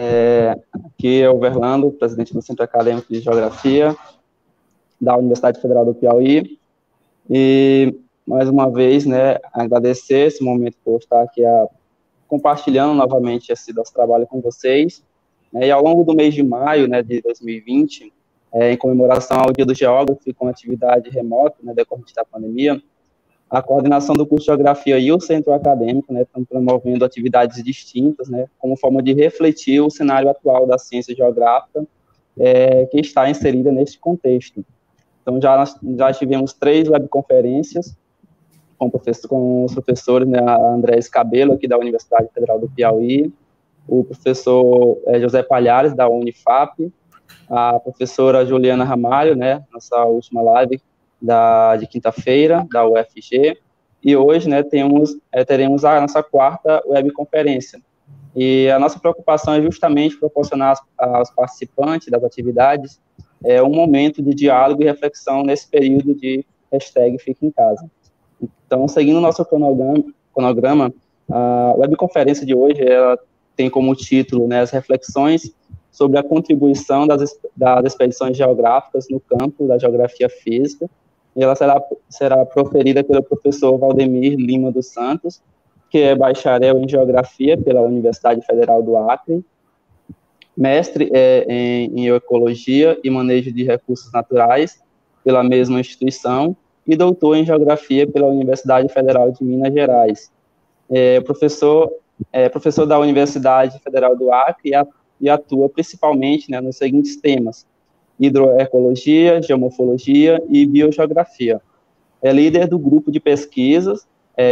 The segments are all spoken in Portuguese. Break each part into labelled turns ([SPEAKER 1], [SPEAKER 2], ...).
[SPEAKER 1] Aqui é o Verlando, presidente do Centro Acadêmico de Geografia da Universidade Federal do Piauí, e mais uma vez, né, agradecer esse momento por estar aqui compartilhando novamente esse nosso trabalho com vocês, né, e ao longo do mês de maio, né, de 2020, em comemoração ao Dia do Geógrafo e com atividade remota, né, decorrente da pandemia, a coordenação do curso de Geografia e o Centro Acadêmico, né, estão promovendo atividades distintas, né, como forma de refletir o cenário atual da ciência geográfica, que está inserida neste contexto. Então, já tivemos 3 webconferências com os professores, né, a André Cabelo, aqui da Universidade Federal do Piauí, o professor José Palhares, da Unifap, a professora Juliana Ramalho, né, nossa última live de quinta-feira, da UFG, e hoje, né, teremos a nossa 4ª webconferência. E a nossa preocupação é justamente proporcionar aos participantes das atividades um momento de diálogo e reflexão nesse período de #Fique em Casa. Então, seguindo o nosso cronograma, a webconferência de hoje ela tem como título, né, as reflexões sobre a contribuição das expedições geográficas no campo da geografia física, e ela será proferida pelo professor Valdemir Lima dos Santos, que é bacharel em Geografia pela Universidade Federal do Acre, mestre em Ecologia e Manejo de Recursos Naturais pela mesma instituição e doutor em Geografia pela Universidade Federal de Minas Gerais. Professor da Universidade Federal do Acre e atua principalmente, né, nos seguintes temas: hidroecologia, geomorfologia e biogeografia. É líder do grupo de pesquisas,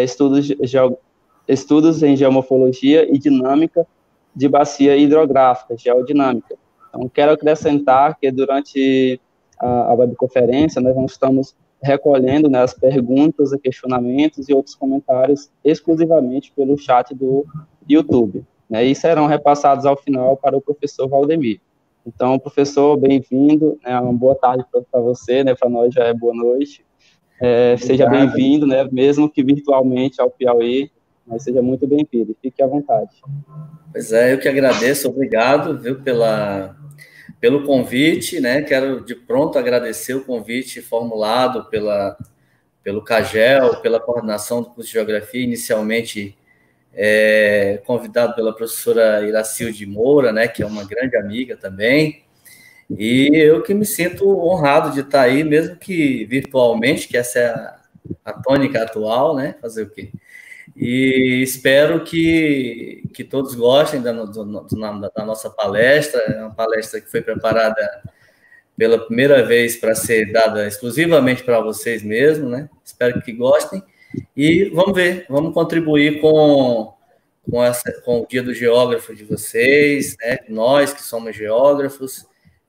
[SPEAKER 1] estudos em geomorfologia e dinâmica de bacia hidrográfica, geodinâmica. Então, quero acrescentar que durante a webconferência nós estamos recolhendo, né, as perguntas, questionamentos e outros comentários exclusivamente pelo chat do YouTube, né, e serão repassados ao final para o professor Valdemir. Então, professor, bem-vindo, né, uma boa tarde para você, né, para nós já é boa noite. Seja bem-vindo, né, mesmo que virtualmente ao Piauí, mas seja muito bem-vindo, fique à vontade.
[SPEAKER 2] Pois é, eu que agradeço, obrigado, viu, pelo convite, né, quero de pronto agradecer o convite formulado pelo CAGEL, pela coordenação do curso de Geografia, inicialmente convidado pela professora Iracilde Moura, né, que é uma grande amiga também, e eu que me sinto honrado de estar aí, mesmo que virtualmente, que essa é a tônica atual, né, fazer o quê? E espero que todos gostem da nossa palestra. É uma palestra que foi preparada pela primeira vez para ser dada exclusivamente para vocês mesmos, né? Espero que gostem. E vamos ver, vamos contribuir com o Dia do Geógrafo de vocês, né? Nós que somos geógrafos.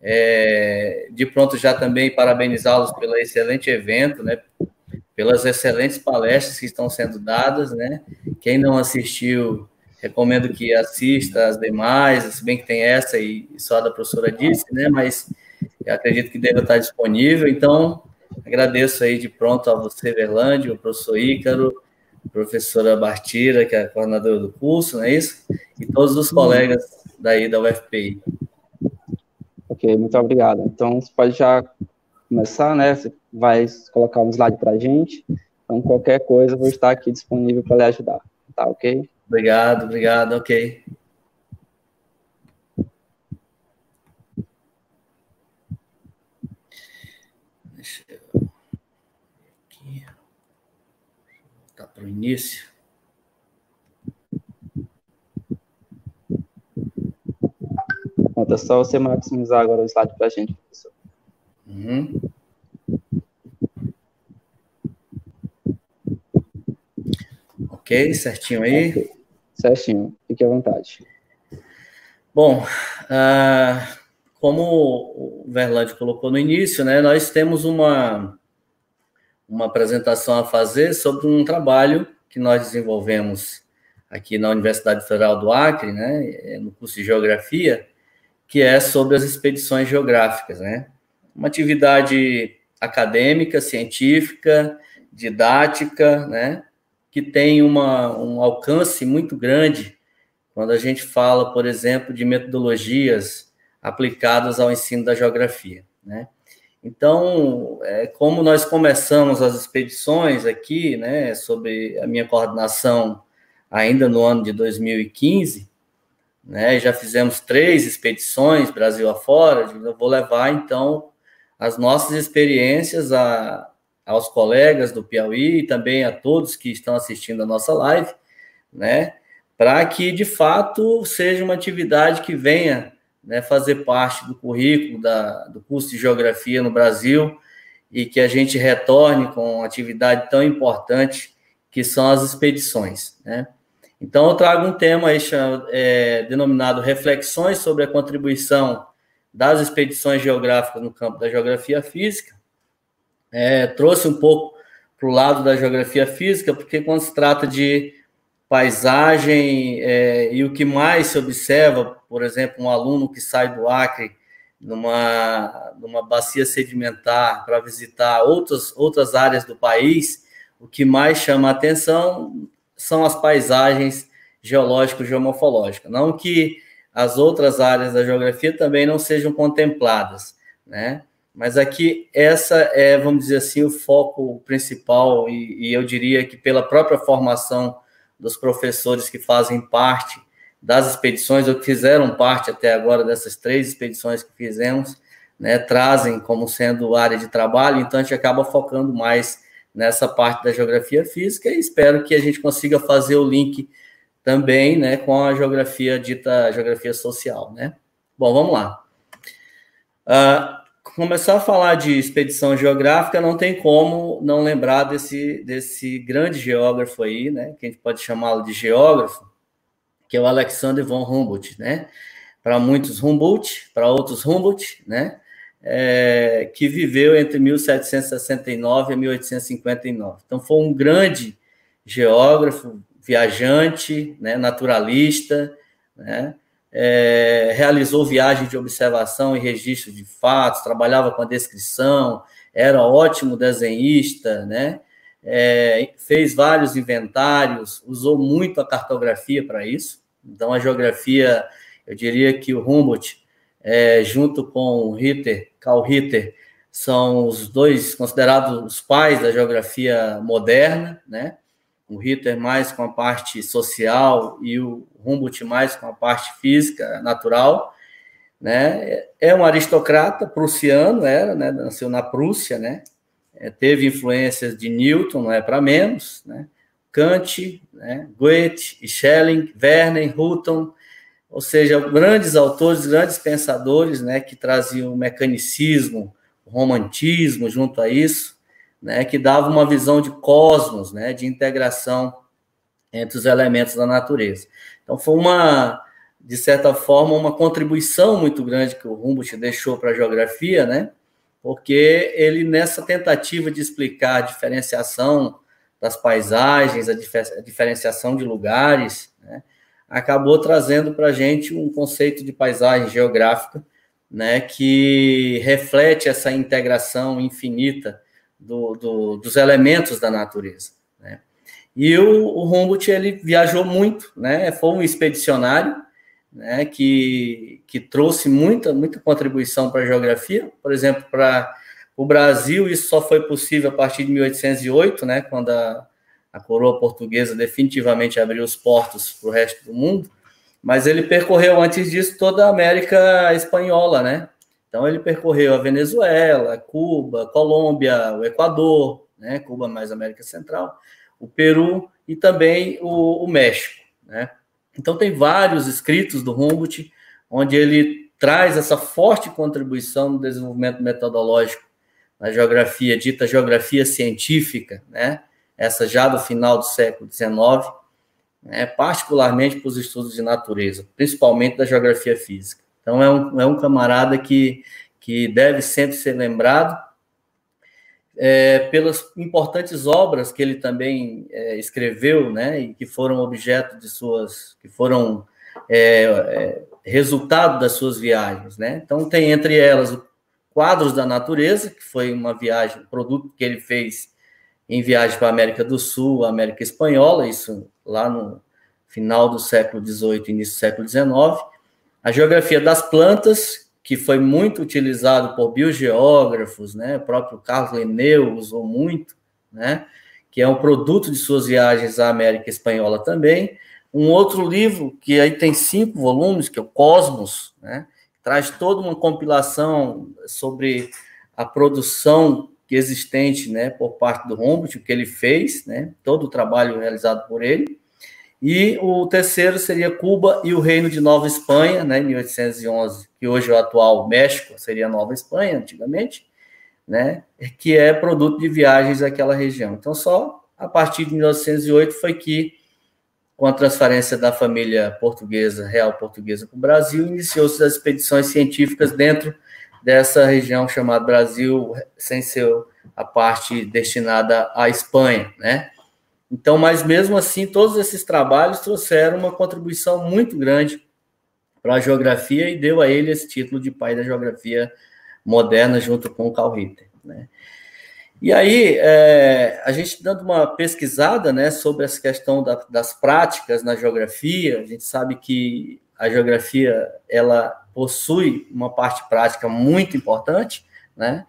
[SPEAKER 2] De pronto já também parabenizá-los pelo excelente evento, né? Pelas excelentes palestras que estão sendo dadas, né? Quem não assistiu, recomendo que assista as demais, se bem que tem essa e só a da professora disse, né? Mas eu acredito que deva estar disponível. Então, agradeço aí de pronto a você, Verlândio, o professor Ícaro, a professora Bartira, que é a coordenadora do curso, não é isso? E todos os colegas daí da UFPI.
[SPEAKER 1] Ok, muito obrigado. Então, você pode já começar, né? Você vai colocar um slide para a gente. Então, qualquer coisa, eu vou estar aqui disponível para lhe ajudar. Tá, ok?
[SPEAKER 2] Obrigado, ok. Deixa eu aqui. Tá para o início.
[SPEAKER 1] Pronto, é só você maximizar agora o slide para a gente, professor.
[SPEAKER 2] Uhum. Ok, certinho aí?
[SPEAKER 1] Okay. Certinho, fique à vontade.
[SPEAKER 2] Bom, como o Verlande colocou no início, né, nós temos uma apresentação a fazer sobre um trabalho que nós desenvolvemos aqui na Universidade Federal do Acre, né, no curso de Geografia, que é sobre as expedições geográficas, né? Uma atividade acadêmica, científica, didática, né, que tem um alcance muito grande quando a gente fala, por exemplo, de metodologias aplicadas ao ensino da geografia, né? Então, como nós começamos as expedições aqui, né, sob a minha coordenação ainda no ano de 2015, né, já fizemos 3 expedições Brasil afora, eu vou levar, então, as nossas experiências aos colegas do Piauí e também a todos que estão assistindo a nossa live, né, para que, de fato, seja uma atividade que venha, né, fazer parte do currículo do curso de Geografia no Brasil e que a gente retorne com uma atividade tão importante que são as expedições, né? Então, eu trago um tema aí denominado Reflexões sobre a contribuição das expedições geográficas no campo da geografia física. Trouxe um pouco para o lado da geografia física, porque quando se trata de paisagem e o que mais se observa, por exemplo, um aluno que sai do Acre numa bacia sedimentar para visitar outras áreas do país, o que mais chama a atenção são as paisagens geológico-geomorfológicas. Não que as outras áreas da geografia também não sejam contempladas, né? Mas aqui essa é, vamos dizer assim, o foco principal e eu diria que pela própria formação dos professores que fazem parte das expedições, ou que fizeram parte até agora dessas 3 expedições que fizemos, né, trazem como sendo área de trabalho, então a gente acaba focando mais nessa parte da geografia física e espero que a gente consiga fazer o link também, né, com a geografia dita geografia social, né? Bom, vamos lá. Começar a falar de expedição geográfica, não tem como não lembrar desse grande geógrafo aí, né, que a gente pode chamá-lo de geógrafo, que é o Alexander von Humboldt, né? Para muitos Humboldt, para outros Humboldt, né? Que viveu entre 1769 e 1859. Então, foi um grande geógrafo, viajante, né, naturalista, né? Realizou viagens de observação e registro de fatos, trabalhava com a descrição, era ótimo desenhista, né? Fez vários inventários, usou muito a cartografia para isso. Então, a geografia, eu diria que o Humboldt, junto com o Carl Ritter, são os 2 considerados os pais da geografia moderna, né? O Ritter mais com a parte social e o Humboldt mais com a parte física, natural, né? É um aristocrata prussiano, né? Nasceu na Prússia, né? Teve influências de Newton, não é para menos, né? Kant, né? Goethe, Schelling, Werner, Hutton, ou seja, grandes autores, grandes pensadores, né, que traziam o mecanicismo, o romantismo junto a isso, né, que dava uma visão de cosmos, né, de integração entre os elementos da natureza. Então, foi de certa forma, uma contribuição muito grande que o Humboldt deixou para a geografia, né, porque ele, nessa tentativa de explicar a diferenciação das paisagens, a diferenciação de lugares, né, acabou trazendo para a gente um conceito de paisagem geográfica, né, que reflete essa integração infinita dos elementos da natureza, né. E o Humboldt, ele viajou muito, né, foi um expedicionário, né, que trouxe muita contribuição para a geografia. Por exemplo, para o Brasil, isso só foi possível a partir de 1808, né, quando a coroa portuguesa definitivamente abriu os portos para o resto do mundo, mas ele percorreu, antes disso, toda a América espanhola, né? Então, ele percorreu a Venezuela, Cuba, Colômbia, o Equador, né? Cuba mais América Central, o Peru e também o México, né? Então, tem vários escritos do Humboldt, onde ele traz essa forte contribuição no desenvolvimento metodológico da geografia, dita geografia científica, né? Essa já do final do século XIX, né? Particularmente para os estudos de natureza, principalmente da geografia física. Então, é um camarada que deve sempre ser lembrado pelas importantes obras que ele também escreveu, né, e que foram objeto de que foram resultado das suas viagens, né? Então, tem entre elas Quadros da Natureza, que foi uma viagem, produto que ele fez em viagem para a América do Sul, América Espanhola, isso lá no final do século XVIII, início do século XIX. A geografia das plantas, que foi muito utilizado por biogeógrafos, né? O próprio Carlos Linneu usou muito, né? Que é um produto de suas viagens à América Espanhola também. Um outro livro, que aí tem 5 volumes, que é o Cosmos, né? Traz toda uma compilação sobre a produção existente, né, por parte do Humboldt, o que ele fez, né? Todo o trabalho realizado por ele. E o terceiro seria Cuba e o Reino de Nova Espanha, né, em 1811, que hoje é o atual México, seria Nova Espanha, antigamente, né, que é produto de viagens daquela região. Então, só a partir de 1908 foi que, com a transferência da família portuguesa, real portuguesa para o Brasil, iniciou-se as expedições científicas dentro dessa região chamada Brasil, sem ser a parte destinada à Espanha, né? Então, mas mesmo assim, todos esses trabalhos trouxeram uma contribuição muito grande para a geografia e deu a ele esse título de pai da geografia moderna, junto com o Carl Ritter, né? E aí, a gente dando uma pesquisada, né, sobre essa questão das práticas na geografia, a gente sabe que a geografia, ela possui uma parte prática muito importante, né?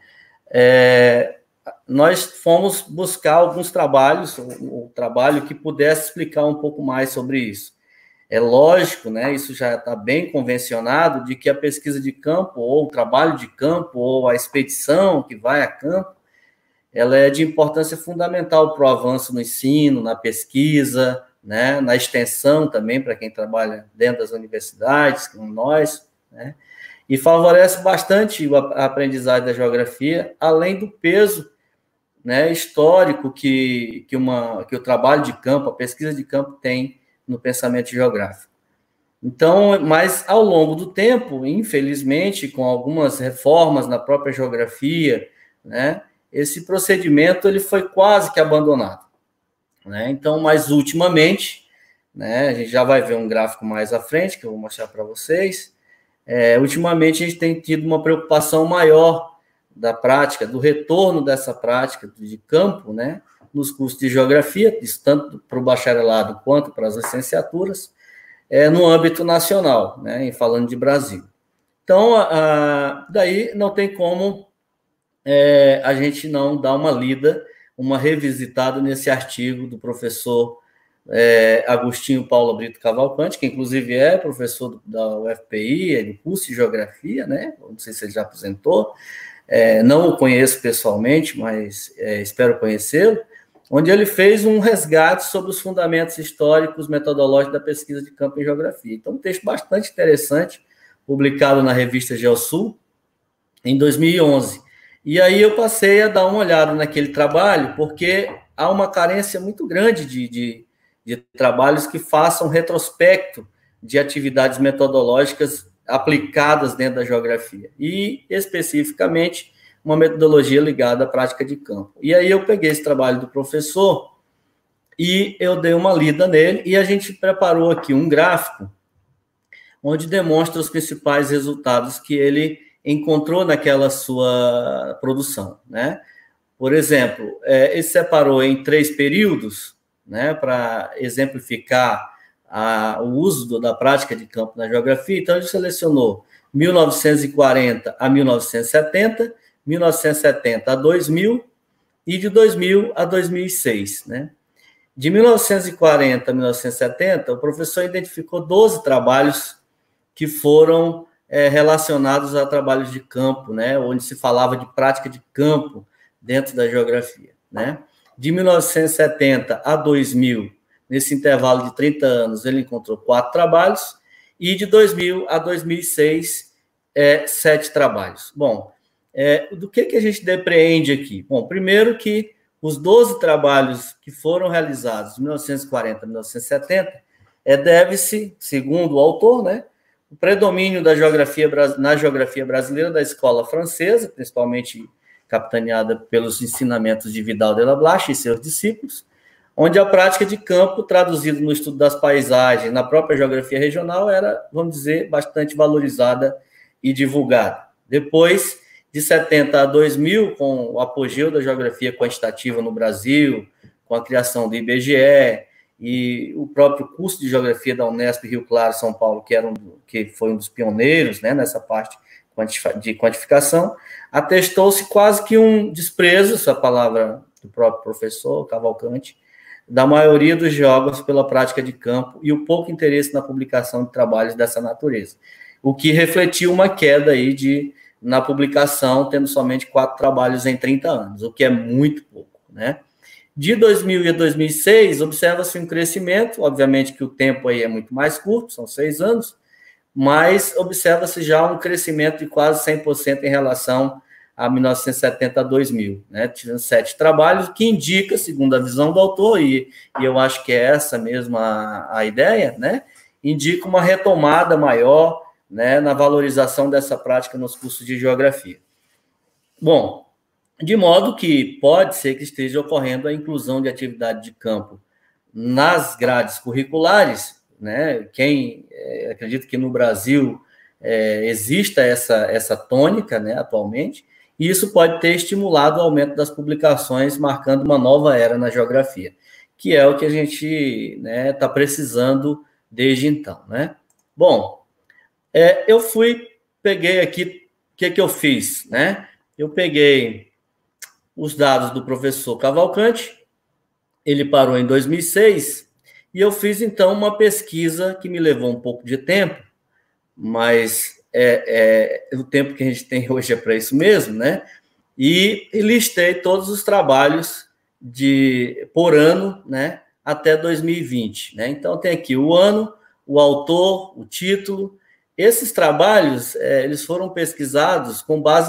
[SPEAKER 2] Nós fomos buscar alguns trabalhos, um trabalho que pudesse explicar um pouco mais sobre isso. É lógico, né, isso já está bem convencionado, de que a pesquisa de campo, ou o trabalho de campo, ou a expedição que vai a campo, ela é de importância fundamental para o avanço no ensino, na pesquisa, né, na extensão também, para quem trabalha dentro das universidades, como nós, né, e favorece bastante a aprendizagem da geografia, além do peso, né, histórico que o trabalho de campo, a pesquisa de campo tem no pensamento geográfico. Então, mas ao longo do tempo, infelizmente, com algumas reformas na própria geografia, né, esse procedimento ele foi quase que abandonado, né? Então, mas ultimamente, né, a gente já vai ver um gráfico mais à frente, que eu vou mostrar para vocês, ultimamente a gente tem tido uma preocupação maior da prática, do retorno dessa prática de campo, né, nos cursos de geografia, tanto para o bacharelado quanto para as licenciaturas, no âmbito nacional, né, falando de Brasil. Então, daí não tem como a gente não dar uma lida, uma revisitada nesse artigo do professor Agostinho Paulo Brito Cavalcante, que inclusive é professor da UFPI, do curso de Geografia, né? Não sei se ele já apresentou, não o conheço pessoalmente, mas espero conhecê-lo, onde ele fez um resgate sobre os fundamentos históricos metodológicos da pesquisa de campo em geografia. Então, um texto bastante interessante, publicado na revista GeoSul, em 2011. E aí eu passei a dar uma olhada naquele trabalho, porque há uma carência muito grande de trabalhos que façam retrospecto de atividades metodológicas aplicadas dentro da geografia, e especificamente uma metodologia ligada à prática de campo. E aí eu peguei esse trabalho do professor e eu dei uma lida nele, e a gente preparou aqui um gráfico onde demonstra os principais resultados que ele encontrou naquela sua produção, né? Por exemplo, ele separou em 3 períodos, né, para exemplificar o uso da prática de campo na geografia. Então, ele selecionou 1940 a 1970, 1970 a 2000 e de 2000 a 2006, né? De 1940 a 1970, o professor identificou 12 trabalhos que foram relacionados a trabalhos de campo, né, onde se falava de prática de campo dentro da geografia, né? De 1970 a 2000, nesse intervalo de 30 anos, ele encontrou 4 trabalhos, e de 2000 a 2006, 7 trabalhos. Bom, do que a gente depreende aqui? Bom, primeiro que os 12 trabalhos que foram realizados de 1940 a 1970, deve-se, segundo o autor, né, o predomínio da geografia na geografia brasileira da escola francesa, principalmente capitaneada pelos ensinamentos de Vidal de la Blache e seus discípulos, onde a prática de campo, traduzida no estudo das paisagens, na própria geografia regional, era, vamos dizer, bastante valorizada e divulgada. Depois, de 70 a 2000, com o apogeu da geografia quantitativa no Brasil, com a criação do IBGE e o próprio curso de Geografia da Unesp Rio Claro, São Paulo, que foi um dos pioneiros, né, nessa parte de quantificação, atestou-se quase que um desprezo, essa palavra do próprio professor Cavalcante, da maioria dos geógrafos pela prática de campo e o pouco interesse na publicação de trabalhos dessa natureza, o que refletiu uma queda aí na publicação, tendo somente 4 trabalhos em 30 anos, o que é muito pouco, né? De 2000 a 2006, observa-se um crescimento, obviamente que o tempo aí é muito mais curto, são 6 anos, mas observa-se já um crescimento de quase 100% em relação a 1970 a 2000, né? Tivemos 7 trabalhos, que indica, segundo a visão do autor, e eu acho que é essa mesmo a ideia, né? Indica uma retomada maior, né, na valorização dessa prática nos cursos de geografia. Bom, de modo que pode ser que esteja ocorrendo a inclusão de atividade de campo nas grades curriculares, né? Acredito que no Brasil exista essa tônica, né, atualmente, e isso pode ter estimulado o aumento das publicações, marcando uma nova era na geografia, que é o que a gente, né, está precisando desde então, né? Bom, eu peguei aqui, o que eu fiz, né? Eu peguei os dados do professor Cavalcante, ele parou em 2006, e eu fiz, então, uma pesquisa que me levou um pouco de tempo, mas o tempo que a gente tem hoje é para isso mesmo, né? E listei todos os trabalhos por ano, né, até 2020, né? Então, tem aqui o ano, o autor, o título. Esses trabalhos, eles foram pesquisados com base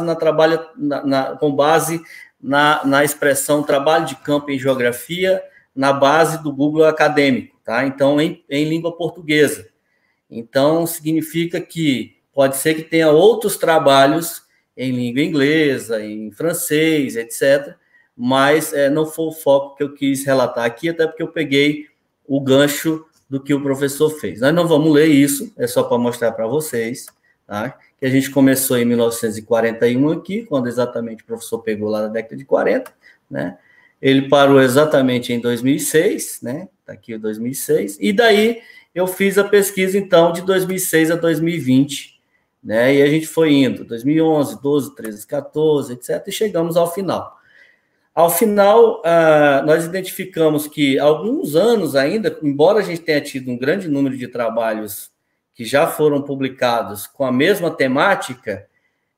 [SPEAKER 2] na expressão trabalho de campo em geografia, na base do Google Acadêmico, tá? Então, em língua portuguesa. Então, significa que pode ser que tenha outros trabalhos em língua inglesa, em francês, etc., mas não foi o foco que eu quis relatar aqui, até porque eu peguei o gancho do que o professor fez. Nós não vamos ler isso, é só para mostrar para vocês, tá? Que a gente começou em 1941 aqui, quando exatamente o professor pegou lá na década de 40, né? Ele parou exatamente em 2006, né? Está aqui o 2006, e daí eu fiz a pesquisa, então, de 2006 a 2020, né? E a gente foi indo, 2011, 12, 13, 14, etc., e chegamos ao final. Ao final, nós identificamos que alguns anos ainda, embora a gente tenha tido um grande número de trabalhos que já foram publicados com a mesma temática,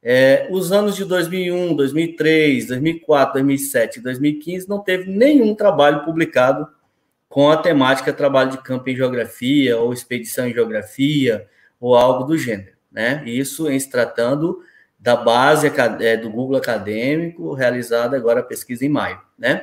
[SPEAKER 2] os anos de 2001, 2003, 2004, 2007 e 2015 não teve nenhum trabalho publicado com a temática trabalho de campo em geografia ou expedição em geografia ou algo do gênero, né? Isso em se tratando da base do Google Acadêmico, realizada agora a pesquisa em maio, né?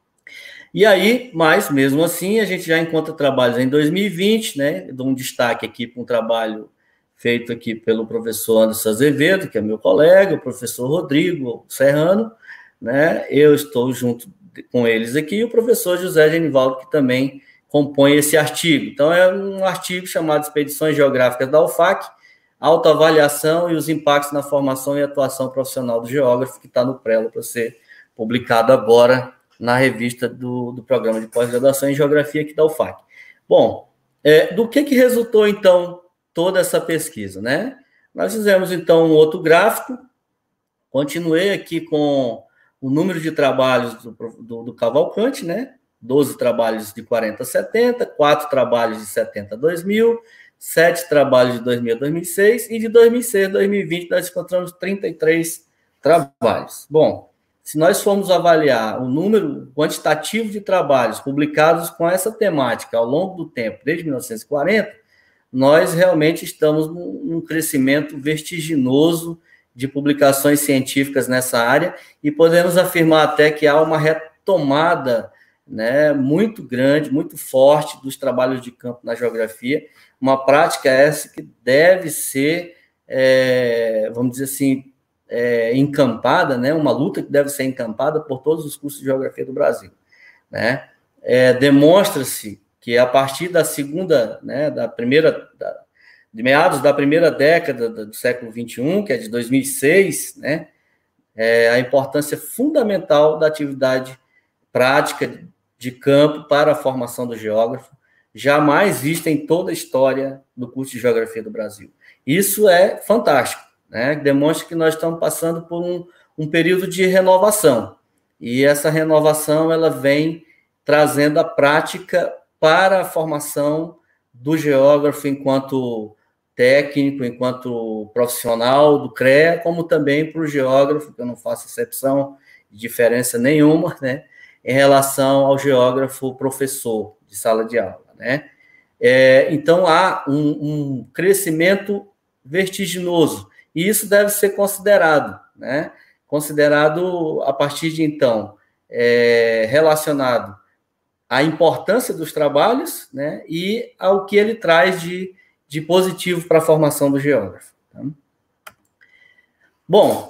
[SPEAKER 2] E aí, mas mesmo assim, a gente já encontra trabalhos em 2020, né? Dou um destaque aqui para um trabalho feito aqui pelo professor Anderson Azevedo, que é meu colega, o professor Rodrigo Serrano, né? Eu estou junto com eles aqui, e o professor José Genivaldo, que também compõe esse artigo. Então, é um artigo chamado Expedições Geográficas da UFAC, autoavaliação e os impactos na formação e atuação profissional do geógrafo, que está no Prelo para ser publicado agora na revista do programa de pós-graduação em geografia aqui da UFAC. Bom, do que resultou, então, toda essa pesquisa, né? Nós fizemos, então, um outro gráfico, continuei aqui com o número de trabalhos do Cavalcante, né? 12 trabalhos de 40 a 70, 4 trabalhos de 70 a 2000, 7 trabalhos de 2000 a 2006, e de 2006 a 2020 nós encontramos 33 trabalhos. Bom, se nós formos avaliar o número quantitativo de trabalhos publicados com essa temática ao longo do tempo, desde 1940, nós realmente estamos num crescimento vertiginoso de publicações científicas nessa área, e podemos afirmar até que há uma retomada, né, muito grande, muito forte dos trabalhos de campo na geografia, uma prática essa que deve ser, vamos dizer assim, encampada, né, uma luta que deve ser encampada por todos os cursos de geografia do Brasil, né? Demonstra-se que a partir da segunda, né, de meados da primeira década do século XXI, que é de 2006, né, a importância fundamental da atividade prática de campo para a formação do geógrafo, jamais vista em toda a história do curso de Geografia do Brasil. Isso é fantástico, né? Demonstra que nós estamos passando por um período de renovação, e essa renovação ela vem trazendo a prática para a formação do geógrafo enquanto técnico, enquanto profissional do CREA, como também para o geógrafo, que eu não faço exceção de diferença nenhuma, né, em relação ao geógrafo professor de sala de aula, né? Então, há um crescimento vertiginoso, e isso deve ser considerado, né? Considerado a partir de então, relacionado à importância dos trabalhos, né, e ao que ele traz de positivo para a formação do geógrafo. Tá? Bom,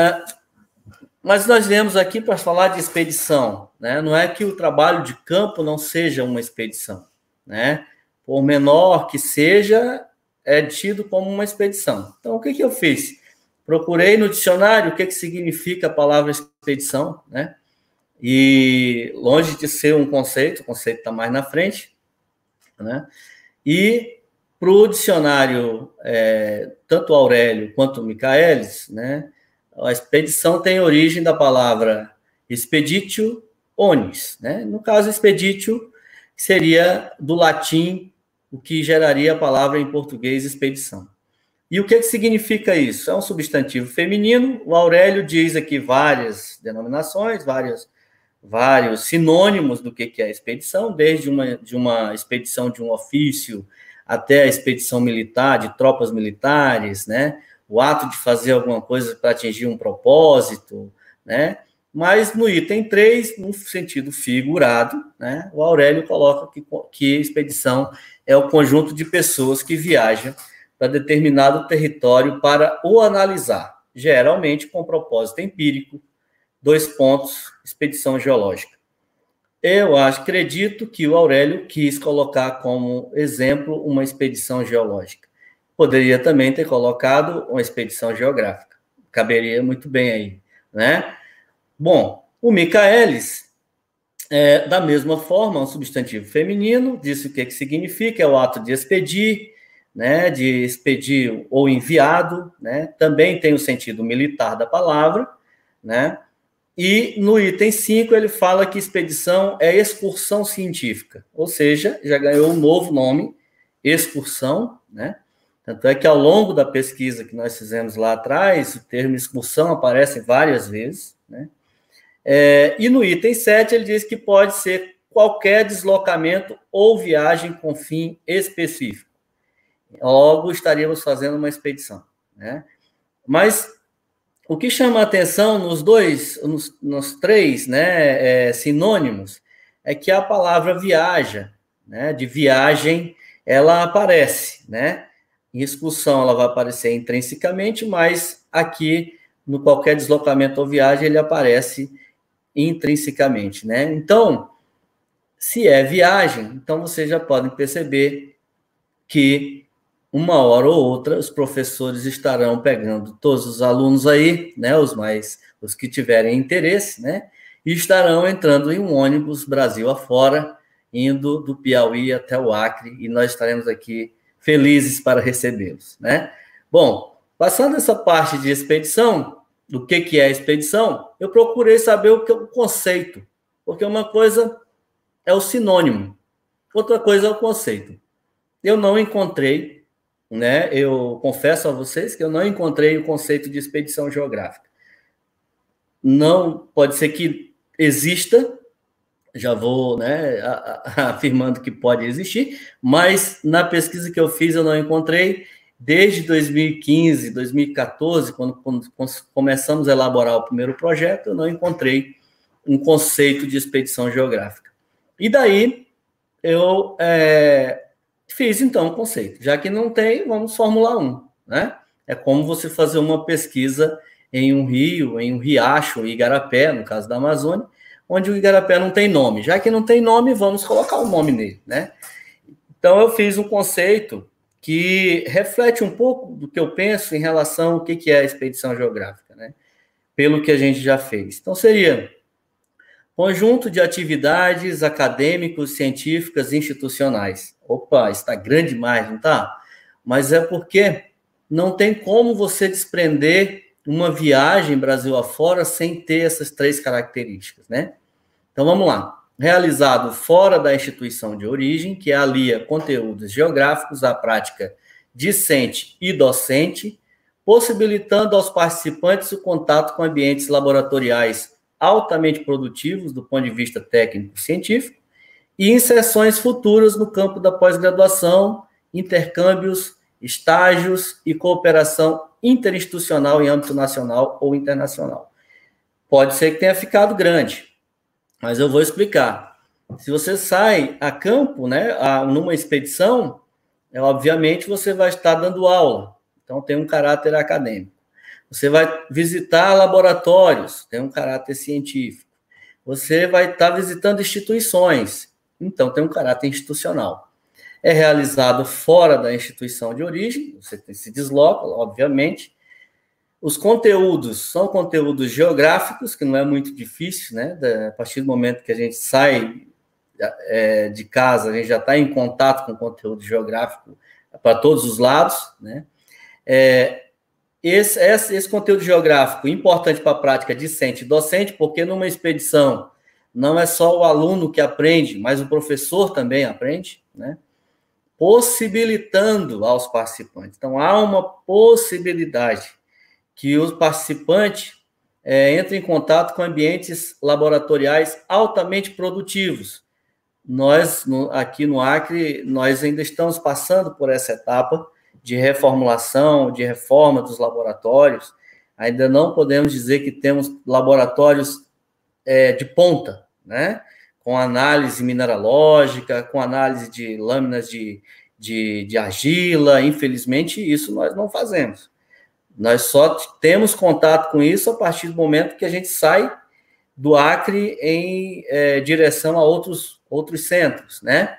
[SPEAKER 2] mas nós viemos aqui para falar de expedição, né? Não é que o trabalho de campo não seja uma expedição, né? Por menor que seja, é tido como uma expedição. Então, o que eu fiz? Procurei no dicionário o que significa a palavra expedição, né? E longe de ser um conceito, o conceito está mais na frente, né? E para o dicionário, tanto Aurélio quanto Michaelis, né, a expedição tem origem da palavra expeditio onis, né? No caso, expeditio seria do latim, o que geraria a palavra em português expedição. E o que significa isso? É um substantivo feminino. O Aurélio diz aqui várias denominações, vários sinônimos do que é expedição, desde uma expedição de um ofício até a expedição militar, de tropas militares, né? O ato de fazer alguma coisa para atingir um propósito, né? Mas no item 3, no sentido figurado, né, o Aurélio coloca que expedição é o conjunto de pessoas que viajam para determinado território para o analisar, geralmente com propósito empírico. 2 pontos, expedição geológica. Eu acredito que o Aurélio quis colocar como exemplo uma expedição geológica. Poderia também ter colocado uma expedição geográfica. Caberia muito bem aí, né? Bom, o Michaelis, da mesma forma, um substantivo feminino, disse o que significa, é o ato de expedir, né, de expedir ou enviado, né? Também tem o sentido militar da palavra, né? E no item 5 ele fala que expedição é excursão científica, ou seja, já ganhou um novo nome, excursão, né? Tanto é que ao longo da pesquisa que nós fizemos lá atrás, o termo excursão aparece várias vezes, né? E no item 7 ele diz que pode ser qualquer deslocamento ou viagem com fim específico. Logo, estaríamos fazendo uma expedição, né? Mas o que chama a atenção nos 3, né, sinônimos, é que a palavra viaja, né, de viagem, ela aparece, né? Em excursão ela vai aparecer intrinsecamente, mas aqui, no qualquer deslocamento ou viagem, ele aparece intrinsecamente, né? Então, se é viagem, então vocês já podem perceber que uma hora ou outra, os professores estarão pegando todos os alunos aí, né, os que tiverem interesse, né, e estarão entrando em um ônibus Brasil afora, indo do Piauí até o Acre, e nós estaremos aqui felizes para recebê-los, né? Bom, passando essa parte de expedição, do que é expedição, eu procurei saber o que é o conceito, porque uma coisa é o sinônimo, outra coisa é o conceito. Eu não encontrei, né? Eu confesso a vocês que eu não encontrei o conceito de expedição geográfica. Não pode ser que exista, já vou, né, afirmando que pode existir, mas na pesquisa que eu fiz eu não encontrei. Desde 2015, 2014, quando começamos a elaborar o primeiro projeto, eu não encontrei um conceito de expedição geográfica. E daí eu fiz, então, o conceito. Já que não tem, vamos formular um, né? É como você fazer uma pesquisa em um rio, em um riacho, em Igarapé, no caso da Amazônia, onde o Igarapé não tem nome. Já que não tem nome, vamos colocar um nome nele, né? Então, eu fiz um conceito que reflete um pouco do que eu penso em relação ao que é a expedição geográfica, né? Pelo que a gente já fez. Então, seria Conjunto de atividades acadêmicos, científicas e institucionais. Opa, está grande demais, não está? Mas é porque não tem como você desprender uma viagem Brasil afora sem ter essas 3 características, né? Então, vamos lá. Realizado fora da instituição de origem, que alia conteúdos geográficos à prática discente e docente, possibilitando aos participantes o contato com ambientes laboratoriais altamente produtivos do ponto de vista técnico-científico e inserções futuras no campo da pós-graduação, intercâmbios, estágios e cooperação interinstitucional em âmbito nacional ou internacional. Pode ser que tenha ficado grande, mas eu vou explicar. Se você sai a campo, né, numa expedição, obviamente você vai estar dando aula, então tem um caráter acadêmico. Você vai visitar laboratórios, tem um caráter científico. Você vai estar visitando instituições, então tem um caráter institucional. É realizado fora da instituição de origem, você se desloca, obviamente. Os conteúdos são conteúdos geográficos, que não é muito difícil, né? A partir do momento que a gente sai de casa, a gente já está em contato com o conteúdo geográfico para todos os lados, né? Esse conteúdo geográfico importante para a prática discente e docente, porque numa expedição não é só o aluno que aprende, mas o professor também aprende, né? Possibilitando aos participantes. Então, há uma possibilidade que o participante entre em contato com ambientes laboratoriais altamente produtivos. Nós, aqui no Acre, nós ainda estamos passando por essa etapa de reformulação, de reforma dos laboratórios. Ainda não podemos dizer que temos laboratórios de ponta, né? Com análise mineralógica, com análise de lâminas de argila. Infelizmente, isso nós não fazemos. Nós só temos contato com isso a partir do momento que a gente sai do Acre em direção a outros centros, né?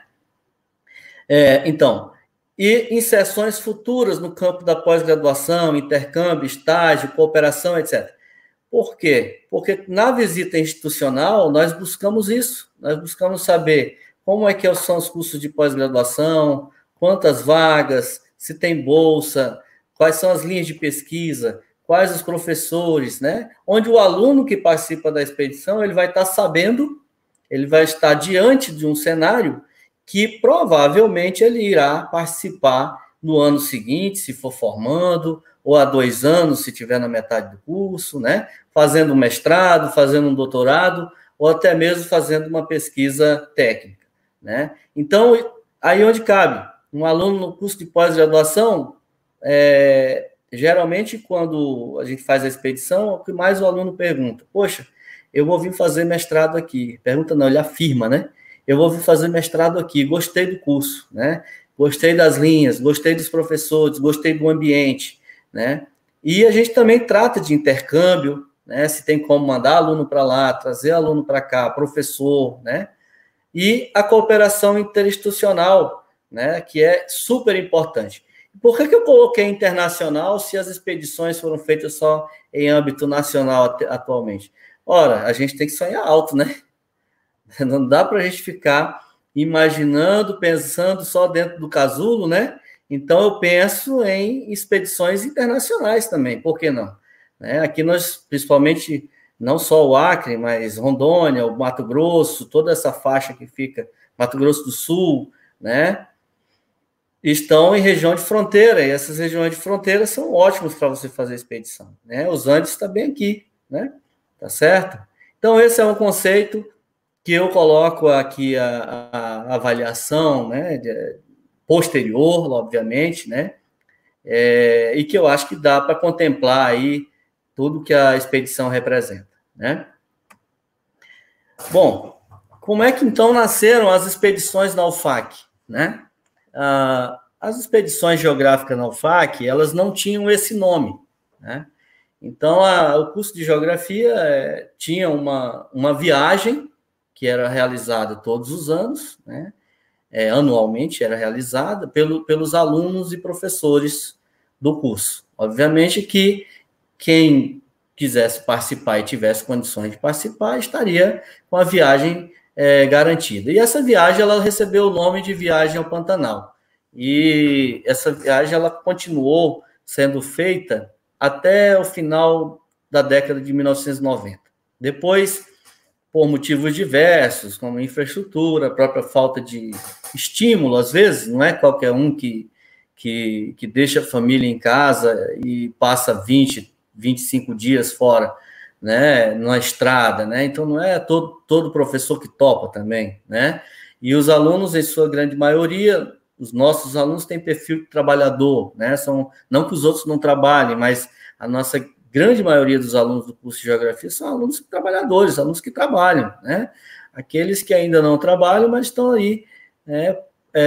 [SPEAKER 2] Então, e inserções futuras no campo da pós-graduação, intercâmbio, estágio, cooperação, etc. Por quê? Porque na visita institucional nós buscamos isso, nós buscamos saber como é que são os cursos de pós-graduação, quantas vagas, se tem bolsa, quais são as linhas de pesquisa, quais os professores, né? Onde o aluno que participa da expedição, ele vai estar sabendo, ele vai estar diante de um cenário que provavelmente ele irá participar no ano seguinte, se for formando, ou há 2 anos, se estiver na metade do curso, né? Fazendo um mestrado, fazendo um doutorado, ou até mesmo fazendo uma pesquisa técnica, né? Então, aí onde cabe? Um aluno no curso de pós-graduação, geralmente, quando a gente faz a expedição, o que mais o aluno pergunta? Poxa, eu vou vir fazer mestrado aqui. Pergunta não, ele afirma, né? Eu vou vir fazer mestrado aqui, gostei do curso, né? Gostei das linhas, gostei dos professores, gostei do ambiente, né? E a gente também trata de intercâmbio, né? Se tem como mandar aluno para lá, trazer aluno para cá, professor, né? E a cooperação interinstitucional, né? Que é super importante. Por que eu coloquei internacional se as expedições foram feitas só em âmbito nacional atualmente? Ora, a gente tem que sonhar alto, né? Não dá para a gente ficar imaginando, pensando só dentro do casulo, né? Então, eu penso em expedições internacionais também, por que não? Aqui nós, principalmente, não só o Acre, mas Rondônia, o Mato Grosso, toda essa faixa que fica, Mato Grosso do Sul, né? Estão em região de fronteira, e essas regiões de fronteira são ótimas para você fazer expedição, né? Os Andes está bem aqui, né? Tá certo? Então, esse é um conceito que eu coloco aqui a avaliação, né, posterior, obviamente, né, e que eu acho que dá para contemplar aí tudo que a expedição representa, né. Bom, como é que então nasceram as expedições na UFAC, né? As expedições geográficas na UFAC, elas não tinham esse nome, né? Então, o curso de geografia tinha uma viagem que era realizada todos os anos, né? Anualmente era realizada pelos alunos e professores do curso. Obviamente que quem quisesse participar e tivesse condições de participar, estaria com a viagem garantida. E essa viagem, ela recebeu o nome de Viagem ao Pantanal. E essa viagem, ela continuou sendo feita até o final da década de 1990. Depois, por motivos diversos, como infraestrutura, a própria falta de estímulo, às vezes, não é qualquer um que deixa a família em casa e passa 20, 25 dias fora, né, na estrada, né? Então, não é todo professor que topa também, né? E os alunos, em sua grande maioria, os nossos alunos têm perfil de trabalhador, né? Não que os outros não trabalhem, mas a nossa grande maioria dos alunos do curso de Geografia são alunos trabalhadores, alunos que trabalham, né? Aqueles que ainda não trabalham, mas estão aí, né,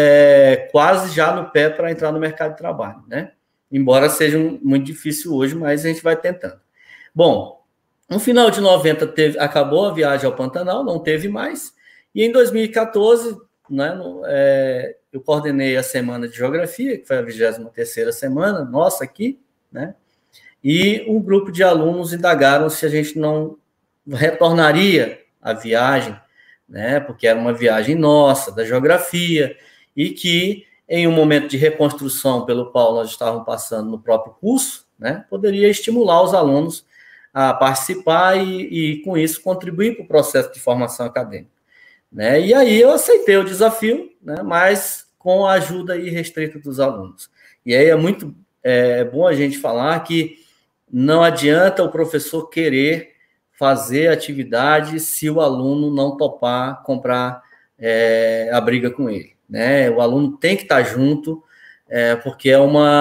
[SPEAKER 2] quase já no pé para entrar no mercado de trabalho, né? Embora seja muito difícil hoje, mas a gente vai tentando. Bom, no final de 90 acabou a viagem ao Pantanal, não teve mais, e em 2014, né, eu coordenei a Semana de Geografia, que foi a 23ª semana nossa aqui, né? E um grupo de alunos indagaram se a gente não retornaria à viagem, né? Porque era uma viagem nossa, da geografia, e que, em um momento de reconstrução pelo qual nós estávamos passando no próprio curso, né, poderia estimular os alunos a participar e com isso, contribuir para o processo de formação acadêmica. Né? E aí eu aceitei o desafio, né, mas com a ajuda irrestrita dos alunos. E aí é muito bom a gente falar que não adianta o professor querer fazer atividade se o aluno não topar comprar a briga com ele. Né? O aluno tem que estar junto, porque é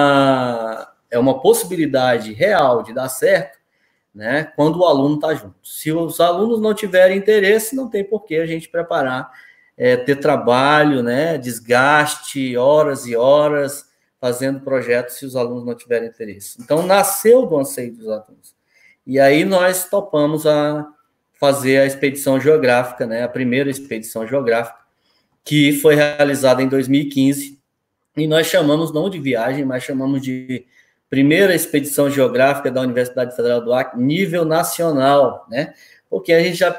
[SPEAKER 2] uma possibilidade real de dar certo, né, quando o aluno está junto. Se os alunos não tiverem interesse, não tem por que a gente preparar, ter trabalho, né, desgaste, horas e horas, fazendo projetos se os alunos não tiverem interesse. Então, nasceu do anseio dos alunos. E aí nós topamos a fazer a expedição geográfica, né, a primeira expedição geográfica, que foi realizada em 2015, e nós chamamos não de viagem, mas chamamos de primeira expedição geográfica da Universidade Federal do Acre, nível nacional, né? Porque a gente já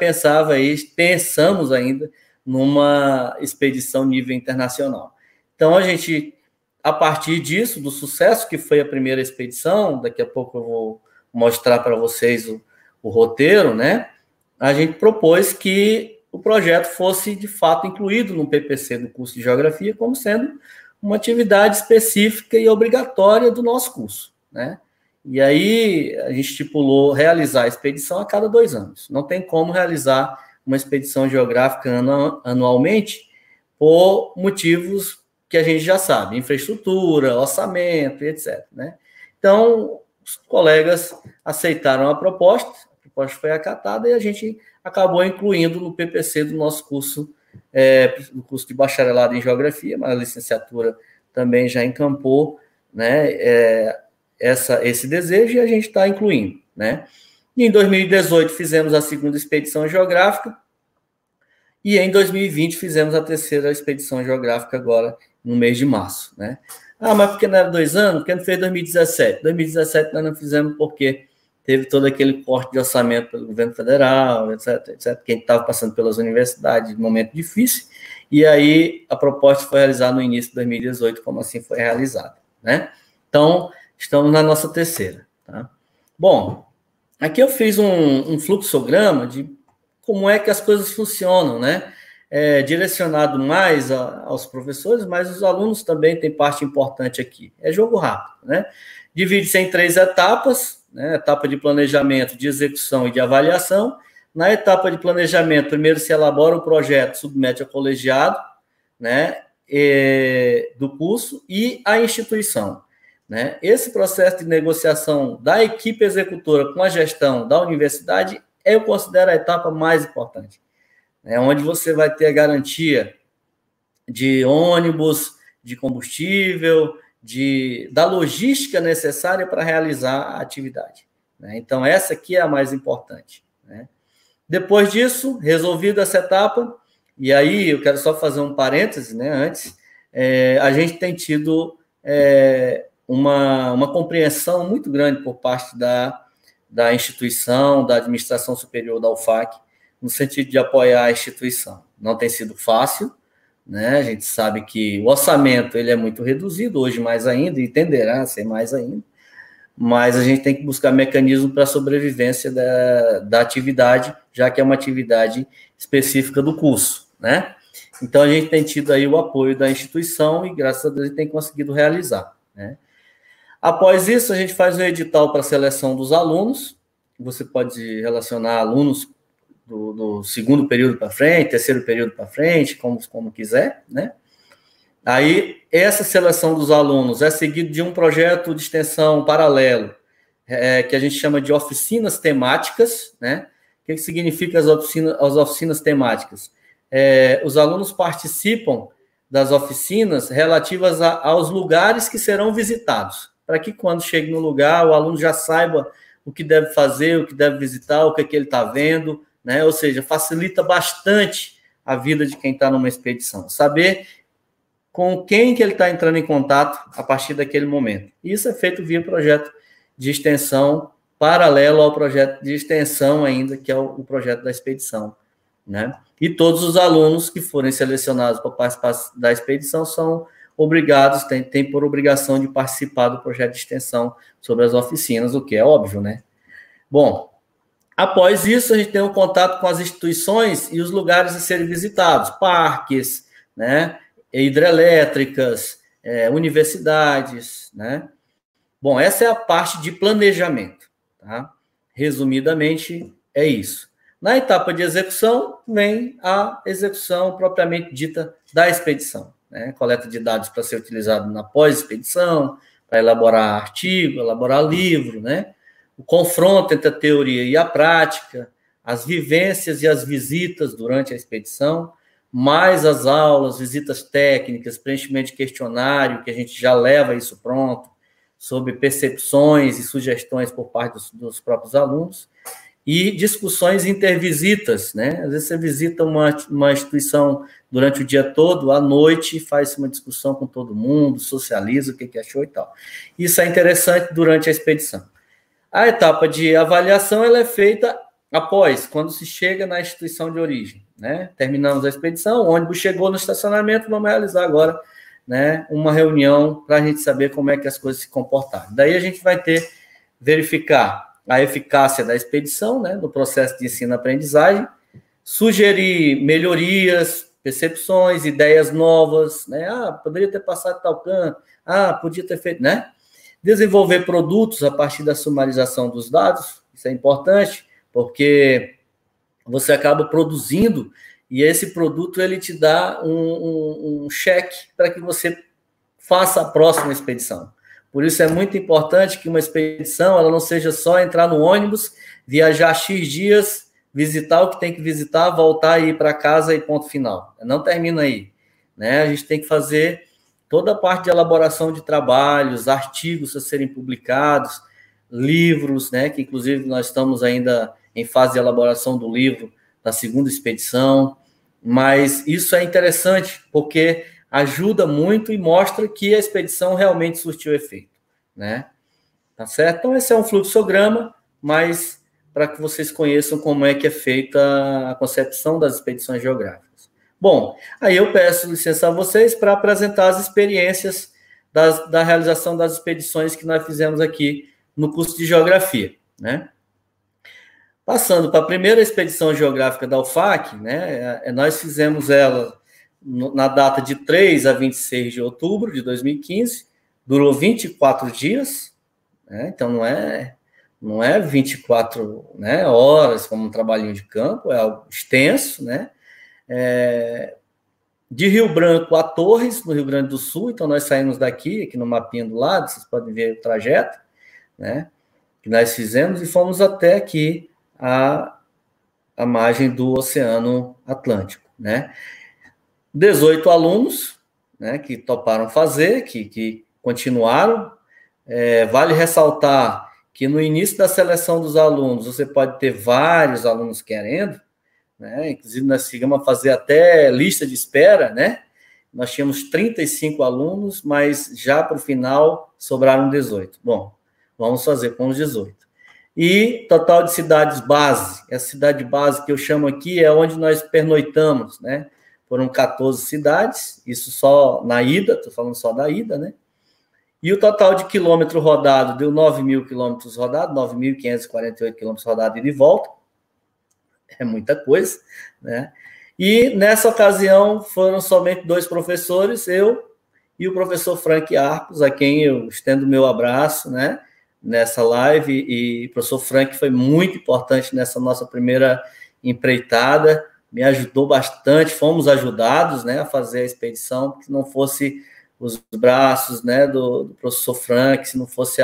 [SPEAKER 2] pensamos ainda numa expedição nível internacional. Então, a gente, a partir disso, do sucesso que foi a primeira expedição, daqui a pouco eu vou mostrar para vocês o roteiro, né? A gente propôs que o projeto fosse, de fato, incluído no PPC do curso de Geografia, como sendo uma atividade específica e obrigatória do nosso curso, né? E aí a gente estipulou realizar a expedição a cada 2 anos. Não tem como realizar uma expedição geográfica anualmente por motivos que a gente já sabe, infraestrutura, orçamento, etc. Né? Então, os colegas aceitaram a proposta foi acatada e a gente acabou incluindo no PPC do nosso curso, no curso de bacharelado em Geografia, mas a licenciatura também já encampou, né, esse desejo e a gente está incluindo. Né? E em 2018 fizemos a segunda expedição geográfica e em 2020 fizemos a terceira expedição geográfica agora no mês de março. Né? Ah, mas por que não era 2 anos? Por que não fez 2017? 2017 nós não fizemos porque teve todo aquele corte de orçamento pelo governo federal, etc, etc, que a gente estava passando pelas universidades, um momento difícil, e aí a proposta foi realizada no início de 2018, como assim foi realizada, né? Então, estamos na nossa terceira, tá? Bom, aqui eu fiz um fluxograma de como é que as coisas funcionam, né? Direcionado mais aos professores, mas os alunos também têm parte importante aqui. É jogo rápido, né? Divide-se em 3 etapas, né? Etapa de planejamento, de execução e de avaliação. Na etapa de planejamento, primeiro se elabora o projeto, submete ao colegiado, né, do curso e à instituição. Né? Esse processo de negociação da equipe executora com a gestão da universidade, eu considero a etapa mais importante. Onde você vai ter a garantia de ônibus, de combustível, da logística necessária para realizar a atividade. Né? Então, essa aqui é a mais importante. Né? Depois disso, resolvida essa etapa, e aí eu quero só fazer um parêntese, né, antes, a gente tem tido uma compreensão muito grande por parte da instituição, da administração superior da UFAC, no sentido de apoiar a instituição. Não tem sido fácil, né? A gente sabe que o orçamento ele é muito reduzido, hoje mais ainda, e tenderá a ser mais ainda, mas a gente tem que buscar mecanismos para a sobrevivência da atividade, já que é uma atividade específica do curso, né? Então, a gente tem tido aí o apoio da instituição e, graças a Deus, a gente tem conseguido realizar, né? Após isso, a gente faz o edital para a seleção dos alunos. Você pode relacionar alunos do segundo período para frente, terceiro período para frente, como quiser, né? Aí, essa seleção dos alunos é seguida de um projeto de extensão paralelo, que a gente chama de oficinas temáticas, né? O que significa as oficinas temáticas? Os alunos participam das oficinas relativas aos lugares que serão visitados, para que quando chegue no lugar, o aluno já saiba o que deve fazer, o que deve visitar, o que é que ele está vendo, né? Ou seja, facilita bastante a vida de quem está numa expedição. Saber com quem que ele está entrando em contato a partir daquele momento. Isso é feito via projeto de extensão paralelo ao projeto de extensão ainda, que é o projeto da expedição, né? E todos os alunos que forem selecionados para participar da expedição são obrigados, têm por obrigação de participar do projeto de extensão sobre as oficinas, o que é óbvio, né? Bom, após isso, a gente tem um contato com as instituições e os lugares a serem visitados, parques, né? Hidrelétricas, universidades, né? Bom, essa é a parte de planejamento, tá? Resumidamente, é isso. Na etapa de execução, vem a execução propriamente dita da expedição, né? Coleta de dados para ser utilizado na pós-expedição, para elaborar artigo, elaborar livro, né? O confronto entre a teoria e a prática, as vivências e as visitas durante a expedição, mais as aulas, visitas técnicas, preenchimento de questionário, que a gente já leva isso pronto, sobre percepções e sugestões por parte dos próprios alunos, e discussões intervisitas, né? Às vezes você visita uma instituição durante o dia todo, à noite, faz uma discussão com todo mundo, socializa o que achou e tal. Isso é interessante durante a expedição. A etapa de avaliação ela é feita após, quando se chega na instituição de origem, né? Terminamos a expedição, o ônibus chegou no estacionamento, vamos realizar agora, né, uma reunião para a gente saber como é que as coisas se comportaram. Daí a gente vai verificar a eficácia da expedição, né, no processo de ensino-aprendizagem, sugerir melhorias, percepções, ideias novas, né? Poderia ter passado tal canto, podia ter feito, né? Desenvolver produtos a partir da sumarização dos dados, isso é importante, porque você acaba produzindo e esse produto ele te dá um cheque para que você faça a próxima expedição. Por isso é muito importante que uma expedição ela não seja só entrar no ônibus, viajar X dias, visitar o que tem que visitar, voltar e ir para casa e ponto final. Não termina aí, né? A gente tem que fazer toda a parte de elaboração de trabalhos, artigos a serem publicados, livros, né? Que inclusive nós estamos ainda em fase de elaboração do livro da segunda expedição, mas isso é interessante porque ajuda muito e mostra que a expedição realmente surtiu efeito, né? Tá certo? Então, esse é um fluxograma, mas para que vocês conheçam como é que é feita a concepção das expedições geográficas. Bom, aí eu peço licença a vocês para apresentar as experiências da realização das expedições que nós fizemos aqui no curso de Geografia, né? Passando para a primeira expedição geográfica da UFAC, né? Nós fizemos ela na data de 3 a 26 de outubro de 2015, durou 24 dias, né? Então não é 24, né, horas como um trabalhinho de campo, é algo extenso, né? De Rio Branco a Torres, no Rio Grande do Sul, então nós saímos daqui, aqui no mapinha do lado, vocês podem ver o trajeto, né, que nós fizemos, e fomos até aqui a margem do Oceano Atlântico, né? 18 alunos, né, que toparam fazer, que continuaram. Vale ressaltar que no início da seleção dos alunos, você pode ter vários alunos querendo, né? Inclusive nós chegamos a fazer até lista de espera, né? Nós tínhamos 35 alunos, mas já para o final sobraram 18. Bom, vamos fazer com os 18. E total de cidades base. Essa cidade base que eu chamo aqui é onde nós pernoitamos, né? Foram 14 cidades, isso só na ida, estou falando só da ida, né? E o total de quilômetro rodado deu 9.000 quilômetros rodados, 9.548 quilômetros rodados e de volta. É muita coisa, né? E nessa ocasião foram somente 2 professores, eu e o professor Frank Arcos, a quem eu estendo o meu abraço, né? Nessa live, e o professor Frank foi muito importante nessa nossa primeira empreitada, me ajudou bastante, fomos ajudados, né, a fazer a expedição, se não fosse os braços, né, do professor Frank, se não fosse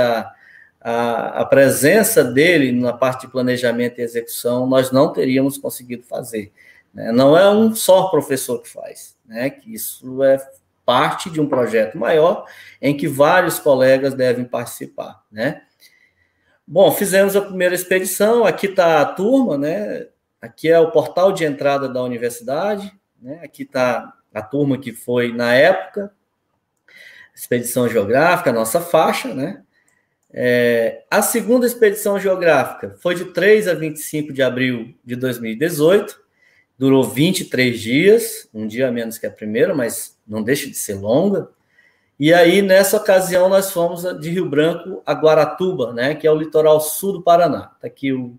[SPEAKER 2] a presença dele na parte de planejamento e execução, nós não teríamos conseguido fazer, né? Não é um só professor que faz, né, que isso é parte de um projeto maior em que vários colegas devem participar, né? Bom, fizemos a primeira expedição, aqui está a turma, né? Aqui é o portal de entrada da universidade, né? Aqui está a turma que foi na época, expedição geográfica, a nossa faixa, né? A segunda expedição geográfica foi de 3 a 25 de abril de 2018, durou 23 dias, um dia a menos que a primeira, mas não deixa de ser longa. E aí, nessa ocasião, nós fomos de Rio Branco a Guaratuba, né, que é o litoral sul do Paraná. Está aqui o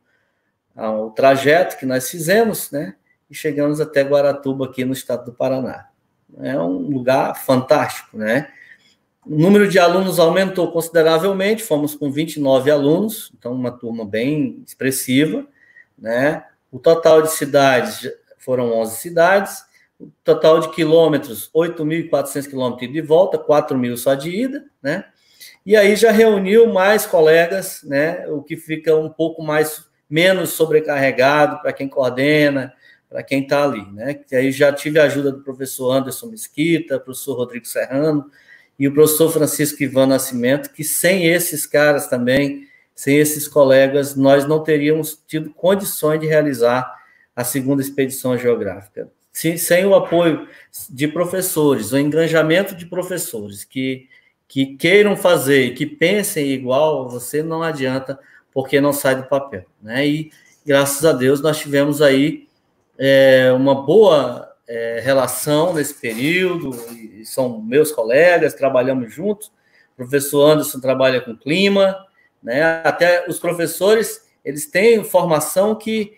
[SPEAKER 2] trajeto que nós fizemos, né, e chegamos até Guaratuba, aqui no estado do Paraná. É um lugar fantástico, né? O número de alunos aumentou consideravelmente, fomos com 29 alunos, então uma turma bem expressiva, né? O total de cidades foram 11 cidades, o total de quilômetros, 8.400 quilômetros de volta, 4.000 só de ida, né? E aí já reuniu mais colegas, né? O que fica um pouco menos sobrecarregado para quem coordena, para quem está ali, né? E aí já tive a ajuda do professor Anderson Mesquita, professor Rodrigo Serrano e o professor Francisco Ivan Nascimento, que sem esses caras também, sem esses colegas, nós não teríamos tido condições de realizar a segunda expedição geográfica. Sem o apoio de professores, o engajamento de professores que queiram fazer e que pensem igual, você não adianta, porque não sai do papel, né? E, graças a Deus, nós tivemos aí uma boa relação nesse período, e são meus colegas, trabalhamos juntos, o professor Anderson trabalha com clima, né? Até os professores, eles têm formação que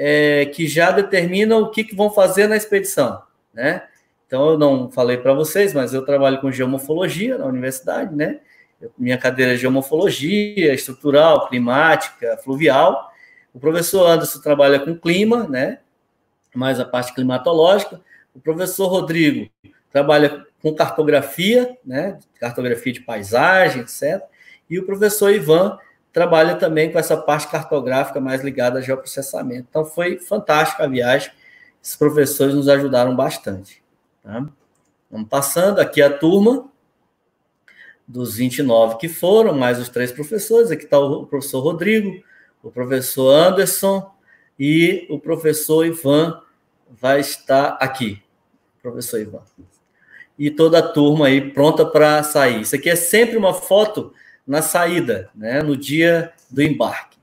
[SPEAKER 2] já determinam o que vão fazer na expedição, né? Então, eu não falei para vocês, mas eu trabalho com geomorfologia na universidade, né? Minha cadeira é geomorfologia, estrutural, climática, fluvial. O professor Anderson trabalha com clima, né? Mais a parte climatológica. O professor Rodrigo trabalha com cartografia, né? Cartografia de paisagem, etc. E o professor Ivan trabalha também com essa parte cartográfica mais ligada a geoprocessamento. Então, foi fantástica a viagem. Esses professores nos ajudaram bastante. Tá? Vamos passando aqui a turma dos 29 que foram, mais os 3 professores. Aqui está o professor Rodrigo, o professor Anderson e o professor Ivan vai estar aqui. Professor Ivan. E toda a turma aí pronta para sair. Isso aqui é sempre uma foto na saída, né, no dia do embarque.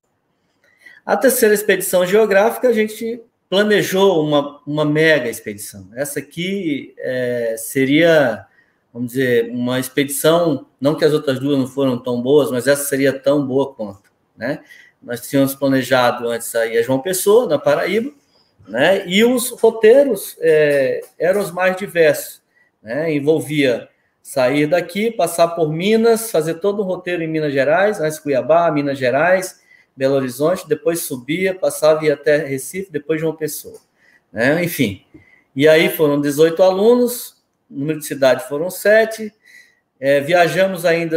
[SPEAKER 2] A terceira expedição geográfica, a gente planejou uma mega expedição. Essa aqui seria, vamos dizer, uma expedição, não que as outras 2 não foram tão boas, mas essa seria tão boa quanto, né? Nós tínhamos planejado antes aí a João Pessoa, na Paraíba, né? E os roteiros eram os mais diversos, né? Envolvia sair daqui, passar por Minas, fazer todo um roteiro em Minas Gerais, antes Cuiabá, Minas Gerais, Belo Horizonte, depois subia, passava e ia até Recife, depois João Pessoa, né? Enfim. E aí foram 18 alunos, o número de cidades foram 7, viajamos ainda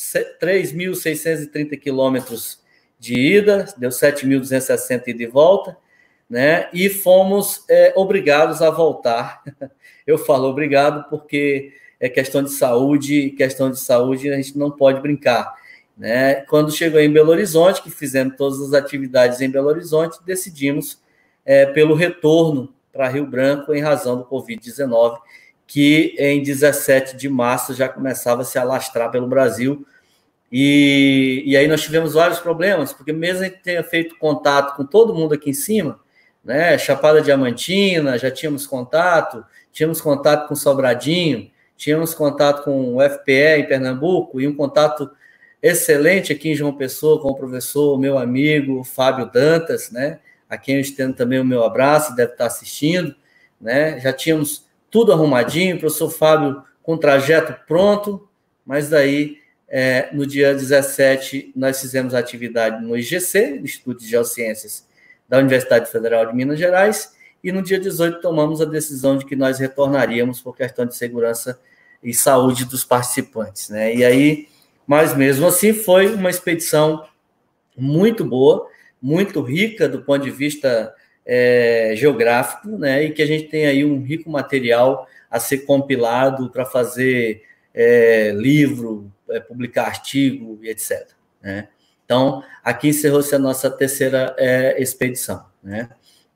[SPEAKER 2] 3.630 quilômetros de ida, deu 7.260 de volta, né? E fomos obrigados a voltar. Eu falo obrigado porque é questão de saúde a gente não pode brincar, né? Quando chegou em Belo Horizonte, que fizemos todas as atividades em Belo Horizonte, decidimos pelo retorno para Rio Branco em razão do Covid-19, que em 17 de março já começava a se alastrar pelo Brasil, E aí nós tivemos vários problemas, porque mesmo a gente tenha feito contato com todo mundo aqui em cima, né, Chapada Diamantina, já tínhamos contato com Sobradinho, tínhamos contato com o FPE em Pernambuco, e um contato excelente aqui em João Pessoa com o professor, meu amigo Fábio Dantas, né, a quem eu estendo também o meu abraço, deve estar assistindo, né, já tínhamos tudo arrumadinho, o professor Fábio com o trajeto pronto, mas daí, no dia 17, nós fizemos a atividade no IGC, Instituto de Geociências da Universidade Federal de Minas Gerais, e no dia 18 tomamos a decisão de que nós retornaríamos por questão de segurança e saúde dos participantes, né? E aí, mas mesmo assim, foi uma expedição muito boa, muito rica do ponto de vista geográfico, né? E que a gente tem aí um rico material a ser compilado para fazer livro, publicar artigo e etc. Né? Então, aqui encerrou-se a nossa terceira expedição. Né?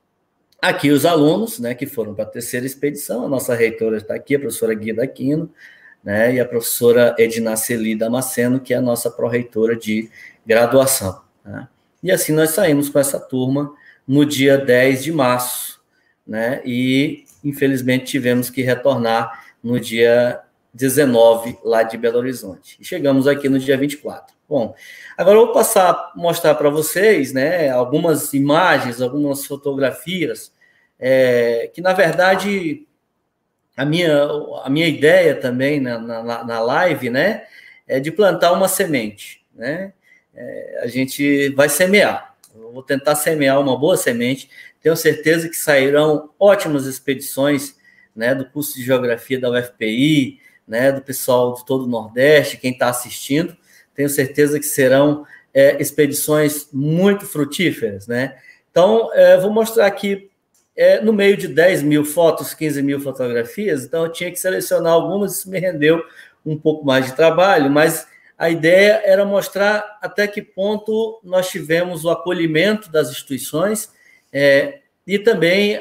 [SPEAKER 2] Aqui os alunos, né, que foram para a terceira expedição, a nossa reitora está aqui, a professora Guida Aquino, né, e a professora Edna Celi Damasceno, que é a nossa pró-reitora de graduação. Né? E assim nós saímos com essa turma no dia 10 de março, né, e infelizmente tivemos que retornar no dia 19, lá de Belo Horizonte. E chegamos aqui no dia 24. Bom, agora eu vou mostrar para vocês, né, algumas imagens, algumas fotografias, que, na verdade, a minha ideia também na live, né, é de plantar uma semente, né? A gente vai semear. Eu vou tentar semear uma boa semente. Tenho certeza que sairão ótimas expedições, né, do curso de Geografia da UFPI, né, do pessoal de todo o Nordeste, quem está assistindo. Tenho certeza que serão expedições muito frutíferas, né? Então, vou mostrar aqui, no meio de 10 mil fotos, 15 mil fotografias, então eu tinha que selecionar algumas, isso me rendeu um pouco mais de trabalho, mas a ideia era mostrar até que ponto nós tivemos o acolhimento das instituições e também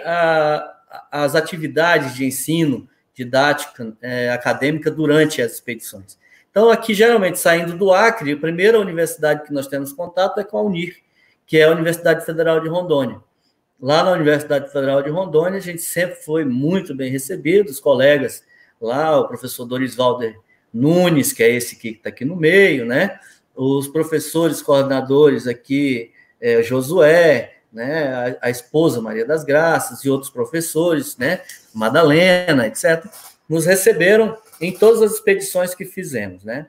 [SPEAKER 2] as atividades de ensino, didática, acadêmica durante as expedições. Então, aqui, geralmente, saindo do Acre, a primeira universidade que nós temos contato é com a UNIR, que é a Universidade Federal de Rondônia. Lá na Universidade Federal de Rondônia, a gente sempre foi muito bem recebido, os colegas lá, o professor Dorisvalder Nunes, que é esse que está aqui no meio, né? Os professores coordenadores aqui, Josué, né? A esposa Maria das Graças e outros professores, né? Madalena, etc., nos receberam em todas as expedições que fizemos, né?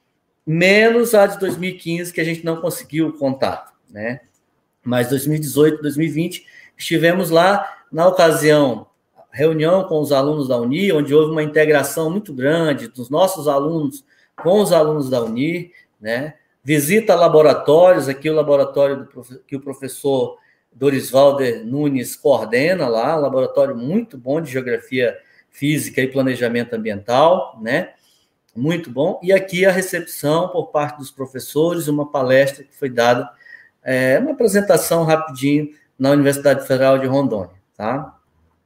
[SPEAKER 2] Menos a de 2015, que a gente não conseguiu contato, né? Mas 2018, 2020, estivemos lá, na ocasião, reunião com os alunos da Unir, onde houve uma integração muito grande dos nossos alunos com os alunos da Unir, né? Visita a laboratórios, aqui o laboratório que o professor Dorisvalder Nunes coordena lá, um laboratório muito bom de geografia física e planejamento ambiental, né? Muito bom. E aqui a recepção por parte dos professores, uma palestra que foi dada, uma apresentação rapidinho na Universidade Federal de Rondônia, tá?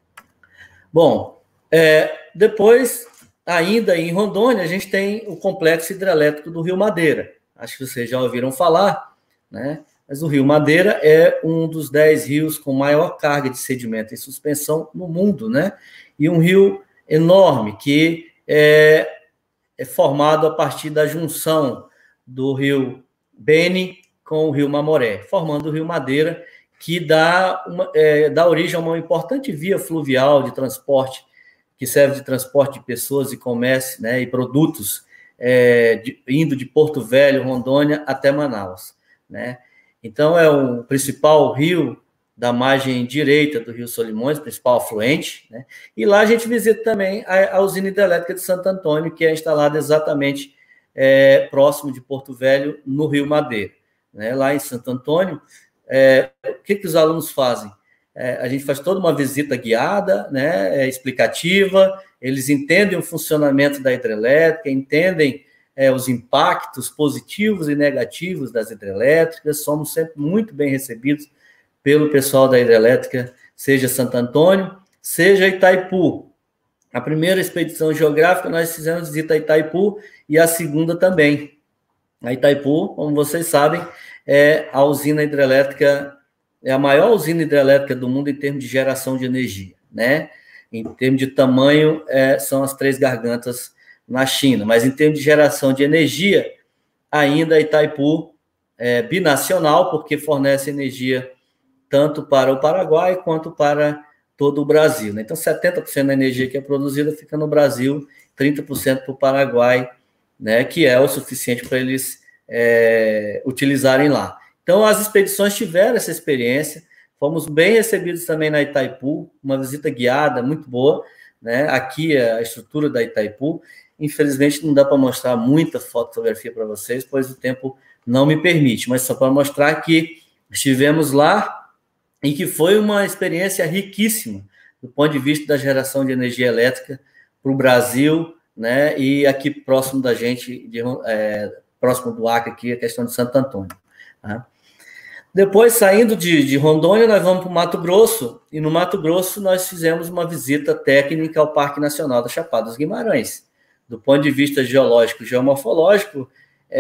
[SPEAKER 2] Bom, depois, ainda em Rondônia, a gente tem o complexo hidrelétrico do Rio Madeira. Acho que vocês já ouviram falar, né? Mas o Rio Madeira é um dos 10 rios com maior carga de sedimento em suspensão no mundo, né? E um rio enorme que é formado a partir da junção do rio Beni com o rio Mamoré, formando o Rio Madeira, que dá origem a uma importante via fluvial de transporte, que serve de transporte de pessoas e comércio, né, e produtos, indo de Porto Velho, Rondônia, até Manaus, né? Então, é o principal rio da margem direita do Rio Solimões, principal afluente, né? E lá a gente visita também a usina hidrelétrica de Santo Antônio, que é instalada exatamente próximo de Porto Velho, no Rio Madeira, né? Lá em Santo Antônio, o que os alunos fazem? A gente faz toda uma visita guiada, né, explicativa, eles entendem o funcionamento da hidrelétrica, entendem os impactos positivos e negativos das hidrelétricas, somos sempre muito bem recebidos pelo pessoal da hidrelétrica, seja Santo Antônio, seja Itaipu. A primeira expedição geográfica nós fizemos visita a Itaipu e a segunda também. A Itaipu, como vocês sabem, é a usina hidrelétrica, é a maior usina hidrelétrica do mundo em termos de geração de energia, né? Em termos de tamanho, são as Três Gargantas na China, mas em termos de geração de energia, ainda a Itaipu é binacional, porque fornece energia tanto para o Paraguai quanto para todo o Brasil, né? Então, 70% da energia que é produzida fica no Brasil, 30% para o Paraguai, né, que é o suficiente para eles utilizarem lá. Então, as expedições tiveram essa experiência, fomos bem recebidos também na Itaipu, uma visita guiada muito boa, né? Aqui é a estrutura da Itaipu. Infelizmente, não dá para mostrar muita fotografia para vocês, pois o tempo não me permite, mas só para mostrar que estivemos lá e que foi uma experiência riquíssima do ponto de vista da geração de energia elétrica para o Brasil, né? E aqui próximo da gente, próximo do Acre, aqui, a questão de Santo Antônio. Tá? Depois, saindo de Rondônia, nós vamos para o Mato Grosso, e no Mato Grosso nós fizemos uma visita técnica ao Parque Nacional da Chapada dos Guimarães. Do ponto de vista geológico e geomorfológico,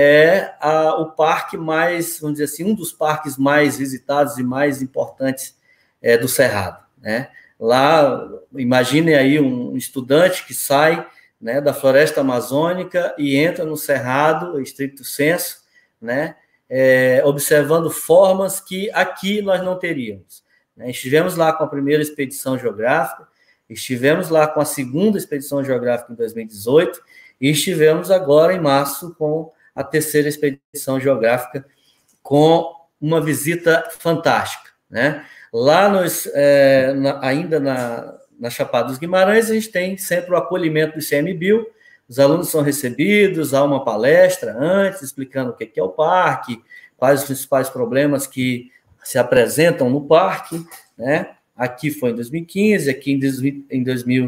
[SPEAKER 2] o parque mais, vamos dizer assim, um dos parques mais visitados e mais importantes do Cerrado, né? Lá, imaginem aí um estudante que sai, né, da floresta amazônica e entra no Cerrado, estricto senso, né, observando formas que aqui nós não teríamos, né? Estivemos lá com a primeira expedição geográfica, estivemos lá com a segunda expedição geográfica em 2018 e estivemos agora em março com a terceira expedição geográfica, com uma visita fantástica, né? Lá ainda na Chapada dos Guimarães, a gente tem sempre o acolhimento do ICMBio, os alunos são recebidos, há uma palestra antes, explicando o que é o parque, quais os principais problemas que se apresentam no parque, né? Aqui foi em 2015, aqui em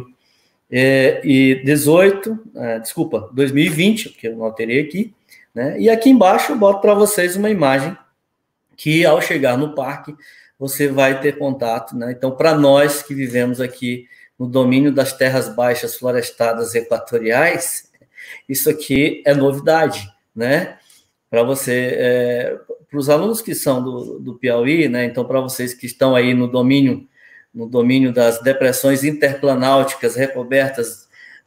[SPEAKER 2] 2020, porque eu não alterei aqui, né? E aqui embaixo eu boto para vocês uma imagem que, ao chegar no parque, você vai ter contato, né? Então, para nós que vivemos aqui no domínio das terras baixas florestadas equatoriais, isso aqui é novidade, né? Para para os alunos que são do Piauí, né? Então, para vocês que estão aí no domínio das depressões interplanáuticas recobertas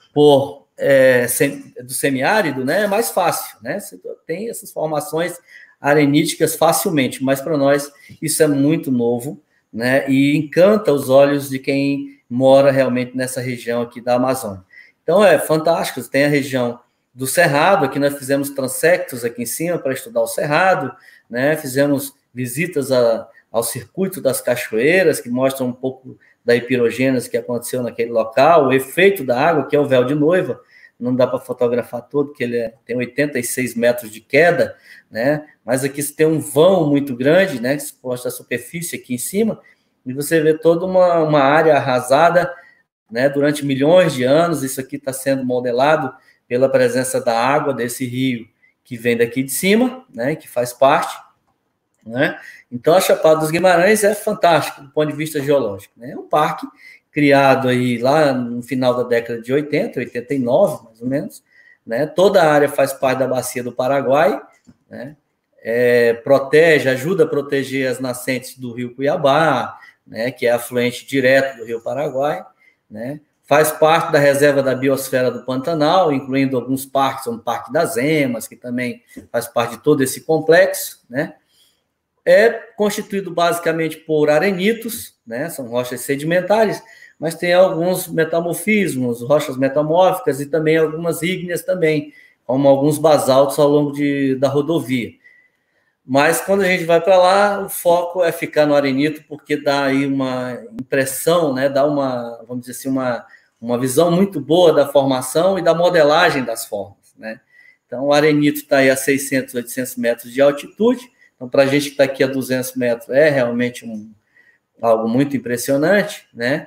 [SPEAKER 2] do semiárido, né? É mais fácil, né? Você tem essas formações areníticas facilmente, mas para nós isso é muito novo, né? E encanta os olhos de quem mora realmente nessa região aqui da Amazônia. Então é fantástico, tem a região do Cerrado, aqui nós fizemos transectos aqui em cima para estudar o Cerrado, né? Fizemos visitas ao circuito das cachoeiras, que mostram um pouco da hipirogênese que aconteceu naquele local, o efeito da água, que é o véu de noiva, não dá para fotografar todo, porque ele tem 86 metros de queda, né? Mas aqui você tem um vão muito grande, né? Que mostra a superfície aqui em cima, e você vê toda uma área arrasada, né? Durante milhões de anos, isso aqui está sendo modelado pela presença da água desse rio que vem daqui de cima, né? Que faz parte, né? Então, a Chapada dos Guimarães é fantástico do ponto de vista geológico, né? É um parque criado aí lá no final da década de 80, 89, mais ou menos, né? Toda a área faz parte da bacia do Paraguai, né? Ajuda a proteger as nascentes do rio Cuiabá, né? Que é afluente direto do rio Paraguai, né? Faz parte da reserva da biosfera do Pantanal, incluindo alguns parques, como o Parque das Emas, que também faz parte de todo esse complexo, né? É constituído basicamente por arenitos, né? São rochas sedimentares, mas tem alguns metamorfismos, rochas metamórficas e também algumas ígneas também, como alguns basaltos ao longo da rodovia. Mas quando a gente vai para lá, o foco é ficar no arenito, porque dá aí uma impressão, né? Dá vamos dizer assim, uma visão muito boa da formação e da modelagem das formas, né? Então, o arenito está aí a 600, 800 metros de altitude. Então, para a gente que está aqui a 200 metros, é realmente algo muito impressionante, né?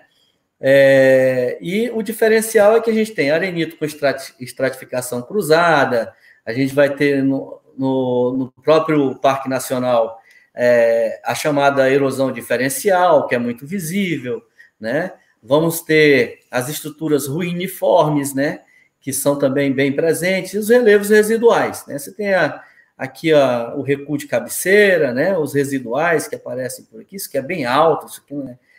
[SPEAKER 2] E o diferencial é que a gente tem arenito com estratificação cruzada, a gente vai ter no próprio Parque Nacional a chamada erosão diferencial, que é muito visível, né? Vamos ter as estruturas ruiniformes, né? Que são também bem presentes, e os relevos residuais, né? Você tem aqui o recuo de cabeceira, né, os residuais que aparecem por aqui, isso que é bem alto, isso aqui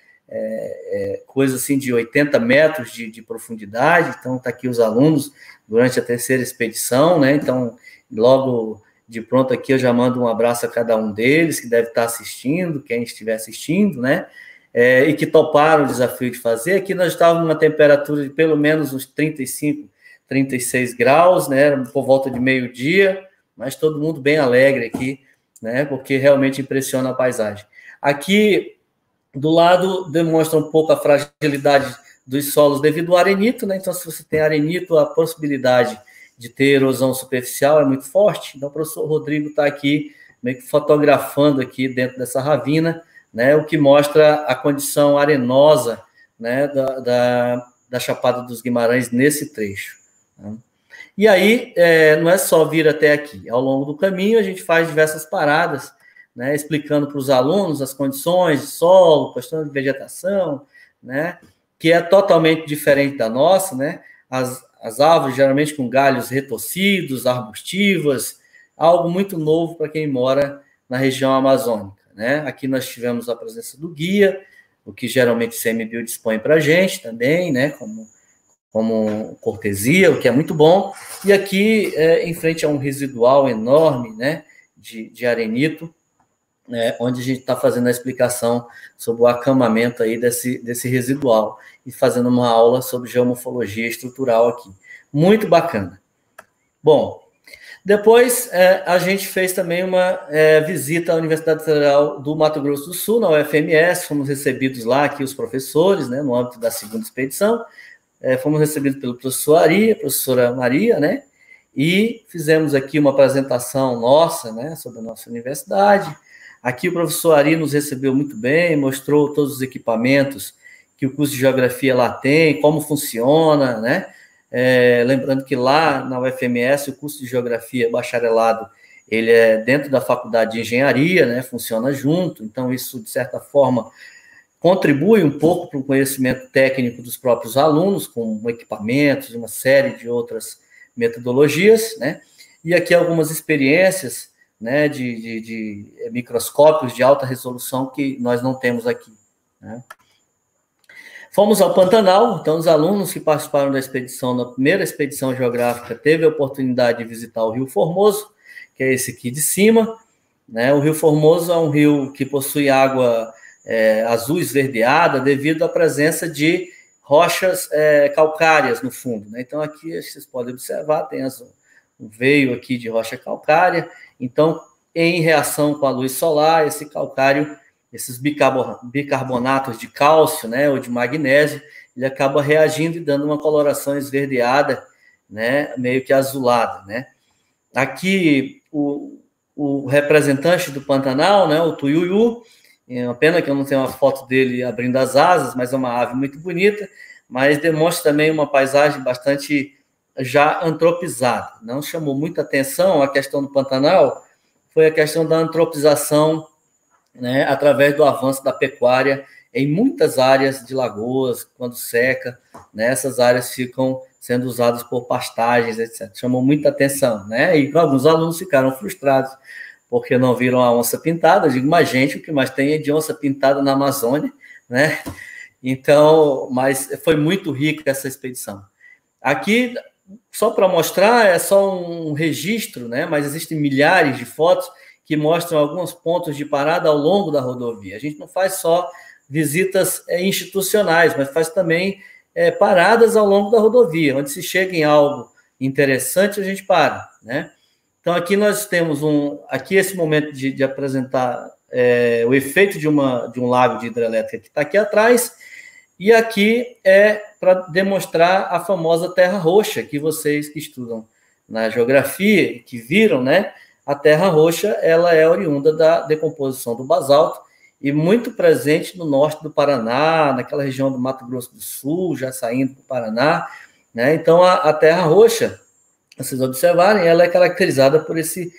[SPEAKER 2] coisa assim de 80 metros de profundidade, então está aqui os alunos durante a terceira expedição, né, então logo de pronto aqui eu já mando um abraço a cada um deles, que deve estar assistindo, quem estiver assistindo, né, e que toparam o desafio de fazer. Aqui nós estávamos numa temperatura de pelo menos uns 35, 36 graus, né, por volta de meio-dia, mas todo mundo bem alegre aqui, né, porque realmente impressiona a paisagem. Aqui, do lado, demonstra um pouco a fragilidade dos solos devido ao arenito, né, então se você tem arenito, a possibilidade de ter erosão superficial é muito forte, então o professor Rodrigo está aqui meio que fotografando aqui dentro dessa ravina, né, o que mostra a condição arenosa, né, da Chapada dos Guimarães nesse trecho. Né. E aí, não é só vir até aqui. Ao longo do caminho, a gente faz diversas paradas, né, explicando para os alunos as condições de solo, questão de vegetação, né, que é totalmente diferente da nossa, né, as árvores geralmente com galhos retorcidos, arbustivas, algo muito novo para quem mora na região amazônica, né. Aqui nós tivemos a presença do guia, o que geralmente o CMBio dispõe para a gente também, né, como cortesia, o que é muito bom. E aqui, em frente a um residual enorme, né, de arenito, né, onde a gente está fazendo a explicação sobre o acamamento aí desse residual e fazendo uma aula sobre geomorfologia estrutural aqui. Muito bacana. Bom, depois a gente fez também uma visita à Universidade Federal do Mato Grosso do Sul, na UFMS, fomos recebidos lá, aqui os professores, né, no âmbito da segunda expedição, fomos recebidos pelo professor Ari, a professora Maria, né, e fizemos aqui uma apresentação nossa, né, sobre a nossa universidade. Aqui o professor Ari nos recebeu muito bem, mostrou todos os equipamentos que o curso de Geografia lá tem, como funciona, né, lembrando que lá na UFMS o curso de Geografia bacharelado, ele é dentro da Faculdade de Engenharia, né, funciona junto, então isso, de certa forma, contribui um pouco para o conhecimento técnico dos próprios alunos, com equipamentos, uma série de outras metodologias, né? E aqui algumas experiências, né, de microscópios de alta resolução que nós não temos aqui, né? Fomos ao Pantanal, então os alunos que participaram da expedição, na primeira expedição geográfica, teve a oportunidade de visitar o Rio Formoso, que é esse aqui de cima, né? O Rio Formoso é um rio que possui água azul esverdeada devido à presença de rochas calcárias no fundo, né? Então aqui vocês podem observar, tem um veio aqui de rocha calcária, então em reação com a luz solar, esse calcário, esses bicarbonatos de cálcio, né, ou de magnésio, ele acaba reagindo e dando uma coloração esverdeada, né, meio que azulada, né? Aqui o representante do Pantanal, né, o tuiuiu, é uma pena que eu não tenho uma foto dele abrindo as asas, mas é uma ave muito bonita, mas demonstra também uma paisagem bastante já antropizada. Não chamou muita atenção a questão do Pantanal, foi a questão da antropização, né, através do avanço da pecuária em muitas áreas de lagoas, quando seca, né, essas áreas ficam sendo usadas por pastagens, etc. Chamou muita atenção, né, e alguns alunos ficaram frustrados, porque não viram a onça pintada. Eu digo, mas gente, o que mais tem é de onça pintada na Amazônia, né? Então, mas foi muito rica essa expedição. Aqui, só para mostrar, é só um registro, né? Mas existem milhares de fotos que mostram alguns pontos de parada ao longo da rodovia. A gente não faz só visitas institucionais, mas faz também paradas ao longo da rodovia, onde se chega em algo interessante, a gente para, né? Então, aqui nós temos aqui esse momento de apresentar o efeito de um lago de hidrelétrica que está aqui atrás, e aqui é para demonstrar a famosa terra roxa, que vocês que estudam na geografia, que viram, né? A terra roxa, ela é oriunda da decomposição do basalto e muito presente no norte do Paraná, naquela região do Mato Grosso do Sul, já saindo para o Paraná, né? Então, a terra roxa, vocês observarem, ela é caracterizada por esse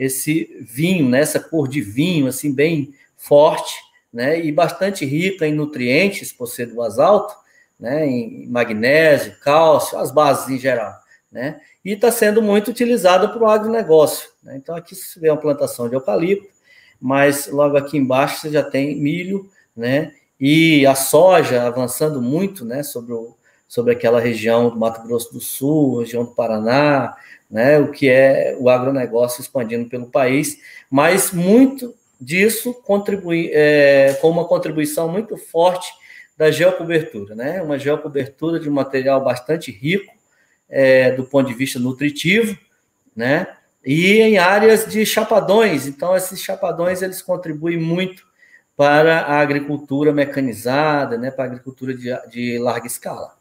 [SPEAKER 2] vinho, né? Essa cor de vinho, assim, bem forte, né? E bastante rica em nutrientes, por ser do basalto, né? Em magnésio, cálcio, as bases em geral, né? e está sendo muito utilizada para o agronegócio, né? Então, aqui se vê uma plantação de eucalipto, mas logo aqui embaixo você já tem milho, né? E a soja avançando muito, né? Sobre aquela região do Mato Grosso do Sul, região do Paraná, né? O que é o agronegócio expandindo pelo país, mas muito disso contribui com uma contribuição muito forte da geocobertura, né? Uma geocobertura de um material bastante rico do ponto de vista nutritivo, né? E em áreas de chapadões. Então, esses chapadões eles contribuem muito para a agricultura mecanizada, né? Para a agricultura de larga escala.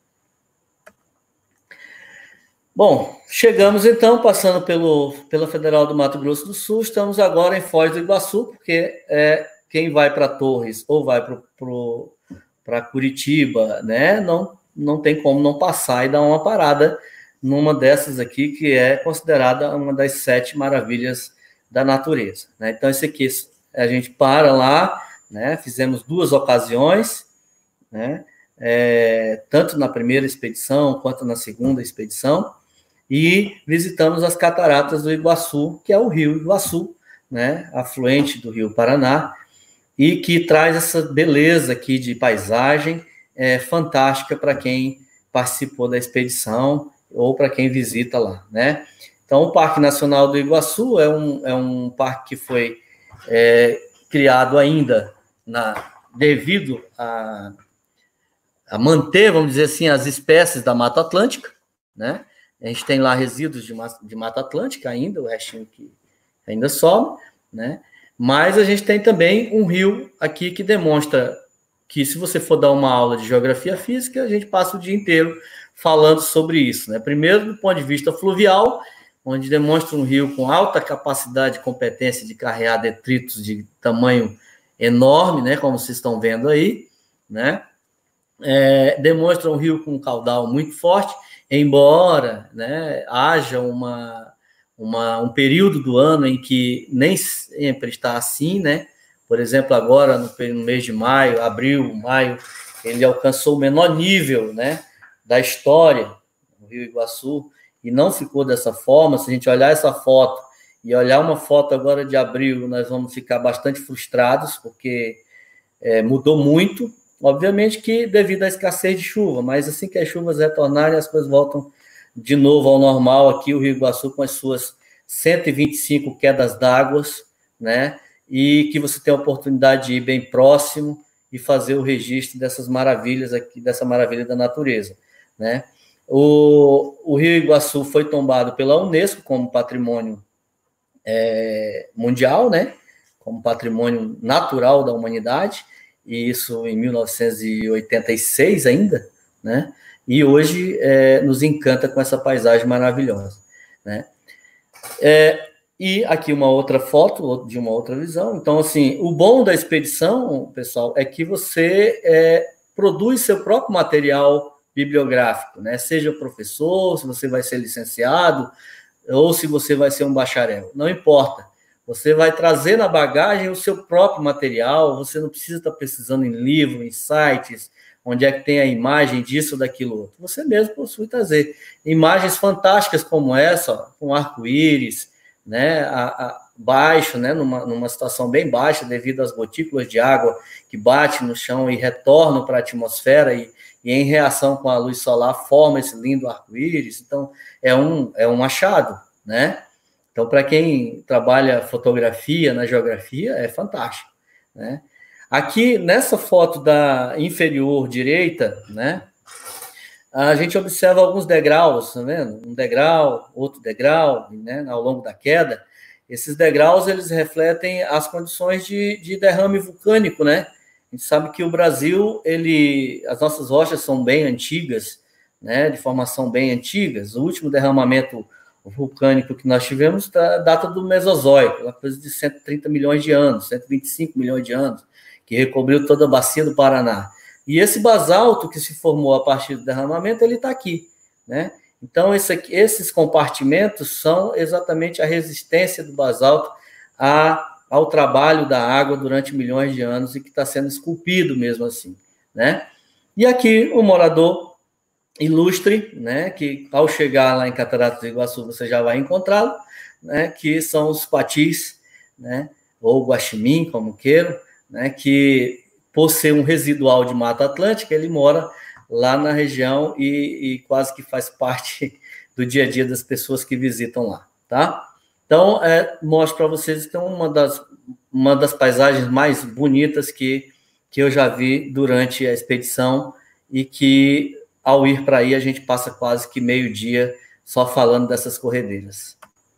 [SPEAKER 2] Bom, chegamos então, passando pela Federal do Mato Grosso do Sul, estamos agora em Foz do Iguaçu, porque quem vai para Torres ou vai para Curitiba, né, não tem como não passar e dar uma parada numa dessas aqui, que é considerada uma das 7 maravilhas da natureza, né? Então, esse aqui a gente para lá, né, fizemos 2 ocasiões, né, tanto na primeira expedição quanto na segunda expedição, e visitamos as cataratas do Iguaçu, que é o rio Iguaçu, né, afluente do rio Paraná, e que traz essa beleza aqui de paisagem fantástica para quem participou da expedição ou para quem visita lá, né? Então, o Parque Nacional do Iguaçu é um parque que foi criado ainda devido a manter, vamos dizer assim, as espécies da Mata Atlântica, né? A gente tem lá resíduos de Mata Atlântica ainda, o restinho que ainda sobe, né? Mas a gente tem também um rio aqui que demonstra que, se você for dar uma aula de geografia física, a gente passa o dia inteiro falando sobre isso, né? Primeiro, do ponto de vista fluvial, onde demonstra um rio com alta capacidade e competência de carregar detritos de tamanho enorme, né? Como vocês estão vendo aí, né? Demonstra um rio com um caudal muito forte, embora, né, haja um período do ano em que nem sempre está assim, né? Por exemplo, agora no mês de maio, abril, maio, ele alcançou o menor nível, né, da história do Rio Iguaçu, e não ficou dessa forma. Se a gente olhar essa foto e olhar uma foto agora de abril, nós vamos ficar bastante frustrados, porque mudou muito. Obviamente que devido à escassez de chuva, mas assim que as chuvas retornarem, as coisas voltam de novo ao normal. Aqui o Rio Iguaçu com as suas 125 quedas d'água, né? E que você tem a oportunidade de ir bem próximo e fazer o registro dessas maravilhas aqui, dessa maravilha da natureza, né? O Rio Iguaçu foi tombado pela Unesco como patrimônio mundial, né? Como patrimônio natural da humanidade, e isso em 1986 ainda, né? E hoje nos encanta com essa paisagem maravilhosa, né? E aqui uma outra foto de uma outra visão. Então, assim, o bom da expedição, pessoal, é que você produz seu próprio material bibliográfico, né? Seja professor, se você vai ser licenciado, ou se você vai ser um bacharel, não importa. Você vai trazer na bagagem o seu próprio material, você não precisa estar precisando em livro, em sites, onde é que tem a imagem disso ou daquilo outro. Você mesmo possui trazer imagens fantásticas como essa, ó, com arco-íris, né, baixo, né, numa situação bem baixa, devido às gotículas de água que batem no chão e retornam para a atmosfera e em reação com a luz solar forma esse lindo arco-íris. Então, é um achado, né? Então, para quem trabalha fotografia na geografia, é fantástico, né? Aqui, nessa foto da inferior direita, né, a gente observa alguns degraus, tá vendo? Um degrau, outro degrau, né, ao longo da queda. Esses degraus, eles refletem as condições de derrame vulcânico, né? A gente sabe que o Brasil, as nossas rochas são bem antigas, né, de formação bem antigas. O último derramamento vulcânico que nós tivemos data do Mesozoico, uma coisa de 130 milhões de anos, 125 milhões de anos, que recobriu toda a bacia do Paraná. E esse basalto que se formou a partir do derramamento, ele está aqui, né? Então, esses compartimentos são exatamente a resistência do basalto ao trabalho da água durante milhões de anos, e que está sendo esculpido mesmo assim, né? E aqui o morador ilustre, né, que ao chegar lá em Cataratas do Iguaçu você já vai encontrá-lo, né, que são os quatis, né, ou guaxinim, como queiram, né, que por ser um residual de Mata Atlântica, ele mora lá na região e quase que faz parte do dia a dia das pessoas que visitam lá, tá? Então, mostro para vocês então uma das paisagens mais bonitas que eu já vi durante a expedição e que, ao ir para aí, a gente passa quase que meio-dia só falando dessas corredeiras.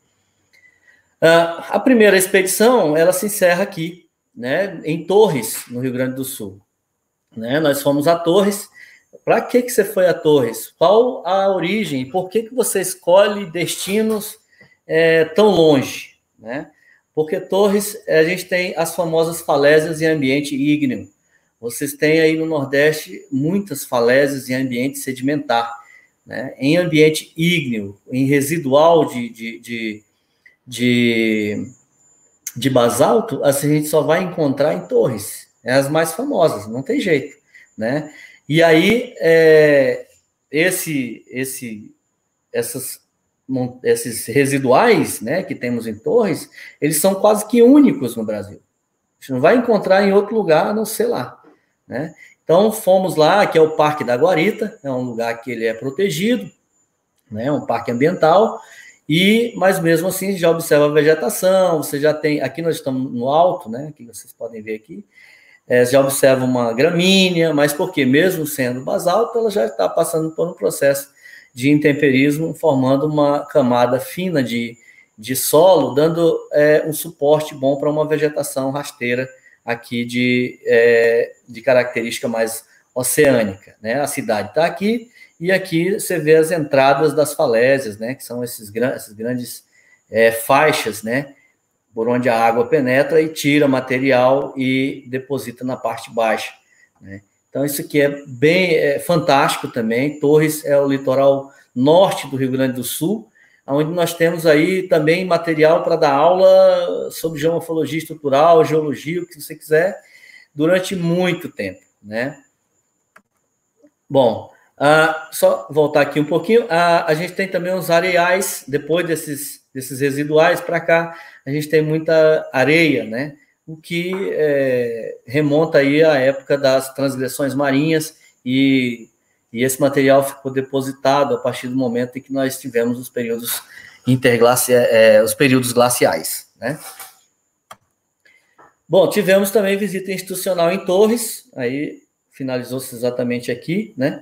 [SPEAKER 2] A primeira expedição, ela se encerra aqui, né, em Torres, no Rio Grande do Sul. Né? Nós fomos a Torres. Para que você foi a Torres? Qual a origem? Por que você escolhe destinos tão longe? Né? Porque Torres, a gente tem as famosas falésias em ambiente ígneo. Vocês têm aí no Nordeste muitas falésias em ambiente sedimentar. Né? Em ambiente ígneo, em residual de basalto, assim, a gente só vai encontrar em Torres. É as mais famosas, não tem jeito. Né? E aí, esses residuais, né, que temos em Torres, eles são quase que únicos no Brasil. A gente não vai encontrar em outro lugar, a não ser lá. Né? Então, fomos lá, que é o Parque da Guarita, é um lugar que ele é protegido, né, um parque ambiental, mas mesmo assim já observa a vegetação, você já tem, aqui nós estamos no alto, né, que vocês podem ver aqui, já observa uma gramínea, mas porque mesmo sendo basalto, ela já está passando por um processo de intemperismo, formando uma camada fina de solo, dando um suporte bom para uma vegetação rasteira aqui de característica mais oceânica. Né? A cidade está aqui, e aqui você vê as entradas das falésias, né? Que são essas grandes faixas, né? Por onde a água penetra e tira material e deposita na parte baixa. Né? Então, isso aqui é bem fantástico também. Torres é o litoral norte do Rio Grande do Sul, onde nós temos aí também material para dar aula sobre geomorfologia estrutural, geologia, o que você quiser, durante muito tempo. Né? Bom, só voltar aqui um pouquinho, a gente tem também os areiais, depois desses residuais para cá, a gente tem muita areia, né? O que remonta aí à época das transgressões marinhas e esse material ficou depositado a partir do momento em que nós tivemos os períodos os períodos glaciais, né? Bom, tivemos também visita institucional em Torres, aí finalizou-se exatamente aqui, né?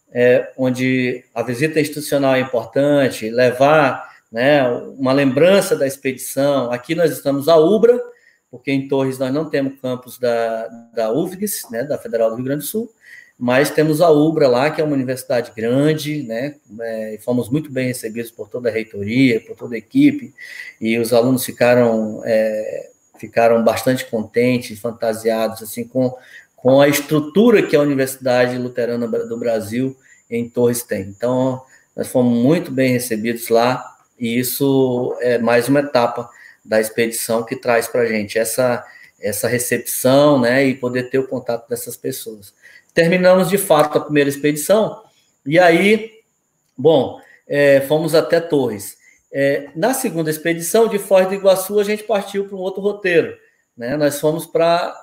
[SPEAKER 2] Onde a visita institucional é importante, levar, né, uma lembrança da expedição. Aqui nós estamos a Ubra, porque em Torres nós não temos campus da UFGS, né, da Federal do Rio Grande do Sul, mas temos a Ubra lá, que é uma universidade grande, né, e fomos muito bem recebidos por toda a reitoria, por toda a equipe, e os alunos ficaram bastante contentes, fantasiados, assim, com a estrutura que a Universidade Luterana do Brasil em Torres tem. Então, nós fomos muito bem recebidos lá, e isso é mais uma etapa da expedição que traz para a gente essa recepção, né, e poder ter o contato dessas pessoas. Terminamos, de fato, a primeira expedição, e aí, bom, fomos até Torres. Na segunda expedição, de Foz do Iguaçu, a gente partiu para um outro roteiro, né? Nós fomos para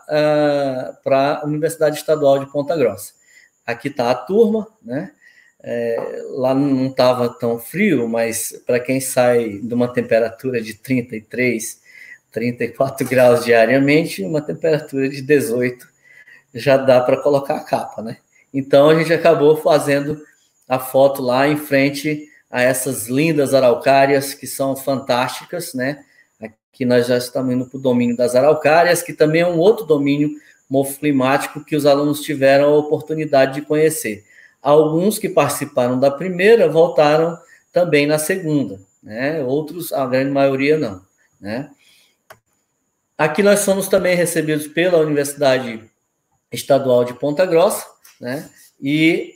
[SPEAKER 2] a Universidade Estadual de Ponta Grossa. Aqui está a turma, né? Lá não estava tão frio, mas para quem sai de uma temperatura de 33, 34 graus diariamente, uma temperatura de 18 já dá para colocar a capa, né? Então a gente acabou fazendo a foto lá em frente a essas lindas araucárias que são fantásticas, né? Aqui nós já estamos indo para o domínio das araucárias, que também é um outro domínio morfoclimático que os alunos tiveram a oportunidade de conhecer. Alguns que participaram da primeira voltaram também na segunda, né? Outros, a grande maioria, não, né? Aqui nós somos também recebidos pela Universidade Estadual de Ponta Grossa, né? E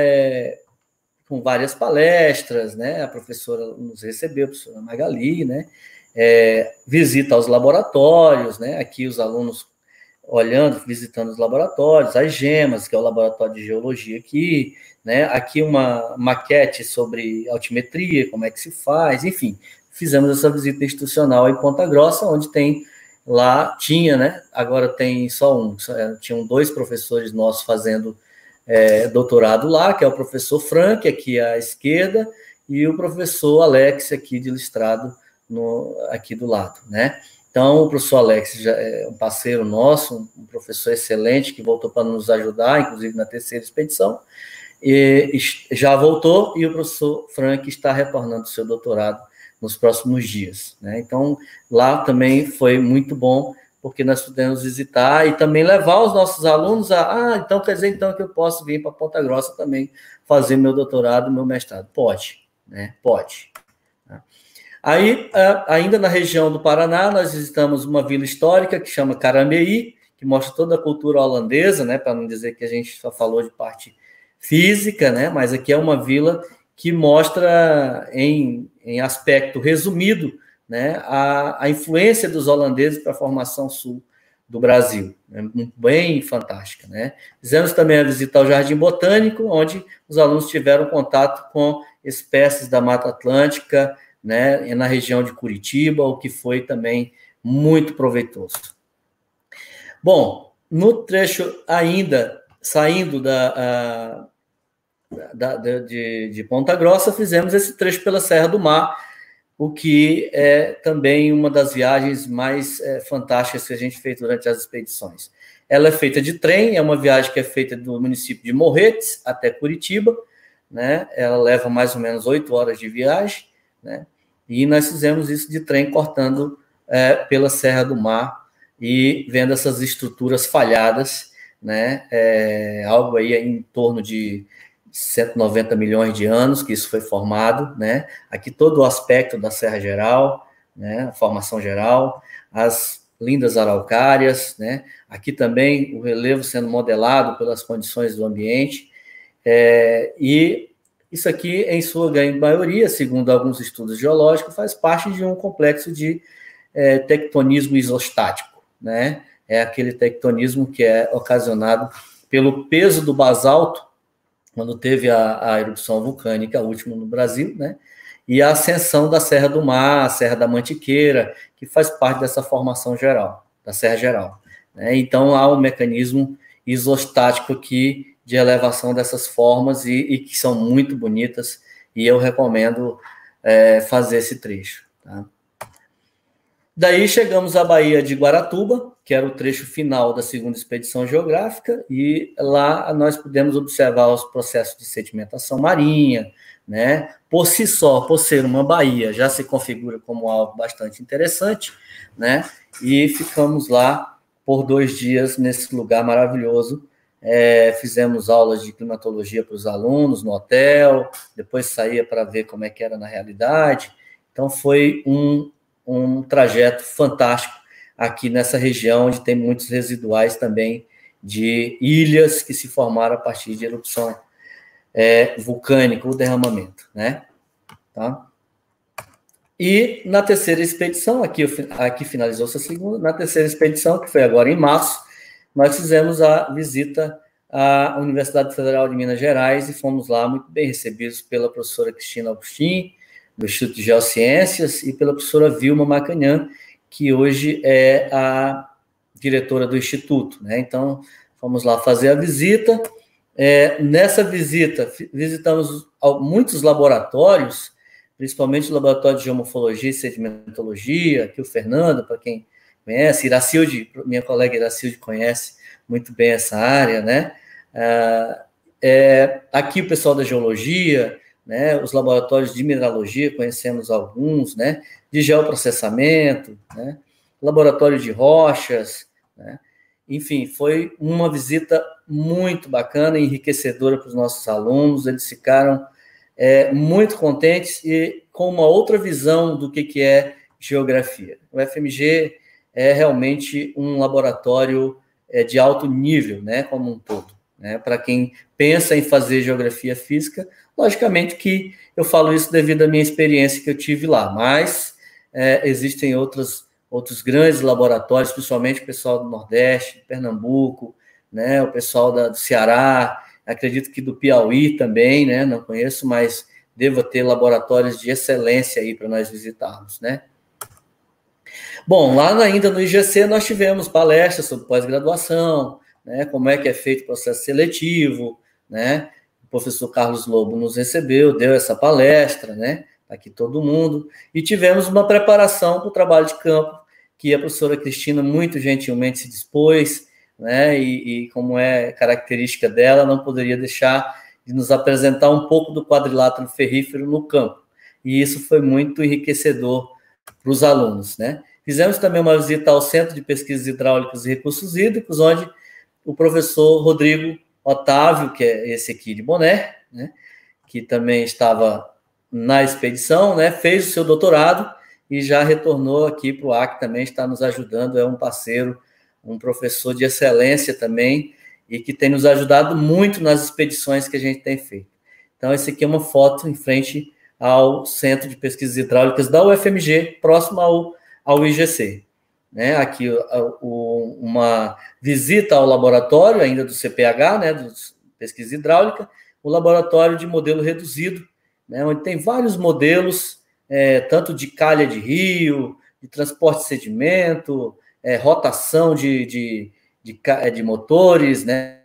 [SPEAKER 2] com várias palestras, né? A professora nos recebeu, a professora Magali, né? Visita aos laboratórios, né? Aqui os alunos olhando, visitando os laboratórios, as GEMAS, que é o laboratório de geologia aqui, né? Aqui uma maquete sobre altimetria, como é que se faz, enfim, fizemos essa visita institucional em Ponta Grossa, onde tinha, né? Agora tem só um, tinham 2 professores nossos fazendo doutorado lá, que é o professor Frank, aqui à esquerda, e o professor Alex, aqui de listrado, aqui do lado, né? Então, o professor Alex já é um parceiro nosso, um professor excelente, que voltou para nos ajudar, inclusive na terceira expedição, e já voltou, e o professor Frank está retornando ao seu doutorado nos próximos dias, né? Então, lá também foi muito bom, porque nós pudemos visitar e também levar os nossos alunos então quer dizer então que eu posso vir para Ponta Grossa também fazer meu doutorado, meu mestrado. Pode, né? Pode. Aí, ainda na região do Paraná, nós visitamos uma vila histórica que chama Carambeí, que mostra toda a cultura holandesa, né? Para não dizer que a gente só falou de parte física, né? Mas aqui é uma vila que mostra em aspecto resumido, né, a influência dos holandeses para a formação sul do Brasil, né, bem fantástica, né? Fizemos também a visita ao Jardim Botânico, onde os alunos tiveram contato com espécies da Mata Atlântica, né, na região de Curitiba, o que foi também muito proveitoso. Bom, no trecho ainda, saindo de Ponta Grossa, fizemos esse trecho pela Serra do Mar, o que é também uma das viagens mais fantásticas que a gente fez durante as expedições. Ela é feita de trem, é uma viagem que é feita do município de Morretes até Curitiba, né? Ela leva mais ou menos 8 horas de viagem, né? E nós fizemos isso de trem, cortando pela Serra do Mar e vendo essas estruturas falhadas, né? Algo aí em torno de 190 milhões de anos que isso foi formado, né? Aqui todo o aspecto da Serra Geral, né? A formação geral, as lindas araucárias, né? Aqui também o relevo sendo modelado pelas condições do ambiente, e isso aqui, em sua grande maioria, segundo alguns estudos geológicos, faz parte de um complexo de tectonismo isostático, né? É aquele tectonismo que é ocasionado pelo peso do basalto, quando teve a erupção vulcânica, a última no Brasil, né? E a ascensão da Serra do Mar, a Serra da Mantiqueira, que faz parte dessa formação geral, da Serra Geral, né? Então, há um mecanismo isostático aqui de elevação dessas formas e que são muito bonitas, e eu recomendo fazer esse trecho, tá? Daí chegamos à Baía de Guaratuba, que era o trecho final da segunda expedição geográfica, e lá nós pudemos observar os processos de sedimentação marinha, né? Por si só, por ser uma baía, já se configura como algo bastante interessante, né? E ficamos lá por 2 dias nesse lugar maravilhoso. Fizemos aulas de climatologia para os alunos no hotel, depois saía para ver como é que era na realidade. Então, foi um trajeto fantástico aqui nessa região, onde tem muitos residuais também de ilhas que se formaram a partir de erupção vulcânica, o derramamento, né? Tá? E na terceira expedição, aqui finalizou-se a segunda, na terceira expedição, que foi agora em março, nós fizemos a visita à Universidade Federal de Minas Gerais e fomos lá muito bem recebidos pela professora Cristina Augustin, do Instituto de Geociências, e pela professora Vilma Macanhã, que hoje é a diretora do Instituto, né? Então, fomos lá fazer a visita. Nessa visita, visitamos muitos laboratórios, principalmente o laboratório de geomorfologia e sedimentologia, aqui o Fernando, para quem conhece, Iracilde, minha colega Iracilde conhece muito bem essa área, né? Aqui o pessoal da geologia, né? Os laboratórios de mineralogia, conhecemos alguns, né? De geoprocessamento, né? Laboratório de rochas, né? Enfim, foi uma visita muito bacana e enriquecedora para os nossos alunos. Eles ficaram muito contentes e com uma outra visão do que é geografia. O FMG é realmente um laboratório de alto nível, né, como um todo, né? Para quem pensa em fazer geografia física, logicamente que eu falo isso devido à minha experiência que eu tive lá, mas existem outros outros grandes laboratórios, principalmente o pessoal do Nordeste, Pernambuco, né, o pessoal do Ceará, acredito que do Piauí também, né, não conheço, mas devo ter laboratórios de excelência aí para nós visitarmos, né. Bom, lá ainda no IGC nós tivemos palestras sobre pós-graduação, né, como é que é feito o processo seletivo, né, o professor Carlos Lobo nos recebeu, deu essa palestra, né, aqui todo mundo, e tivemos uma preparação para o trabalho de campo, que a professora Cristina muito gentilmente se dispôs, né, e como é característica dela, não poderia deixar de nos apresentar um pouco do quadrilátero ferrífero no campo, e isso foi muito enriquecedor para os alunos, né. Fizemos também uma visita ao Centro de Pesquisas Hidráulicas e Recursos Hídricos, onde o professor Rodrigo Otávio, que é esse aqui de boné, né, que também estava na expedição, né, fez o seu doutorado e já retornou aqui para o Acre, também está nos ajudando, é um parceiro, um professor de excelência também, e que tem nos ajudado muito nas expedições que a gente tem feito. Então, esse aqui é uma foto em frente ao Centro de Pesquisas Hidráulicas da UFMG, próximo ao IGC. Né? Aqui uma visita ao laboratório, ainda do CPH, né, do Pesquisa Hidráulica, o laboratório de modelo reduzido, né, onde tem vários modelos, tanto de calha de rio, de transporte de sedimento, rotação de motores, né?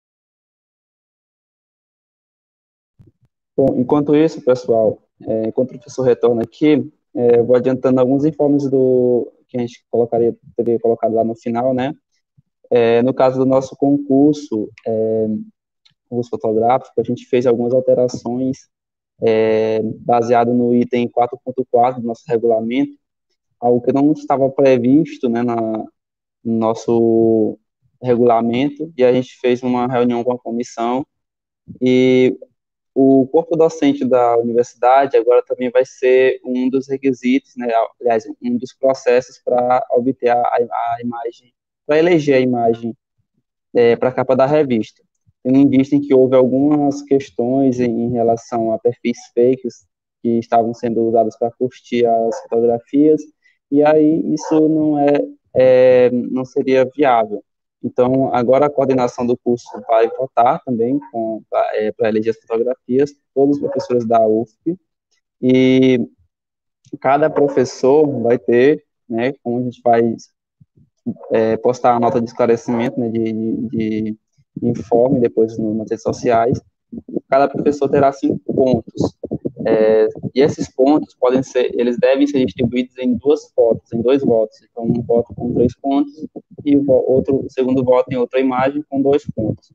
[SPEAKER 1] Bom, enquanto isso, pessoal, enquanto o professor retorna aqui, eu vou adiantando alguns informes do que a gente teria colocado lá no final, né? No caso do nosso concurso fotográfico, a gente fez algumas alterações baseado no item 4.4 do nosso regulamento, algo que não estava previsto, né, no nosso regulamento, e a gente fez uma reunião com a comissão, e o corpo docente da universidade agora também vai ser um dos requisitos, né, aliás, um dos processos para obter a imagem, para eleger a imagem para a capa da revista. Tendo em vista em que houve algumas questões em relação a perfis fakes que estavam sendo usados para curtir as fotografias, e aí isso não seria viável. Então, agora a coordenação do curso vai votar também para eleger as fotografias, todos os professores da UFP, e cada professor vai ter, né, como a gente faz, postar a nota de esclarecimento, né, de informe depois nas redes sociais, cada professor terá 5 pontos. E esses pontos eles devem ser distribuídos em 2 fotos, em 2 votos. Então, um voto com 3 pontos e o segundo voto em outra imagem com 2 pontos.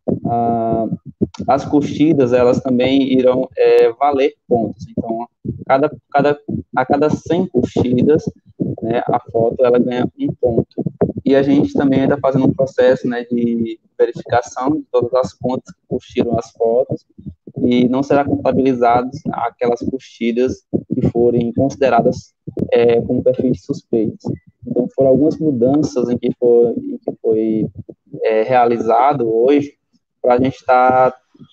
[SPEAKER 1] As curtidas, elas também irão valer pontos. Então, a cada 100 curtidas, né, a foto ela ganha 1 ponto. E a gente também está fazendo um processo, né, de verificação de todas as contas que curtiram as fotos, e não será contabilizados aquelas curtidas que forem consideradas como perfis suspeitos. Então, foram algumas mudanças em que foi realizado hoje para a gente estar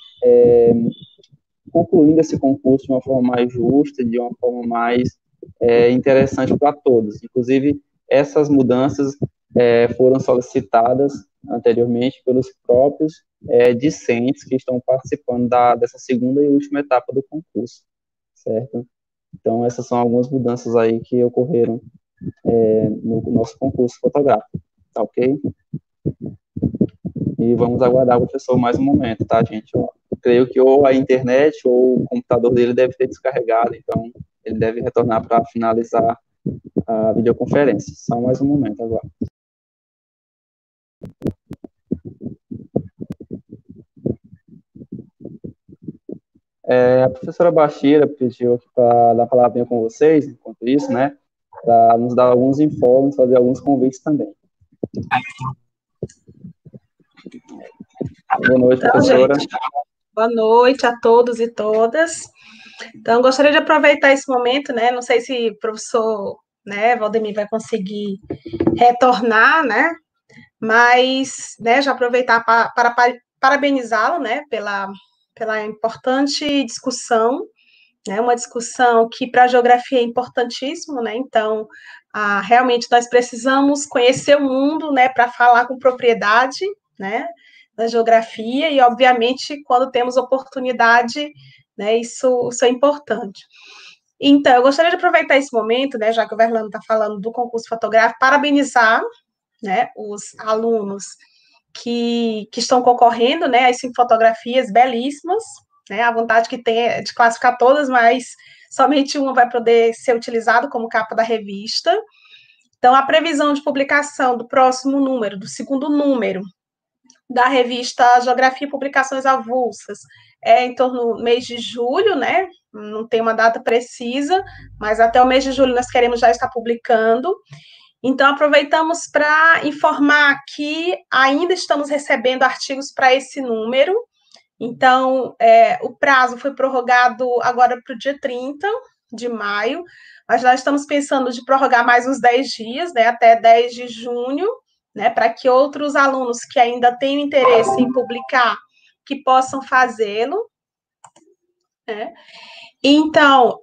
[SPEAKER 1] concluindo esse concurso de uma forma mais justa, de uma forma mais interessante para todos. Inclusive, essas mudanças foram solicitadas anteriormente pelos próprios discentes que estão participando dessa segunda e última etapa do concurso, certo? Então, essas são algumas mudanças aí que ocorreram no nosso concurso fotográfico, tá ok? E vamos aguardar o professor mais um momento, tá, gente? Eu creio que ou a internet ou o computador dele deve ter descarregado, então ele deve retornar para finalizar a videoconferência. Só mais um momento agora. A professora Bachira pediu para dar a palavrinha com vocês, enquanto isso, né, para nos dar alguns informes, fazer alguns convites também. Boa noite, professora.
[SPEAKER 3] Gente, boa noite a todos e todas. Então, gostaria de aproveitar esse momento, né, não sei se o professor, né, Valdemir vai conseguir retornar, né, mas, né, já aproveitar para parabenizá-lo, né, pela importante discussão, né, uma discussão que para a geografia é importantíssimo, né, então, realmente nós precisamos conhecer o mundo, né, para falar com propriedade, né, da geografia, e, obviamente, quando temos oportunidade, né, isso é importante. Então, eu gostaria de aproveitar esse momento, né, já que o Verlano está falando do concurso fotográfico, parabenizar, né, os alunos que estão concorrendo, né, às 5 fotografias belíssimas, né, a vontade que tem é de classificar todas, mas somente uma vai poder ser utilizada como capa da revista. Então, a previsão de publicação do próximo número, do segundo número, da revista Geografia e Publicações Avulsas, é em torno do mês de julho, né, não tem uma data precisa, mas até o mês de julho nós queremos já estar publicando. Então, aproveitamos para informar que ainda estamos recebendo artigos para esse número. Então, o prazo foi prorrogado agora para o dia 30 de maio, mas nós estamos pensando de prorrogar mais uns 10 dias, né, até 10 de junho, né, para que outros alunos que ainda têm interesse em publicar, que possam fazê-lo, né. Então,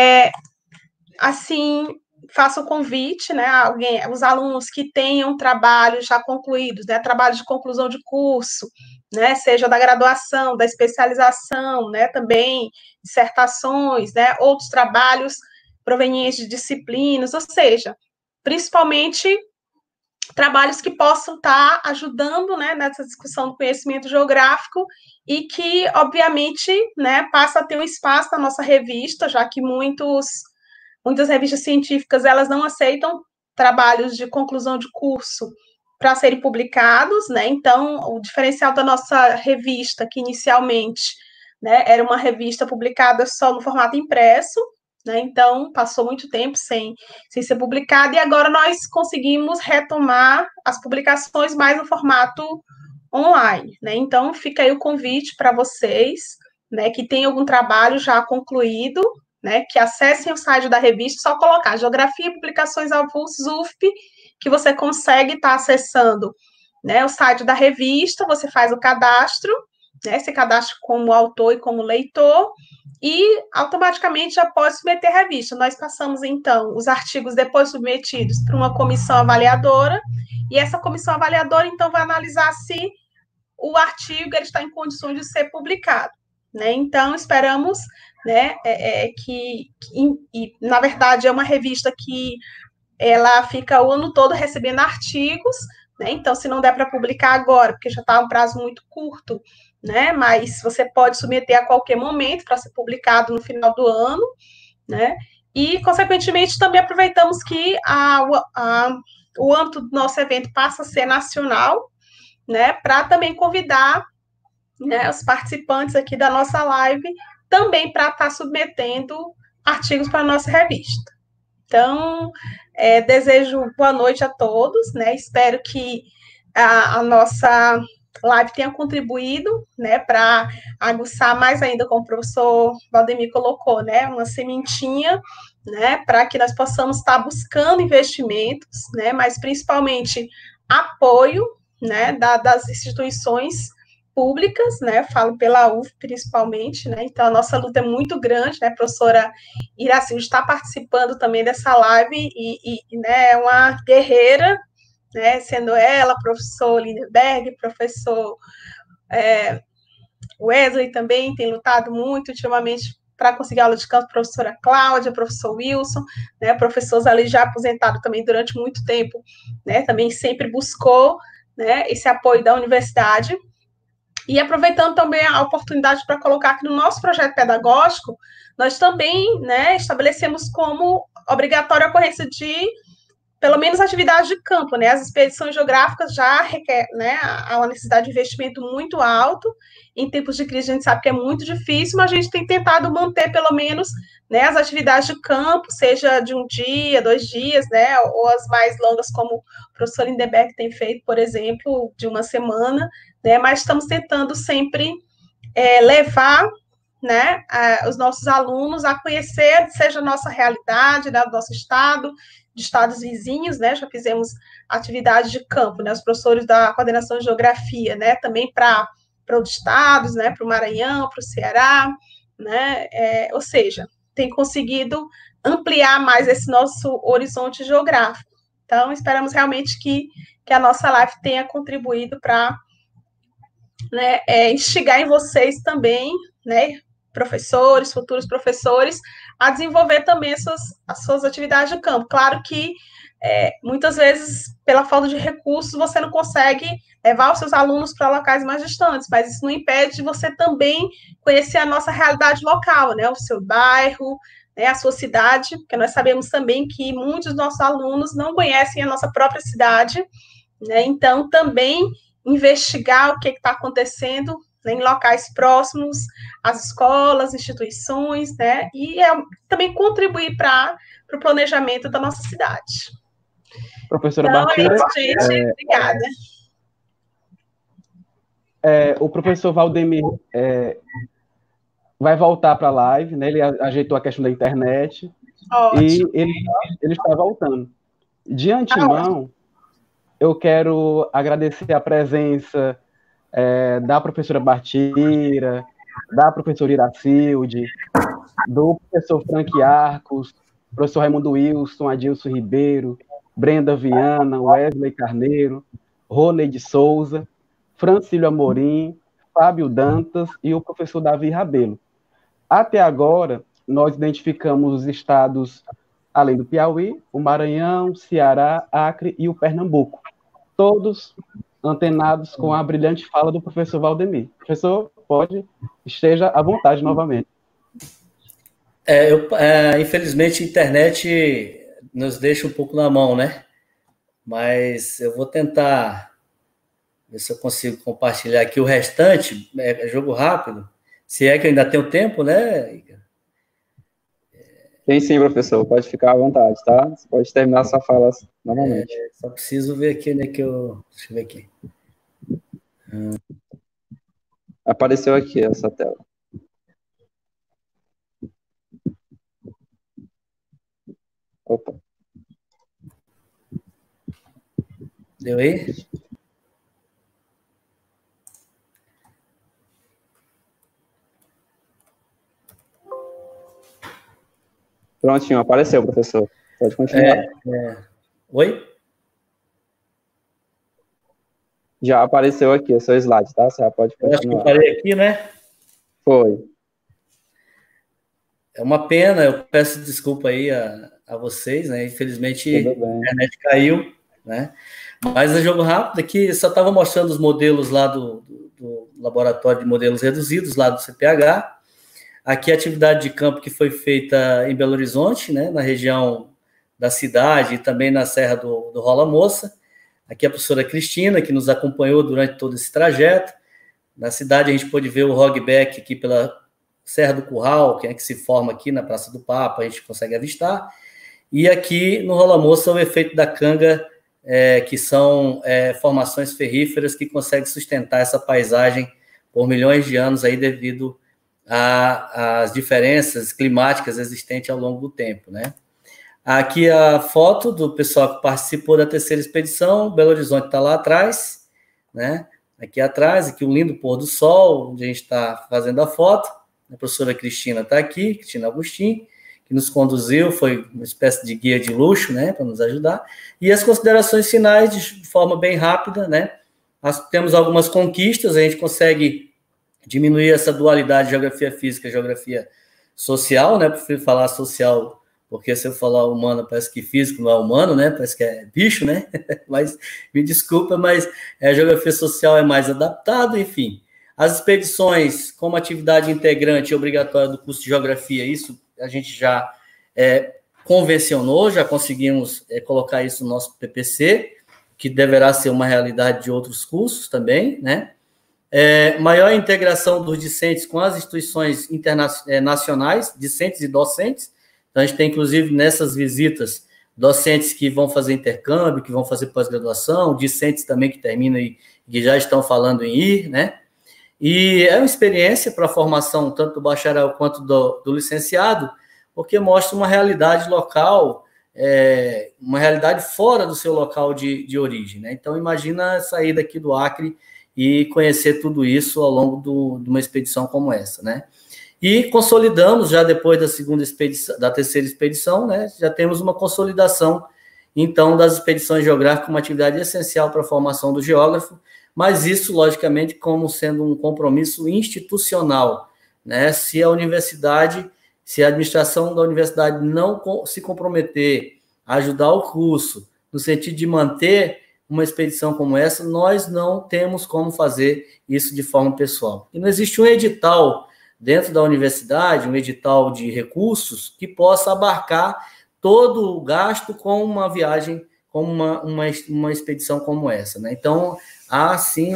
[SPEAKER 3] assim, faço o convite, né, os alunos que tenham trabalhos já concluídos, né, trabalho de conclusão de curso, né, seja da graduação, da especialização, né, também dissertações, né, outros trabalhos provenientes de disciplinas, ou seja, principalmente trabalhos que possam estar ajudando, né, nessa discussão do conhecimento geográfico e que, obviamente, né, passa a ter um espaço na nossa revista, já que muitas revistas científicas, elas não aceitam trabalhos de conclusão de curso para serem publicados, né, então, o diferencial da nossa revista, que inicialmente, né, era uma revista publicada só no formato impresso, né, então, passou muito tempo sem ser publicada, e agora nós conseguimos retomar as publicações mais no formato online, né, então, fica aí o convite para vocês, né, que tem algum trabalho já concluído, né, que acessem o site da revista, só colocar Geografia e Publicações Avulsas UFP, que você consegue estar acessando, né, o site da revista, você faz o cadastro, né, se cadastra como autor e como leitor, e automaticamente já pode submeter a revista. Nós passamos, então, os artigos depois submetidos para uma comissão avaliadora, e essa comissão avaliadora, então, vai analisar se o artigo ele está em condições de ser publicado, né? Então, esperamos, né, na verdade, é uma revista que ela fica o ano todo recebendo artigos, né? Então, se não der para publicar agora, porque já está um prazo muito curto, né? Mas você pode submeter a qualquer momento para ser publicado no final do ano, né? E, consequentemente, também aproveitamos que o âmbito do nosso evento passa a ser nacional, né? Para também convidar, né, os participantes aqui da nossa live também para estar submetendo artigos para a nossa revista. Então, desejo boa noite a todos, né? Espero que a nossa live tenha contribuído, né, para aguçar mais ainda, como o professor Valdemir colocou, né, uma sementinha, né, para que nós possamos estar buscando investimentos, né, mas principalmente apoio, né, das instituições públicas, né, falo pela UF principalmente, né, então a nossa luta é muito grande, né, a professora Iraci está participando também dessa live né, é uma guerreira, né, sendo ela, professor Lindenberg, professor Wesley também tem lutado muito ultimamente para conseguir aula de campo, professora Cláudia, professor Wilson, né, professores ali já aposentado também durante muito tempo, né, também sempre buscou, né, esse apoio da universidade. E aproveitando também a oportunidade para colocar que no nosso projeto pedagógico, nós também, né, estabelecemos como obrigatória a ocorrência de, pelo menos, atividades de campo, né, as expedições geográficas já requer, né, há uma necessidade de investimento muito alto, em tempos de crise a gente sabe que é muito difícil, mas a gente tem tentado manter, pelo menos, né, as atividades de campo, seja de um dia, 2 dias, né, ou as mais longas, como o professor Lindenberg tem feito, por exemplo, de uma semana, né, mas estamos tentando sempre levar, né, os nossos alunos a conhecer, seja a nossa realidade, né, do nosso estado, de estados vizinhos, né, já fizemos atividades de campo, né, os professores da coordenação de geografia, né, também para os estados, né, para o Maranhão, para o Ceará, né, ou seja, tem conseguido ampliar mais esse nosso horizonte geográfico. Então, esperamos realmente que a nossa live tenha contribuído para, né, instigar em vocês também, né, professores, futuros professores, a desenvolver também as suas atividades de campo. Claro que muitas vezes, pela falta de recursos, você não consegue levar os seus alunos para locais mais distantes, mas isso não impede de você também conhecer a nossa realidade local, né, o seu bairro, né, a sua cidade, porque nós sabemos também que muitos dos nossos alunos não conhecem a nossa própria cidade, né, então também investigar o que está acontecendo, né, em locais próximos às escolas, instituições, né, e também contribuir para o planejamento da nossa cidade.
[SPEAKER 1] Professora
[SPEAKER 3] Então,
[SPEAKER 1] Bartira,
[SPEAKER 3] gente, obrigada.
[SPEAKER 1] O professor Valdemir vai voltar para a live, né? Ele ajeitou a questão da internet. Ótimo. E ele está voltando. De antemão, eu quero agradecer a presença da professora Bartira, da professora Iracilde, do professor Frank Arcos, professor Raimundo Wilson, Adilson Ribeiro, Brenda Viana, Wesley Carneiro, Rony de Souza, Francílio Amorim, Fábio Dantas e o professor Davi Rabelo. Até agora, nós identificamos os estados, além do Piauí, o Maranhão, Ceará, Acre e o Pernambuco, todos antenados com a brilhante fala do professor Valdemir. Professor, esteja à vontade novamente.
[SPEAKER 2] Infelizmente, a internet nos deixa um pouco na mão, né? Mas eu vou tentar ver se eu consigo compartilhar aqui o restante. É jogo rápido. Se é que eu ainda tenho tempo, né?
[SPEAKER 1] Tem sim, professor. Pode ficar à vontade, tá? Você pode terminar sua fala novamente.
[SPEAKER 2] Só preciso ver aqui, né? Deixa eu ver aqui.
[SPEAKER 1] Apareceu aqui essa tela. Opa.
[SPEAKER 2] Deu aí?
[SPEAKER 1] Prontinho, apareceu, professor. Pode continuar.
[SPEAKER 2] Oi?
[SPEAKER 1] Já apareceu aqui o seu slide, tá? Você já pode continuar.
[SPEAKER 2] Eu acho que eu parei aqui, né?
[SPEAKER 1] Foi.
[SPEAKER 2] É uma pena, eu peço desculpa aí a vocês, né? Infelizmente a internet caiu, né? Mas é jogo rápido aqui, só estava mostrando os modelos lá do laboratório de modelos reduzidos, lá do CPH. Aqui a atividade de campo que foi feita em Belo Horizonte, né? Na região da cidade e também na Serra do Rola Moça. Aqui a professora Cristina, que nos acompanhou durante todo esse trajeto. Na cidade a gente pôde ver o Hogback aqui pela Serra do Curral, que se forma aqui na Praça do Papa, a gente consegue avistar. E aqui no Rola Moça o efeito da canga, que são formações ferríferas que conseguem sustentar essa paisagem por milhões de anos aí devido às diferenças climáticas existentes ao longo do tempo, né? Aqui a foto do pessoal que participou da terceira expedição, Belo Horizonte está lá atrás, né? Aqui atrás, aqui um lindo pôr do sol, onde a gente está fazendo a foto. A professora Cristina está aqui, Cristina Agostinho, que nos conduziu, foi uma espécie de guia de luxo, né, para nos ajudar. E as considerações finais, de forma bem rápida, né? Temos algumas conquistas, a gente consegue diminuir essa dualidade de geografia física e geografia social, né? Prefiro falar social, porque se eu falar humano, parece que físico não é humano, né? Parece que é bicho, né? Mas me desculpa, mas a geografia social é mais adaptada, enfim. As expedições como atividade integrante e obrigatória do curso de geografia, isso a gente já convencionou, já conseguimos colocar isso no nosso PPC, que deverá ser uma realidade de outros cursos também, né? Maior integração dos discentes com as instituições nacionais, discentes e docentes. Então, a gente tem, inclusive, nessas visitas, docentes que vão fazer intercâmbio, que vão fazer pós-graduação, discentes também que terminam e que já estão falando em ir, né? E é uma experiência para a formação tanto do bacharel quanto do licenciado, porque mostra uma realidade local, uma realidade fora do seu local de origem, né? Então, imagina sair daqui do Acre e conhecer tudo isso ao longo de uma expedição como essa, né? E consolidamos, já depois da segunda expedição, da terceira expedição, né, já temos uma consolidação, então, das expedições geográficas, uma atividade essencial para a formação do geógrafo, mas isso, logicamente, como sendo um compromisso institucional, né? Se a universidade, se a administração da universidade não se comprometer a ajudar o curso, no sentido de manter uma expedição como essa, nós não temos como fazer isso de forma pessoal. E não existe um edital dentro da universidade, um edital de recursos, que possa abarcar todo o gasto com uma viagem, com uma expedição como essa, né? Então, há sim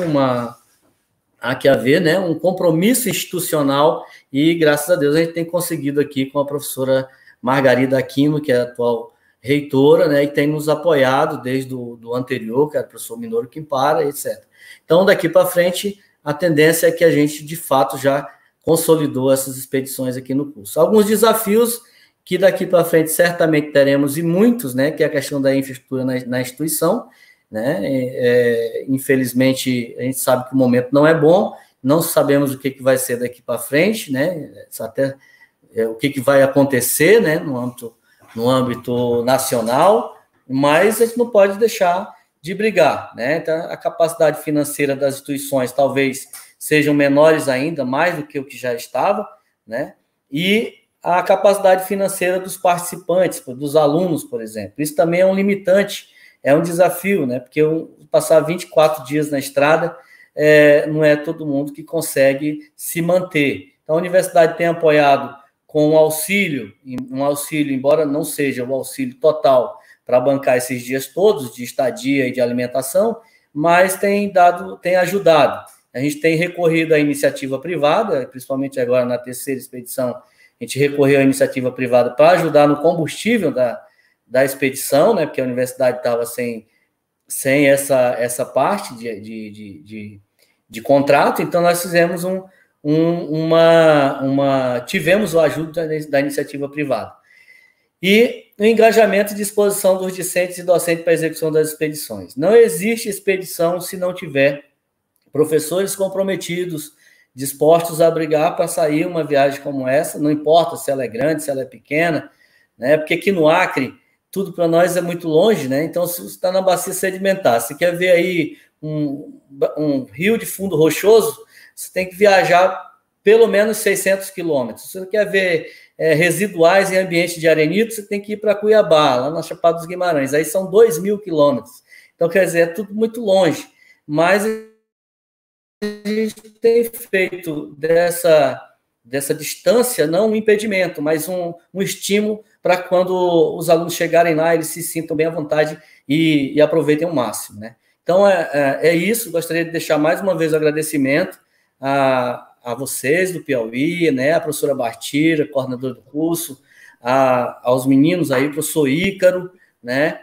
[SPEAKER 2] há que haver, né, um compromisso institucional e, graças a Deus, a gente tem conseguido aqui com a professora Margarida Aquino, que é a atual reitora, né, e tem nos apoiado desde o anterior, que era o professor Minoru Kimpara, etc. Então, daqui para frente, a tendência é que a gente, de fato, já consolidou essas expedições aqui no curso. Alguns desafios que daqui para frente certamente teremos, e muitos, né, que é a questão da infraestrutura na instituição, né? Infelizmente, a gente sabe que o momento não é bom, não sabemos o que vai ser daqui para frente, né? Até o que vai acontecer, né, no âmbito nacional, mas a gente não pode deixar de brigar, né? Então, a capacidade financeira das instituições talvez sejam menores ainda, mais do que o que já estava, né? E a capacidade financeira dos participantes, dos alunos, por exemplo. Isso também é um limitante, é um desafio, né? Porque eu passar 24 dias na estrada, não é todo mundo que consegue se manter. Então, a universidade tem apoiado com um auxílio, embora não seja o auxílio total para bancar esses dias todos de estadia e de alimentação, mas tem ajudado. A gente tem recorrido à iniciativa privada, principalmente agora na terceira expedição, a gente recorreu à iniciativa privada para ajudar no combustível da expedição, né, porque a universidade estava sem essa parte de contrato, então nós fizemos tivemos o ajuda da iniciativa privada. E o engajamento e disposição dos discentes e docentes para a execução das expedições. Não existe expedição se não tiver professores comprometidos, dispostos a brigar para sair uma viagem como essa, não importa se ela é grande, se ela é pequena, né? Porque aqui no Acre, tudo para nós é muito longe, né? Então, se você está na bacia sedimentar, você quer ver aí um rio de fundo rochoso, você tem que viajar pelo menos 600 quilômetros. Se você quer ver residuais em ambiente de arenito, você tem que ir para Cuiabá, lá na Chapada dos Guimarães. Aí são 2.000 quilômetros. Então, quer dizer, é tudo muito longe. Mas a gente tem feito dessa distância não um impedimento, mas um estímulo para quando os alunos chegarem lá, eles se sintam bem à vontade e aproveitem o máximo, né? Então, é isso. Gostaria de deixar mais uma vez o agradecimento a vocês do Piauí, né, a professora Bartira, coordenadora do curso, aos meninos aí, o professor Ícaro, né?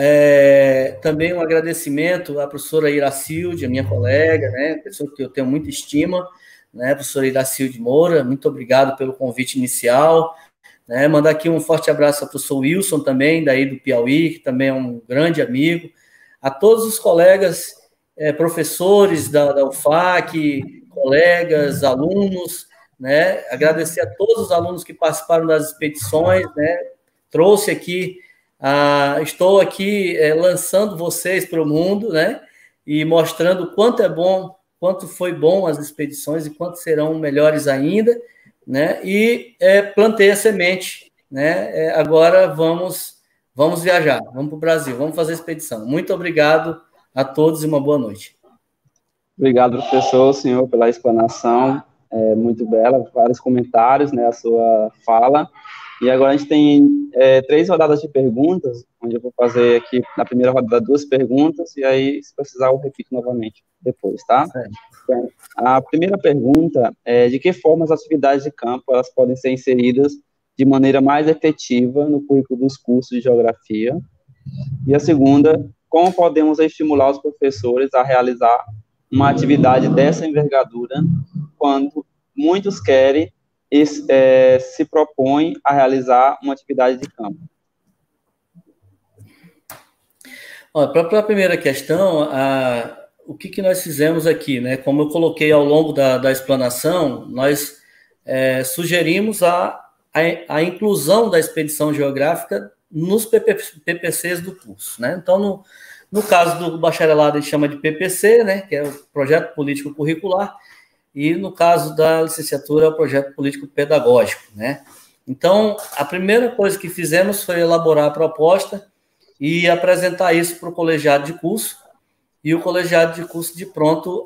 [SPEAKER 2] Também um agradecimento à professora Iracilde, a minha colega, né, pessoa que eu tenho muita estima, né, professora Iracilde Moura, muito obrigado pelo convite inicial, né, mandar aqui um forte abraço ao professor Wilson também, daí do Piauí, que também é um grande amigo, a todos os colegas, professores da UFAC, colegas, alunos, né, agradecer a todos os alunos que participaram das expedições, né, trouxe aqui estou aqui lançando vocês para o mundo, né? E mostrando o quanto é bom, quanto foi bom as expedições e quanto serão melhores ainda, né? E plantei a semente, né? Agora vamos viajar, vamos para o Brasil, vamos fazer a expedição. Muito obrigado a todos e uma boa noite.
[SPEAKER 1] Obrigado, professor, senhor, pela explanação, muito bela, vários comentários, né? A sua fala. E agora a gente tem 3 rodadas de perguntas, onde eu vou fazer aqui, na primeira rodada, 2 perguntas, e aí, se precisar, eu repito novamente depois, tá? Então, a primeira pergunta é de que forma as atividades de campo elas podem ser inseridas de maneira mais efetiva no currículo dos cursos de geografia? E a segunda, como podemos estimular os professores a realizar uma atividade dessa envergadura quando muitos querem se propõe a realizar uma atividade de campo?
[SPEAKER 2] Para a primeira questão, o que nós fizemos aqui, né? Como eu coloquei ao longo da explanação, nós sugerimos a inclusão da expedição geográfica nos PPCs do curso, né? Então, no caso do bacharelado, a gente chama de PPC, né, que é o Projeto Político Curricular, e no caso da licenciatura, é o Projeto Político Pedagógico, né? Então, a primeira coisa que fizemos foi elaborar a proposta e apresentar isso para o colegiado de curso, e o colegiado de curso, de pronto,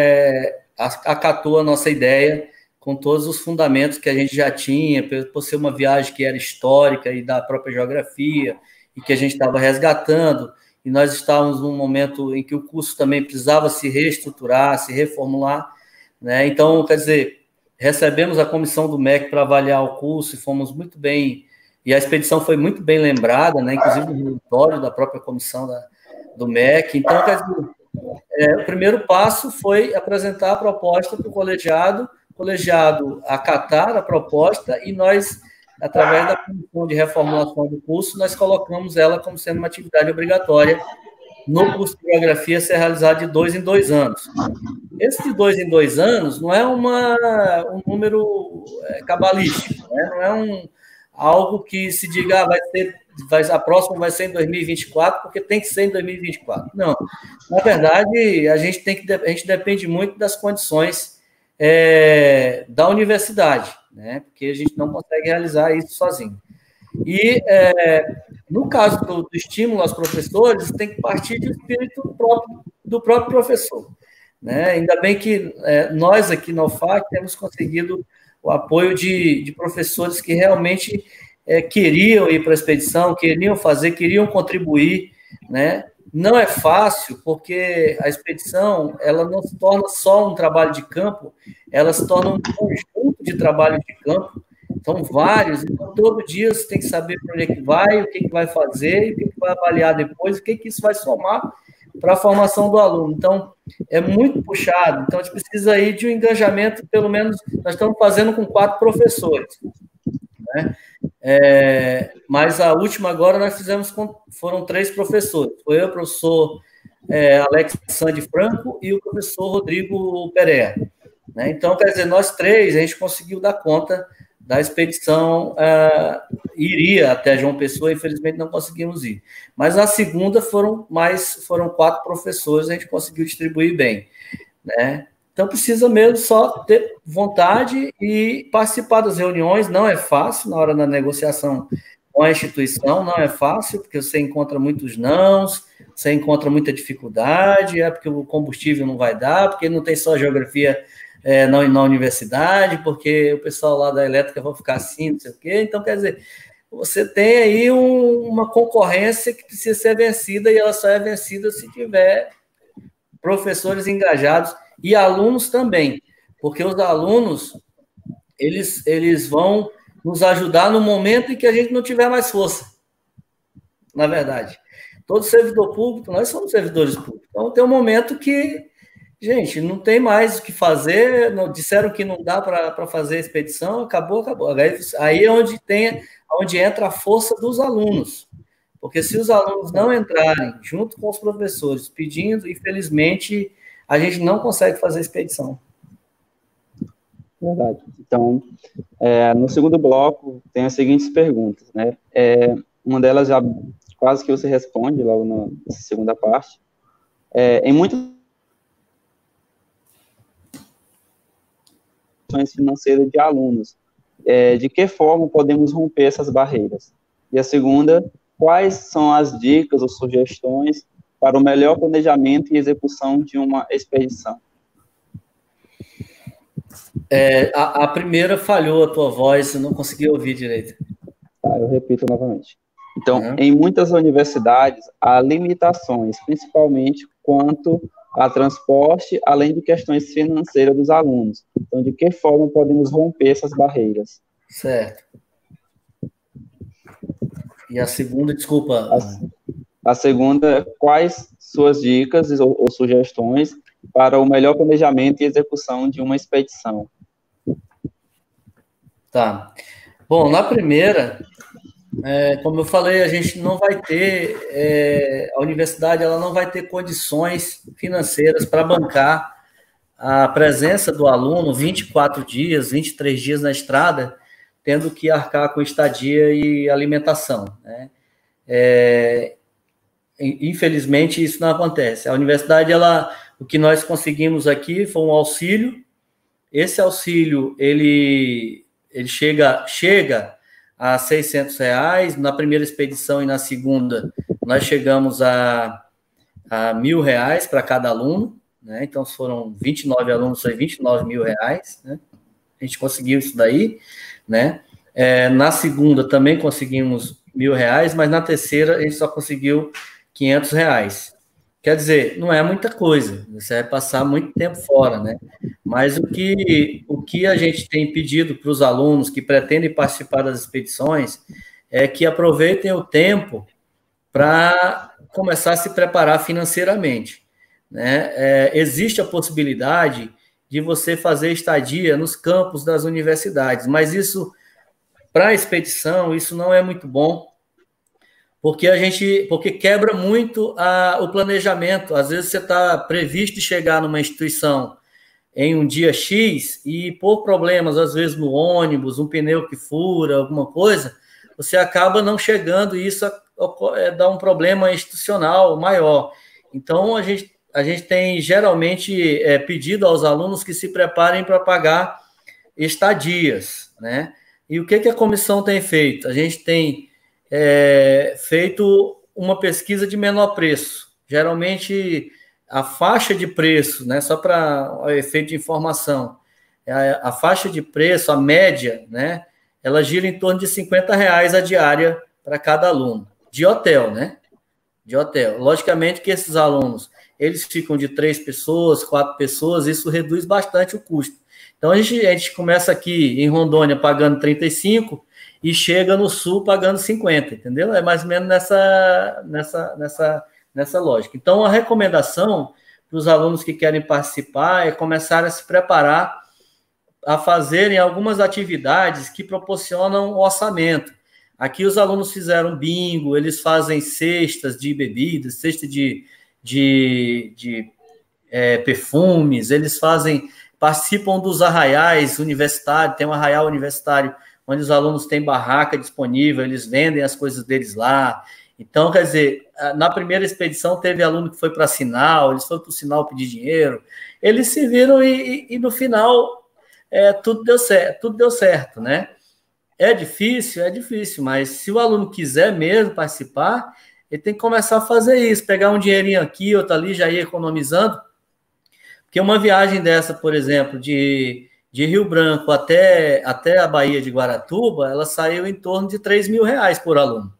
[SPEAKER 2] acatou a nossa ideia com todos os fundamentos que a gente já tinha, por ser uma viagem que era histórica e da própria geografia, e que a gente estava resgatando, e nós estávamos num momento em que o curso também precisava se reestruturar, se reformular, né? Então, quer dizer, recebemos a comissão do MEC para avaliar o curso e fomos muito bem, e a expedição foi muito bem lembrada, né? Inclusive no relatório da própria comissão do MEC. Então, quer dizer, o primeiro passo foi apresentar a proposta para o colegiado acatar a proposta, e nós, através da comissão de reformulação do curso, nós colocamos ela como sendo uma atividade obrigatória no curso de geografia a ser realizado de 2 em 2 anos. Esse de 2 em 2 anos não é um número cabalístico, né? Não é algo que se diga, a próxima vai ser em 2024, porque tem que ser em 2024. Não. Na verdade, a gente depende muito das condições da universidade, né? Porque a gente não consegue realizar isso sozinho. E, no caso do estímulo aos professores, tem que partir do espírito do próprio professor, né? Ainda bem que nós aqui na UFAC temos conseguido o apoio de professores que realmente queriam ir para a expedição, queriam contribuir, né? Não é fácil, porque a expedição, ela não se torna só um trabalho de campo, ela se torna um conjunto de trabalho de campo. São vários, então todo dia você tem que saber para onde é que vai, o que vai fazer, o que vai avaliar depois, o que isso vai somar para a formação do aluno. Então, é muito puxado. Então, a gente precisa aí de um engajamento, pelo menos, nós estamos fazendo com 4 professores, né? Mas a última agora nós fizemos foram 3 professores. Foi eu, o professor Alex Sandi Franco e o professor Rodrigo Pereira, né? Então, quer dizer, nós 3, a gente conseguiu dar conta da expedição, iria até João Pessoa, infelizmente não conseguimos ir. Mas a segunda foram 4 professores, a gente conseguiu distribuir bem, né? Então, precisa mesmo só ter vontade e participar das reuniões. Não é fácil na hora da negociação com a instituição, não é fácil, porque você encontra muitos nãos, você encontra muita dificuldade, porque o combustível não vai dar, porque não tem só geografia na universidade, porque o pessoal lá da elétrica vai ficar assim, não sei o quê. Então, quer dizer, você tem aí uma concorrência que precisa ser vencida, e ela só é vencida se tiver professores engajados e alunos também, porque os alunos, eles vão nos ajudar no momento em que a gente não tiver mais força, na verdade. Todo servidor público, nós somos servidores públicos, então tem um momento que, gente, não tem mais o que fazer, disseram que não dá para fazer a expedição, acabou. Aí é onde entra a força dos alunos, porque se os alunos não entrarem junto com os professores pedindo, infelizmente, a gente não consegue fazer a expedição.
[SPEAKER 1] Verdade. Então, no segundo bloco, tem as seguintes perguntas, né? Uma delas já quase que você responde logo na segunda parte. Em muitas financeiras de alunos, de que forma podemos romper essas barreiras? E a segunda, quais são as dicas ou sugestões para o melhor planejamento e execução de uma expedição?
[SPEAKER 2] A primeira falhou a tua voz, eu não consegui ouvir direito.
[SPEAKER 1] Tá, eu repito novamente. Então, em muitas universidades, há limitações, principalmente quanto a transporte, além de questões financeiras dos alunos. Então, de que forma podemos romper essas barreiras?
[SPEAKER 2] Certo. E a segunda, desculpa.
[SPEAKER 1] A segunda, quais suas dicas ou sugestões para o melhor planejamento e execução de uma expedição?
[SPEAKER 2] Tá. Bom, na primeira, como eu falei, a gente não vai ter, a universidade ela não vai ter condições financeiras para bancar a presença do aluno 24 dias, 23 dias na estrada, tendo que arcar com estadia e alimentação, né? Infelizmente, isso não acontece. A universidade, o que nós conseguimos aqui foi um auxílio. Esse auxílio, ele chega a R$600. Na primeira expedição e na segunda, nós chegamos a R$1.000 para cada aluno, né? Então, foram 29 alunos, foi R$29.000, né? A gente conseguiu isso daí, né? Na segunda também conseguimos R$1.000, mas na terceira a gente só conseguiu R$500. Quer dizer, não é muita coisa, você vai passar muito tempo fora, né? Mas o que a gente tem pedido para os alunos que pretendem participar das expedições é que aproveitem o tempo para começar a se preparar financeiramente, né? Existe a possibilidade de você fazer estadia nos campos das universidades, mas isso, para a expedição, isso não é muito bom, porque quebra muito o planejamento. Às vezes você está previsto chegar numa instituição em um dia X e por problemas, às vezes no ônibus, um pneu que fura, alguma coisa, você acaba não chegando e isso dá um problema institucional maior. Então, a gente tem geralmente pedido aos alunos que se preparem para pagar estadias, né? E o que a comissão tem feito? A gente tem feito uma pesquisa de menor preço. Geralmente, a faixa de preço, né, só para efeito de informação, a faixa de preço, a média, né, ela gira em torno de R$50 a diária para cada aluno, de hotel, né? De hotel. Logicamente que esses alunos, eles ficam de 3 pessoas, 4 pessoas, isso reduz bastante o custo. Então, a gente começa aqui em Rondônia pagando 35 e chega no Sul pagando 50, entendeu? É mais ou menos nessa lógica. Então, a recomendação para os alunos que querem participar é começar a se preparar a fazerem algumas atividades que proporcionam orçamento. Aqui os alunos fizeram bingo, eles fazem cestas de bebidas, cesta de perfumes, eles participam dos arraiais universitários, tem um arraial universitário onde os alunos têm barraca disponível, eles vendem as coisas deles lá. Então, quer dizer, na primeira expedição teve aluno que foi para Sinal, eles foram para o Sinal pedir dinheiro, eles se viram e no final tudo deu certo, né? É difícil, mas se o aluno quiser mesmo participar, ele tem que começar a fazer isso, pegar um dinheirinho aqui, outro ali, já ir economizando, porque uma viagem dessa, por exemplo, de Rio Branco até a Baía de Guaratuba, ela saiu em torno de R$3.000 por aluno,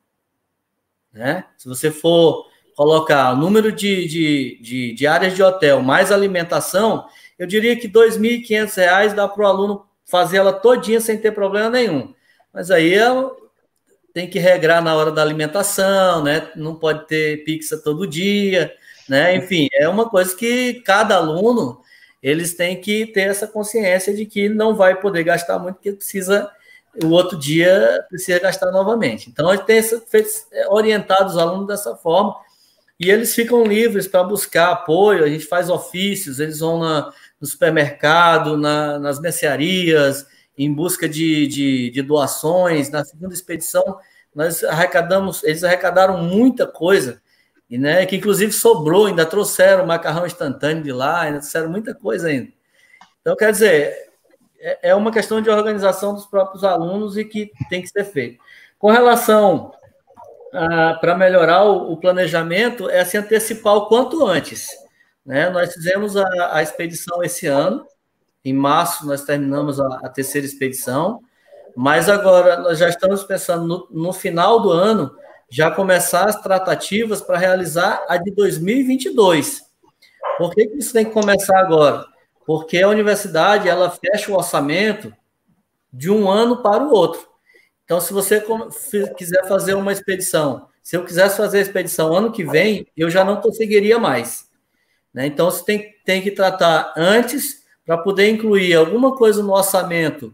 [SPEAKER 2] né? Se você for colocar o número de diárias de hotel mais alimentação, eu diria que R$2.500 dá para o aluno fazer ela todinha sem ter problema nenhum. Mas aí tem que regrar na hora da alimentação, né? Não pode ter pizza todo dia, né? Enfim, é uma coisa que cada aluno, eles têm que ter essa consciência de que não vai poder gastar muito, porque o outro dia precisa gastar novamente. Então, a gente tem orientado os alunos dessa forma e eles ficam livres para buscar apoio. A gente faz ofícios, eles vão no supermercado, nas mercearias, em busca de doações. Na segunda expedição, eles arrecadaram muita coisa, e, né, que inclusive sobrou, ainda trouxeram macarrão instantâneo de lá, ainda trouxeram muita coisa ainda. Então, quer dizer, é uma questão de organização dos próprios alunos e que tem que ser feito. Com relação para melhorar o planejamento, é se antecipar o quanto antes, né? Nós fizemos a expedição esse ano, em março nós terminamos a terceira expedição, mas agora nós já estamos pensando no final do ano já começar as tratativas para realizar a de 2022. Por que isso tem que começar agora? Porque a universidade ela fecha o orçamento de um ano para o outro. Então, se você quiser fazer uma expedição, se eu quisesse fazer a expedição ano que vem, eu já não conseguiria mais, né? Então, você tem que tratar antes para poder incluir alguma coisa no orçamento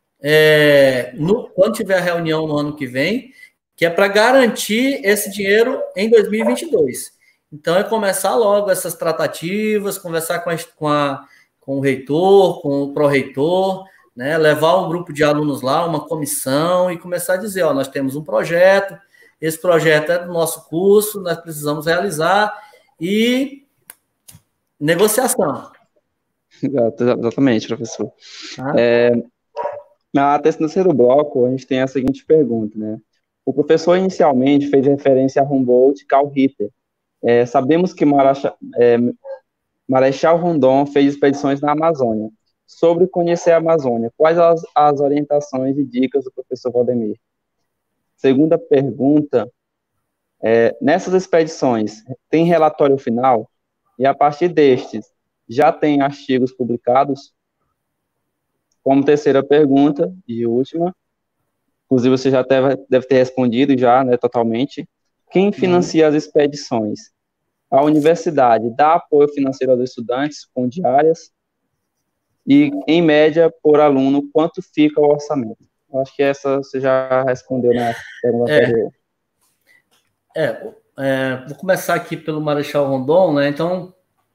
[SPEAKER 2] quando tiver a reunião no ano que vem, que é para garantir esse dinheiro em 2022. Então, é começar logo essas tratativas, conversar com com o reitor, com o pró-reitor, né, levar um grupo de alunos lá, uma comissão, e começar a dizer, ó, nós temos um projeto, esse projeto é do nosso curso, nós precisamos realizar, e negociação.
[SPEAKER 1] Exatamente, professor.
[SPEAKER 2] Ah.
[SPEAKER 1] Na terceiro bloco, a gente tem a seguinte pergunta, né? O professor inicialmente fez referência a Humboldt e Carl Ritter. Sabemos que Marechal Rondon fez expedições na Amazônia. Sobre conhecer a Amazônia, quais as orientações e dicas do professor Valdemir? Segunda pergunta, nessas expedições, tem relatório final? E a partir destes, já tem artigos publicados? Como terceira pergunta e última, inclusive você já deve ter respondido já, né, totalmente. Quem financia as expedições? A universidade dá apoio financeiro aos estudantes com diárias? E, em média, por aluno, quanto fica o orçamento? Eu acho que essa você já respondeu na pergunta anterior.
[SPEAKER 2] Vou começar aqui pelo Marechal Rondon, né? Então,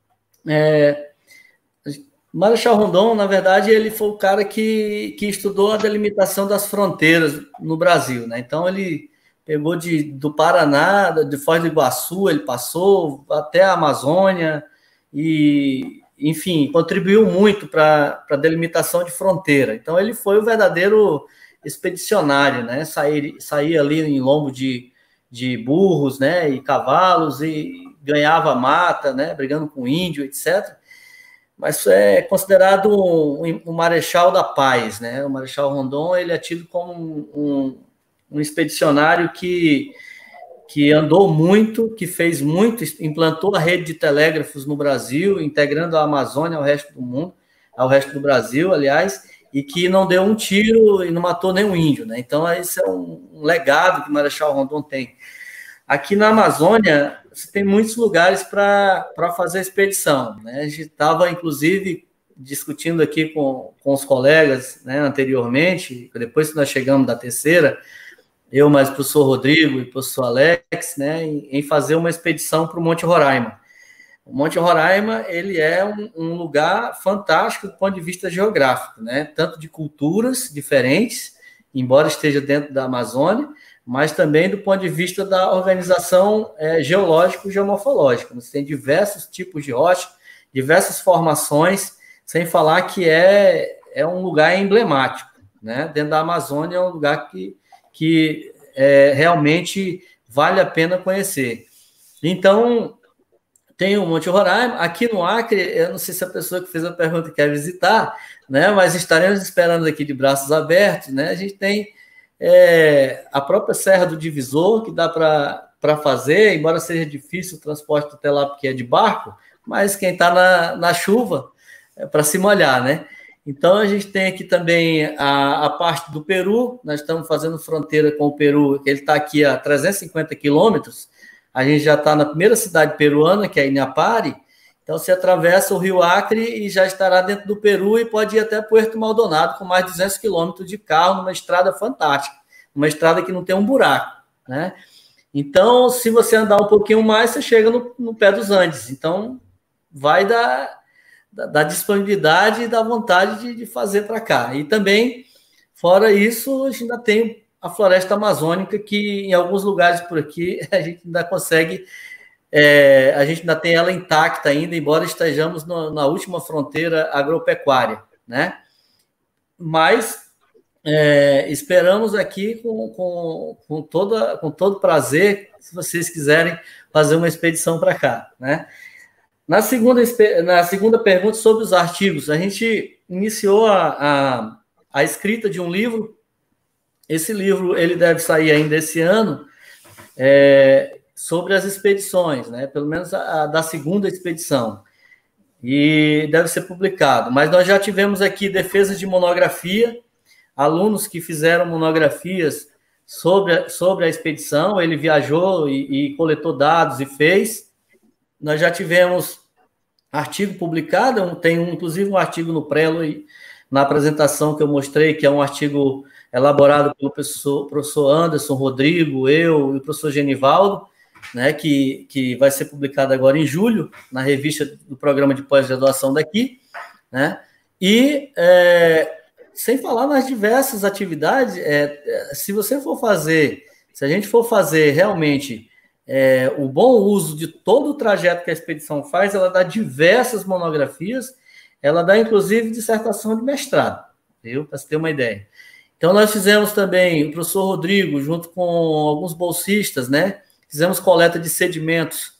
[SPEAKER 2] Marechal Rondon, na verdade, ele foi o cara que estudou a delimitação das fronteiras no Brasil, né? Então, ele pegou do Paraná, de Foz do Iguaçu, ele passou até a Amazônia e, enfim, contribuiu muito para a delimitação de fronteira. Então, ele foi o verdadeiro expedicionário, né? Saía ali em lombo de burros, né? E cavalos, e ganhava mata, né? Brigando com índio, etc. Mas é considerado um marechal da paz, né? O Marechal Rondon, ele é tido como um expedicionário que andou muito, que fez muito, implantou a rede de telégrafos no Brasil, integrando a Amazônia ao resto do mundo, ao resto do Brasil, aliás, e que não deu um tiro e não matou nenhum índio, né? Então, esse é um legado que o Marechal Rondon tem. Aqui na Amazônia, você tem muitos lugares para fazer expedição, né? A gente estava, inclusive, discutindo aqui com os colegas, né, anteriormente, depois que nós chegamos da terceira, eu mais o professor Rodrigo e o professor Alex, né, em fazer uma expedição para o Monte Roraima. O Monte Roraima, ele é um lugar fantástico do ponto de vista geográfico, né, tanto de culturas diferentes, embora esteja dentro da Amazônia, mas também do ponto de vista da organização geológico-geomorfológica. Você tem diversos tipos de rocha, diversas formações, sem falar que é um lugar emblemático, né? Dentro da Amazônia é um lugar que realmente vale a pena conhecer. Então, tem o Monte Roraima. Aqui no Acre, eu não sei se a pessoa que fez a pergunta quer visitar, né? Mas estaremos esperando aqui de braços abertos, né? A gente tem a própria Serra do Divisor, que dá para fazer, embora seja difícil o transporte até lá, porque é de barco, mas quem está na chuva é para se molhar, né? Então, a gente tem aqui também a parte do Peru. Nós estamos fazendo fronteira com o Peru, que ele está aqui a 350 quilômetros. A gente já está na primeira cidade peruana, que é Inhapari. Então, você atravessa o Rio Acre e já estará dentro do Peru e pode ir até Puerto Maldonado, com mais de 200 quilômetros de carro, numa estrada fantástica, uma estrada que não tem um buraco, né? Então, se você andar um pouquinho mais, você chega no pé dos Andes. Então, vai da disponibilidade e da vontade de fazer para cá. E também, fora isso, a gente ainda tem a floresta amazônica, que em alguns lugares por aqui a gente ainda consegue, a gente ainda tem ela intacta ainda, embora estejamos na última fronteira agropecuária, né? Mas esperamos aqui com todo prazer, se vocês quiserem fazer uma expedição para cá, né? Na segunda pergunta sobre os artigos, a gente iniciou a escrita de um livro. Esse livro ele deve sair ainda esse ano, sobre as expedições, né? Pelo menos a da segunda expedição, e deve ser publicado. Mas nós já tivemos aqui defesas de monografia, alunos que fizeram monografias sobre a expedição. Ele viajou e coletou dados e fez. Nós já tivemos artigo publicado, tem inclusive um artigo no Prelo, na apresentação que eu mostrei, que é um artigo elaborado pelo professor Anderson, Rodrigo, eu e o professor Genivaldo, né, que vai ser publicado agora em julho, na revista do programa de pós-graduação daqui. né? E sem falar nas diversas atividades, se a gente for fazer realmente o bom uso de todo o trajeto que a expedição faz, ela dá diversas monografias, ela dá inclusive dissertação de mestrado, viu? Para você ter uma ideia. Então, nós fizemos também, o professor Rodrigo, junto com alguns bolsistas, né? Fizemos coleta de sedimentos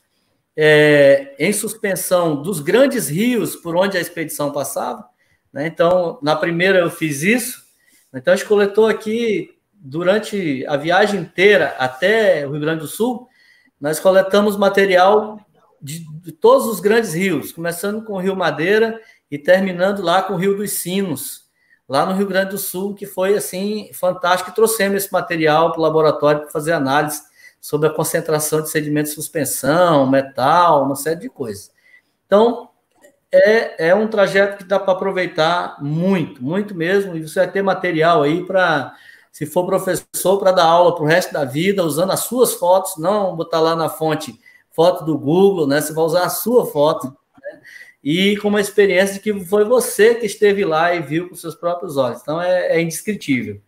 [SPEAKER 2] em suspensão dos grandes rios por onde a expedição passava, né? Então, na primeira eu fiz isso. Então, a gente coletou aqui, durante a viagem inteira até o Rio Grande do Sul, nós coletamos material de todos os grandes rios, começando com o Rio Madeira e terminando lá com o Rio dos Sinos, lá no Rio Grande do Sul, que foi, assim, fantástico, e trouxemos esse material para o laboratório para fazer análise sobre a concentração de sedimento de suspensão, metal, uma série de coisas. Então, é um trajeto que dá para aproveitar muito, muito mesmo, e você vai ter material aí para, se for professor, para dar aula para o resto da vida, usando as suas fotos, não botar lá na fonte foto do Google, né? Você vai usar a sua foto, né? E com uma experiência de que foi você que esteve lá e viu com seus próprios olhos. Então, é indescritível.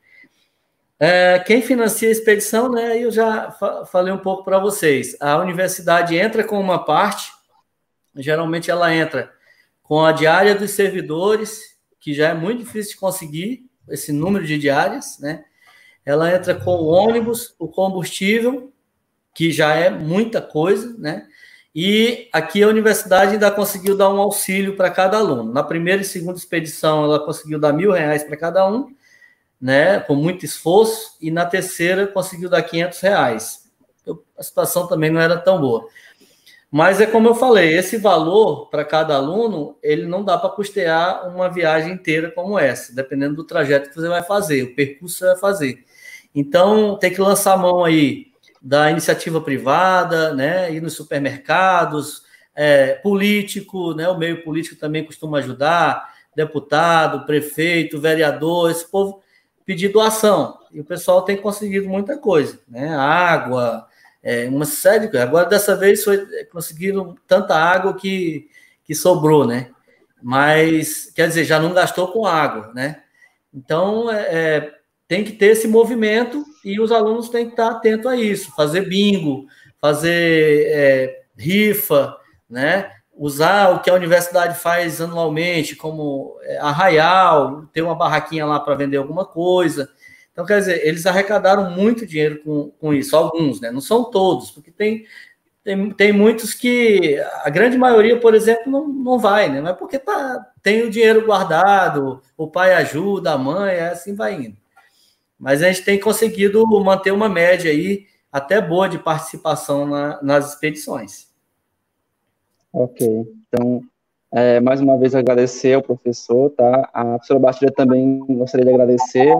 [SPEAKER 2] Quem financia a expedição, né? Eu já falei um pouco para vocês. A universidade entra com uma parte, geralmente ela entra com a diária dos servidores, que já é muito difícil de conseguir, esse número de diárias, né? Ela entra com o ônibus, o combustível, que já é muita coisa, né? E aqui a universidade ainda conseguiu dar um auxílio para cada aluno. Na primeira e segunda expedição, ela conseguiu dar R$1.000 para cada um, né? Com muito esforço, e na terceira conseguiu dar R$500. A situação também não era tão boa. Mas é como eu falei, esse valor para cada aluno, ele não dá para custear uma viagem inteira como essa, dependendo do trajeto que você vai fazer, o percurso que você vai fazer. Então, tem que lançar a mão aí da iniciativa privada, né, ir nos supermercados, político, né, o meio político também costuma ajudar, deputado, prefeito, vereador, esse povo pedir doação, e o pessoal tem conseguido muita coisa, né, água, uma série de coisas. Agora, dessa vez, conseguiram tanta água que sobrou, né, mas, quer dizer, já não gastou com água, né, então, tem que ter esse movimento e os alunos têm que estar atentos a isso, fazer bingo, fazer rifa, né? Usar o que a universidade faz anualmente, como arraial, ter uma barraquinha lá para vender alguma coisa. Então, quer dizer, eles arrecadaram muito dinheiro com isso, alguns, né? Não são todos, porque tem muitos que, a grande maioria, por exemplo, não vai, né? Mas porque tem o dinheiro guardado, o pai ajuda, a mãe, assim vai indo. Mas a gente tem conseguido manter uma média aí até boa de participação nas expedições.
[SPEAKER 1] Ok. Então, mais uma vez agradecer ao professor, tá? A professora Bastilha também gostaria de agradecer.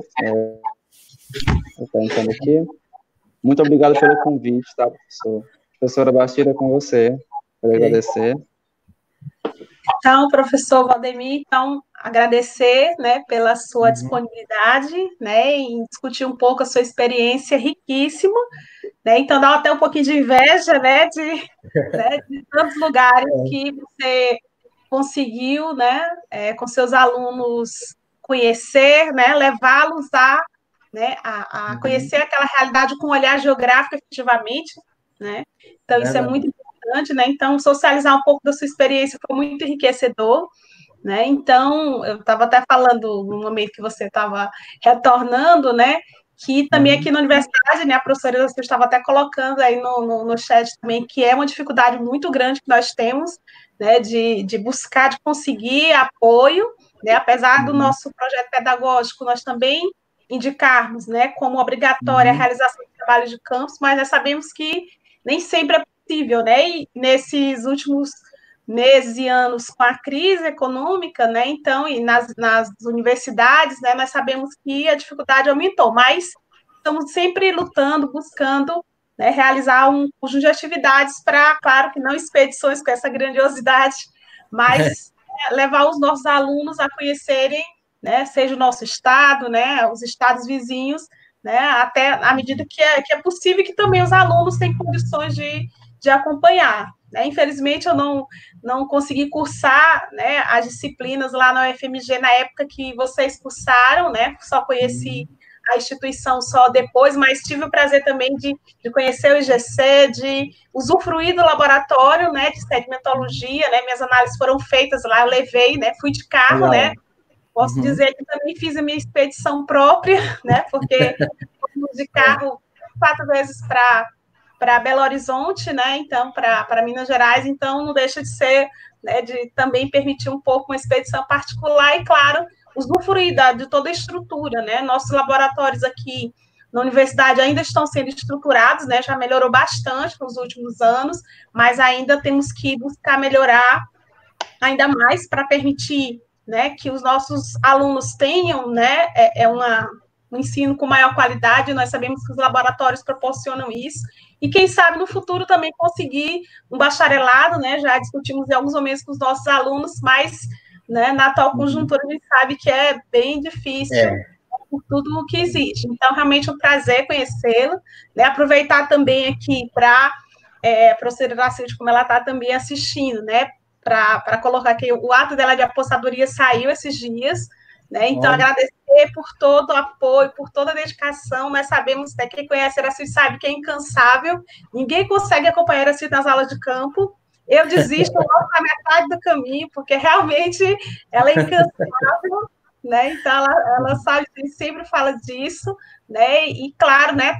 [SPEAKER 1] Está entrando aqui. Muito obrigado pelo convite, tá, professor? Professora Bastilha, é com você. Quero agradecer.
[SPEAKER 3] Então, professor Valdemir, agradecer, né, pela sua disponibilidade, né, em discutir um pouco a sua experiência riquíssima, né, então dá até um pouquinho de inveja, né, de tantos lugares que você conseguiu, né, com seus alunos conhecer, né, levá-los a conhecer aquela realidade com um olhar geográfico, efetivamente, né, então isso é muito importante, né, então socializar um pouco da sua experiência foi muito enriquecedor, né? Então, eu estava até falando no momento que você estava retornando, né? Que também aqui na universidade, né? A professora estava até colocando aí no chat também, que é uma dificuldade muito grande que nós temos, né? De buscar, de conseguir apoio, né? Apesar do nosso projeto pedagógico, nós também indicarmos, né? Como obrigatória a realização de trabalho de campus, mas nós sabemos que nem sempre é possível, né? E nesses últimos meses e anos com a crise econômica, né? Então, e nas universidades, né? Nós sabemos que a dificuldade aumentou, mas estamos sempre lutando, buscando, né, realizar um conjunto de atividades para, claro que não expedições com essa grandiosidade, mas levar os nossos alunos a conhecerem, né? Seja o nosso estado, né? Os estados vizinhos, né? Até à medida que é possível, que também os alunos têm condições de acompanhar. né? Infelizmente, eu não consegui cursar, né, as disciplinas lá na UFMG na época que vocês cursaram, né? Só conheci a instituição só depois, mas tive o prazer também de conhecer o IGC, de usufruir do laboratório, né, de sedimentologia, né? Minhas análises foram feitas lá, eu levei, né? Fui de carro, né? Posso dizer que também fiz a minha expedição própria, né? Porque fui de carro 4 vezes para Belo Horizonte, né? Então, para Minas Gerais, então não deixa de ser, né, de também permitir um pouco uma expedição particular e, claro, usufruir de toda a estrutura, né? Nossos laboratórios aqui na universidade ainda estão sendo estruturados, né? Já melhorou bastante nos últimos anos, mas ainda temos que buscar melhorar ainda mais para permitir, né, que os nossos alunos tenham, né, um ensino com maior qualidade. Nós sabemos que os laboratórios proporcionam isso, e quem sabe no futuro também conseguir um bacharelado, né? Já discutimos em alguns momentos com os nossos alunos, mas, né, na atual conjuntura a gente sabe que é bem difícil por tudo o que existe. Então, realmente é um prazer conhecê-lo, né? Aproveitar também aqui para a professora Iracilde, como ela está também assistindo, né? Para colocar que o ato dela de apostadoria saiu esses dias, né? Então, agradecer por todo o apoio, por toda a dedicação. Nós sabemos, né, quem conhece a Iracilde sabe que é incansável, ninguém consegue acompanhar a Iracilde nas aulas de campo. Eu desisto logo na metade do caminho, porque realmente ela é incansável, né? Então, ela sabe, sempre fala disso, né? E, claro, né,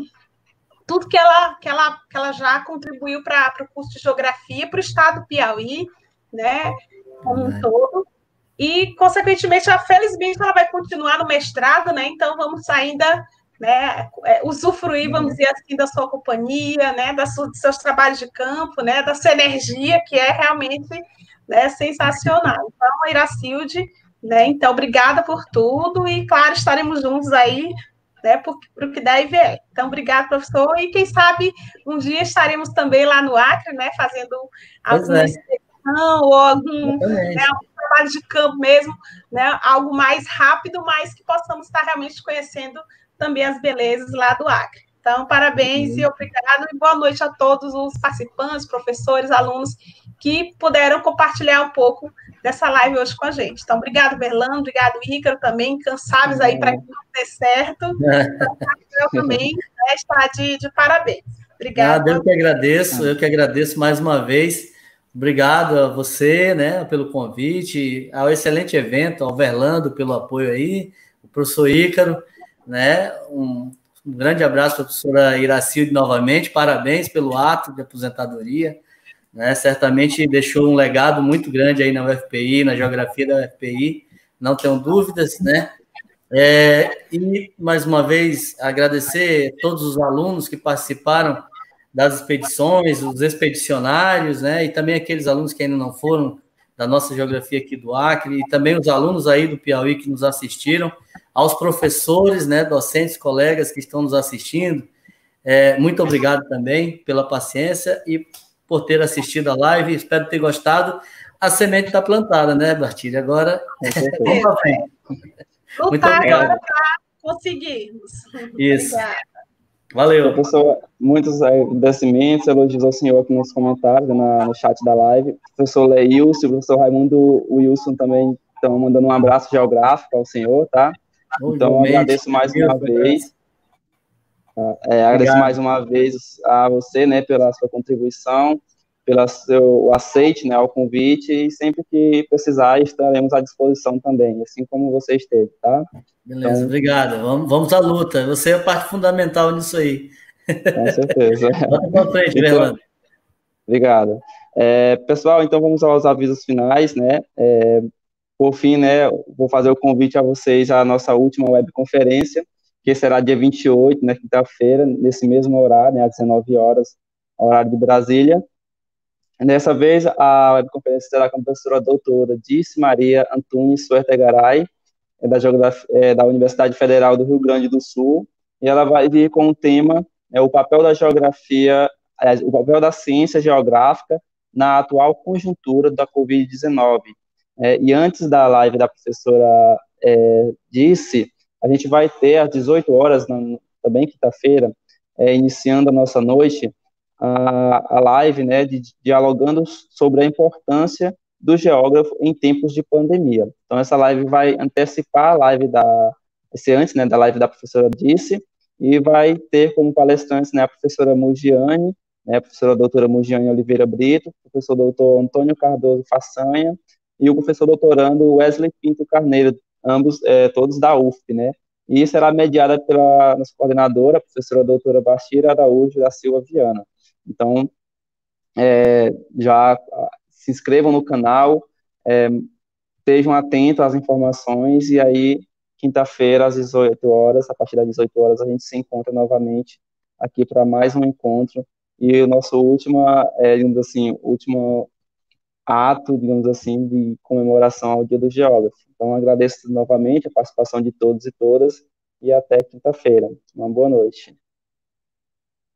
[SPEAKER 3] tudo que ela já contribuiu para o curso de geografia, para o estado do Piauí, né, como um todo, e, consequentemente, felizmente, ela vai continuar no mestrado, né, então vamos ainda, né, usufruir, vamos dizer assim, da sua companhia, né, dos seus trabalhos de campo, né, da sua energia, que é realmente, né, sensacional. Então, a Iracilde, né, então, obrigada por tudo, e, claro, estaremos juntos aí, né, para o que der e vier. Então, obrigado, professor, e quem sabe um dia estaremos também lá no Acre, né, fazendo alguma expedição ou algum trabalho de campo mesmo, né, algo mais rápido, mas que possamos estar realmente conhecendo também as belezas lá do Acre. Então, parabéns e obrigado, e boa noite a todos os participantes, professores, alunos que puderam compartilhar um pouco dessa live hoje com a gente. Então, obrigado, Berlando, obrigado, Ícaro, também, cansáveis aí para que não dê certo. Então, eu também, né, está de parabéns. Obrigada.
[SPEAKER 2] Eu que agradeço mais uma vez. Obrigado a você, né, pelo convite, ao excelente evento, ao Verlando pelo apoio aí, o professor Ícaro, né, um grande abraço para a professora Iracilde novamente, parabéns pelo ato de aposentadoria, né, certamente deixou um legado muito grande aí na UFPI, na geografia da UFPI, não tenho dúvidas, né, e mais uma vez agradecer a todos os alunos que participaram das expedições, os expedicionários, né, e também aqueles alunos que ainda não foram da nossa geografia aqui do Acre, e também os alunos aí do Piauí que nos assistiram, aos professores, né, docentes, colegas que estão nos assistindo, muito obrigado também pela paciência e por ter assistido a live, espero ter gostado. A semente está plantada, né, Bartilha? Agora, vamos para frente.
[SPEAKER 3] Muito obrigado. Agora para conseguirmos.
[SPEAKER 2] Isso.
[SPEAKER 3] Obrigada.
[SPEAKER 2] Valeu.
[SPEAKER 1] Professor, muitos agradecimentos, elogios ao senhor aqui nos comentários, no chat da live. Professor Leilson, professor Raimundo Wilson também estão mandando um abraço geográfico ao senhor, tá? Então, agradeço mais uma vez. Agradeço mais uma vez a você, né, pela sua contribuição, pelo seu aceite, né, ao convite, e sempre que precisar estaremos à disposição também, assim como você esteve, tá?
[SPEAKER 2] Beleza, então, obrigado. Vamos à luta. Você é a parte fundamental nisso aí.
[SPEAKER 1] Com certeza.
[SPEAKER 2] Bota para frente, Fernando.
[SPEAKER 1] Obrigado. Pessoal, então vamos aos avisos finais, né? Por fim, né, vou fazer o convite a vocês à nossa última webconferência, que será dia 28, na quinta-feira, nesse mesmo horário, né, às 19 horas, horário de Brasília. Dessa vez, a webconferência será com a professora doutora Dirce Maria Antunes Suertegaray, da Universidade Federal do Rio Grande do Sul, e ela vai vir com o tema, o papel da geografia, o papel da ciência geográfica na atual conjuntura da Covid-19. E antes da live da professora Dirce, a gente vai ter às 18 horas, também quinta-feira, iniciando a nossa noite, a live, né, dialogando sobre a importância do geógrafo em tempos de pandemia. Então, essa live vai antecipar a live vai ser antes, né, da live da professora Disse, e vai ter como palestrantes, né, a professora Mugiane, né, a professora doutora Mugiane Oliveira Brito, o professor doutor Antônio Cardoso Façanha, e o professor doutorando Wesley Pinto Carneiro, ambos, todos da UFP, né, e será mediada pela nossa coordenadora, a professora doutora Bastira Araújo da Silva Viana. Então, já se inscrevam no canal, estejam atentos às informações, e aí, quinta-feira, às 18 horas, a partir das 18 horas, a gente se encontra novamente aqui para mais um encontro, e o nosso digamos assim, último ato, digamos assim, de comemoração ao Dia do Geógrafo. Então, agradeço novamente a participação de todos e todas, e até quinta-feira. Uma boa noite.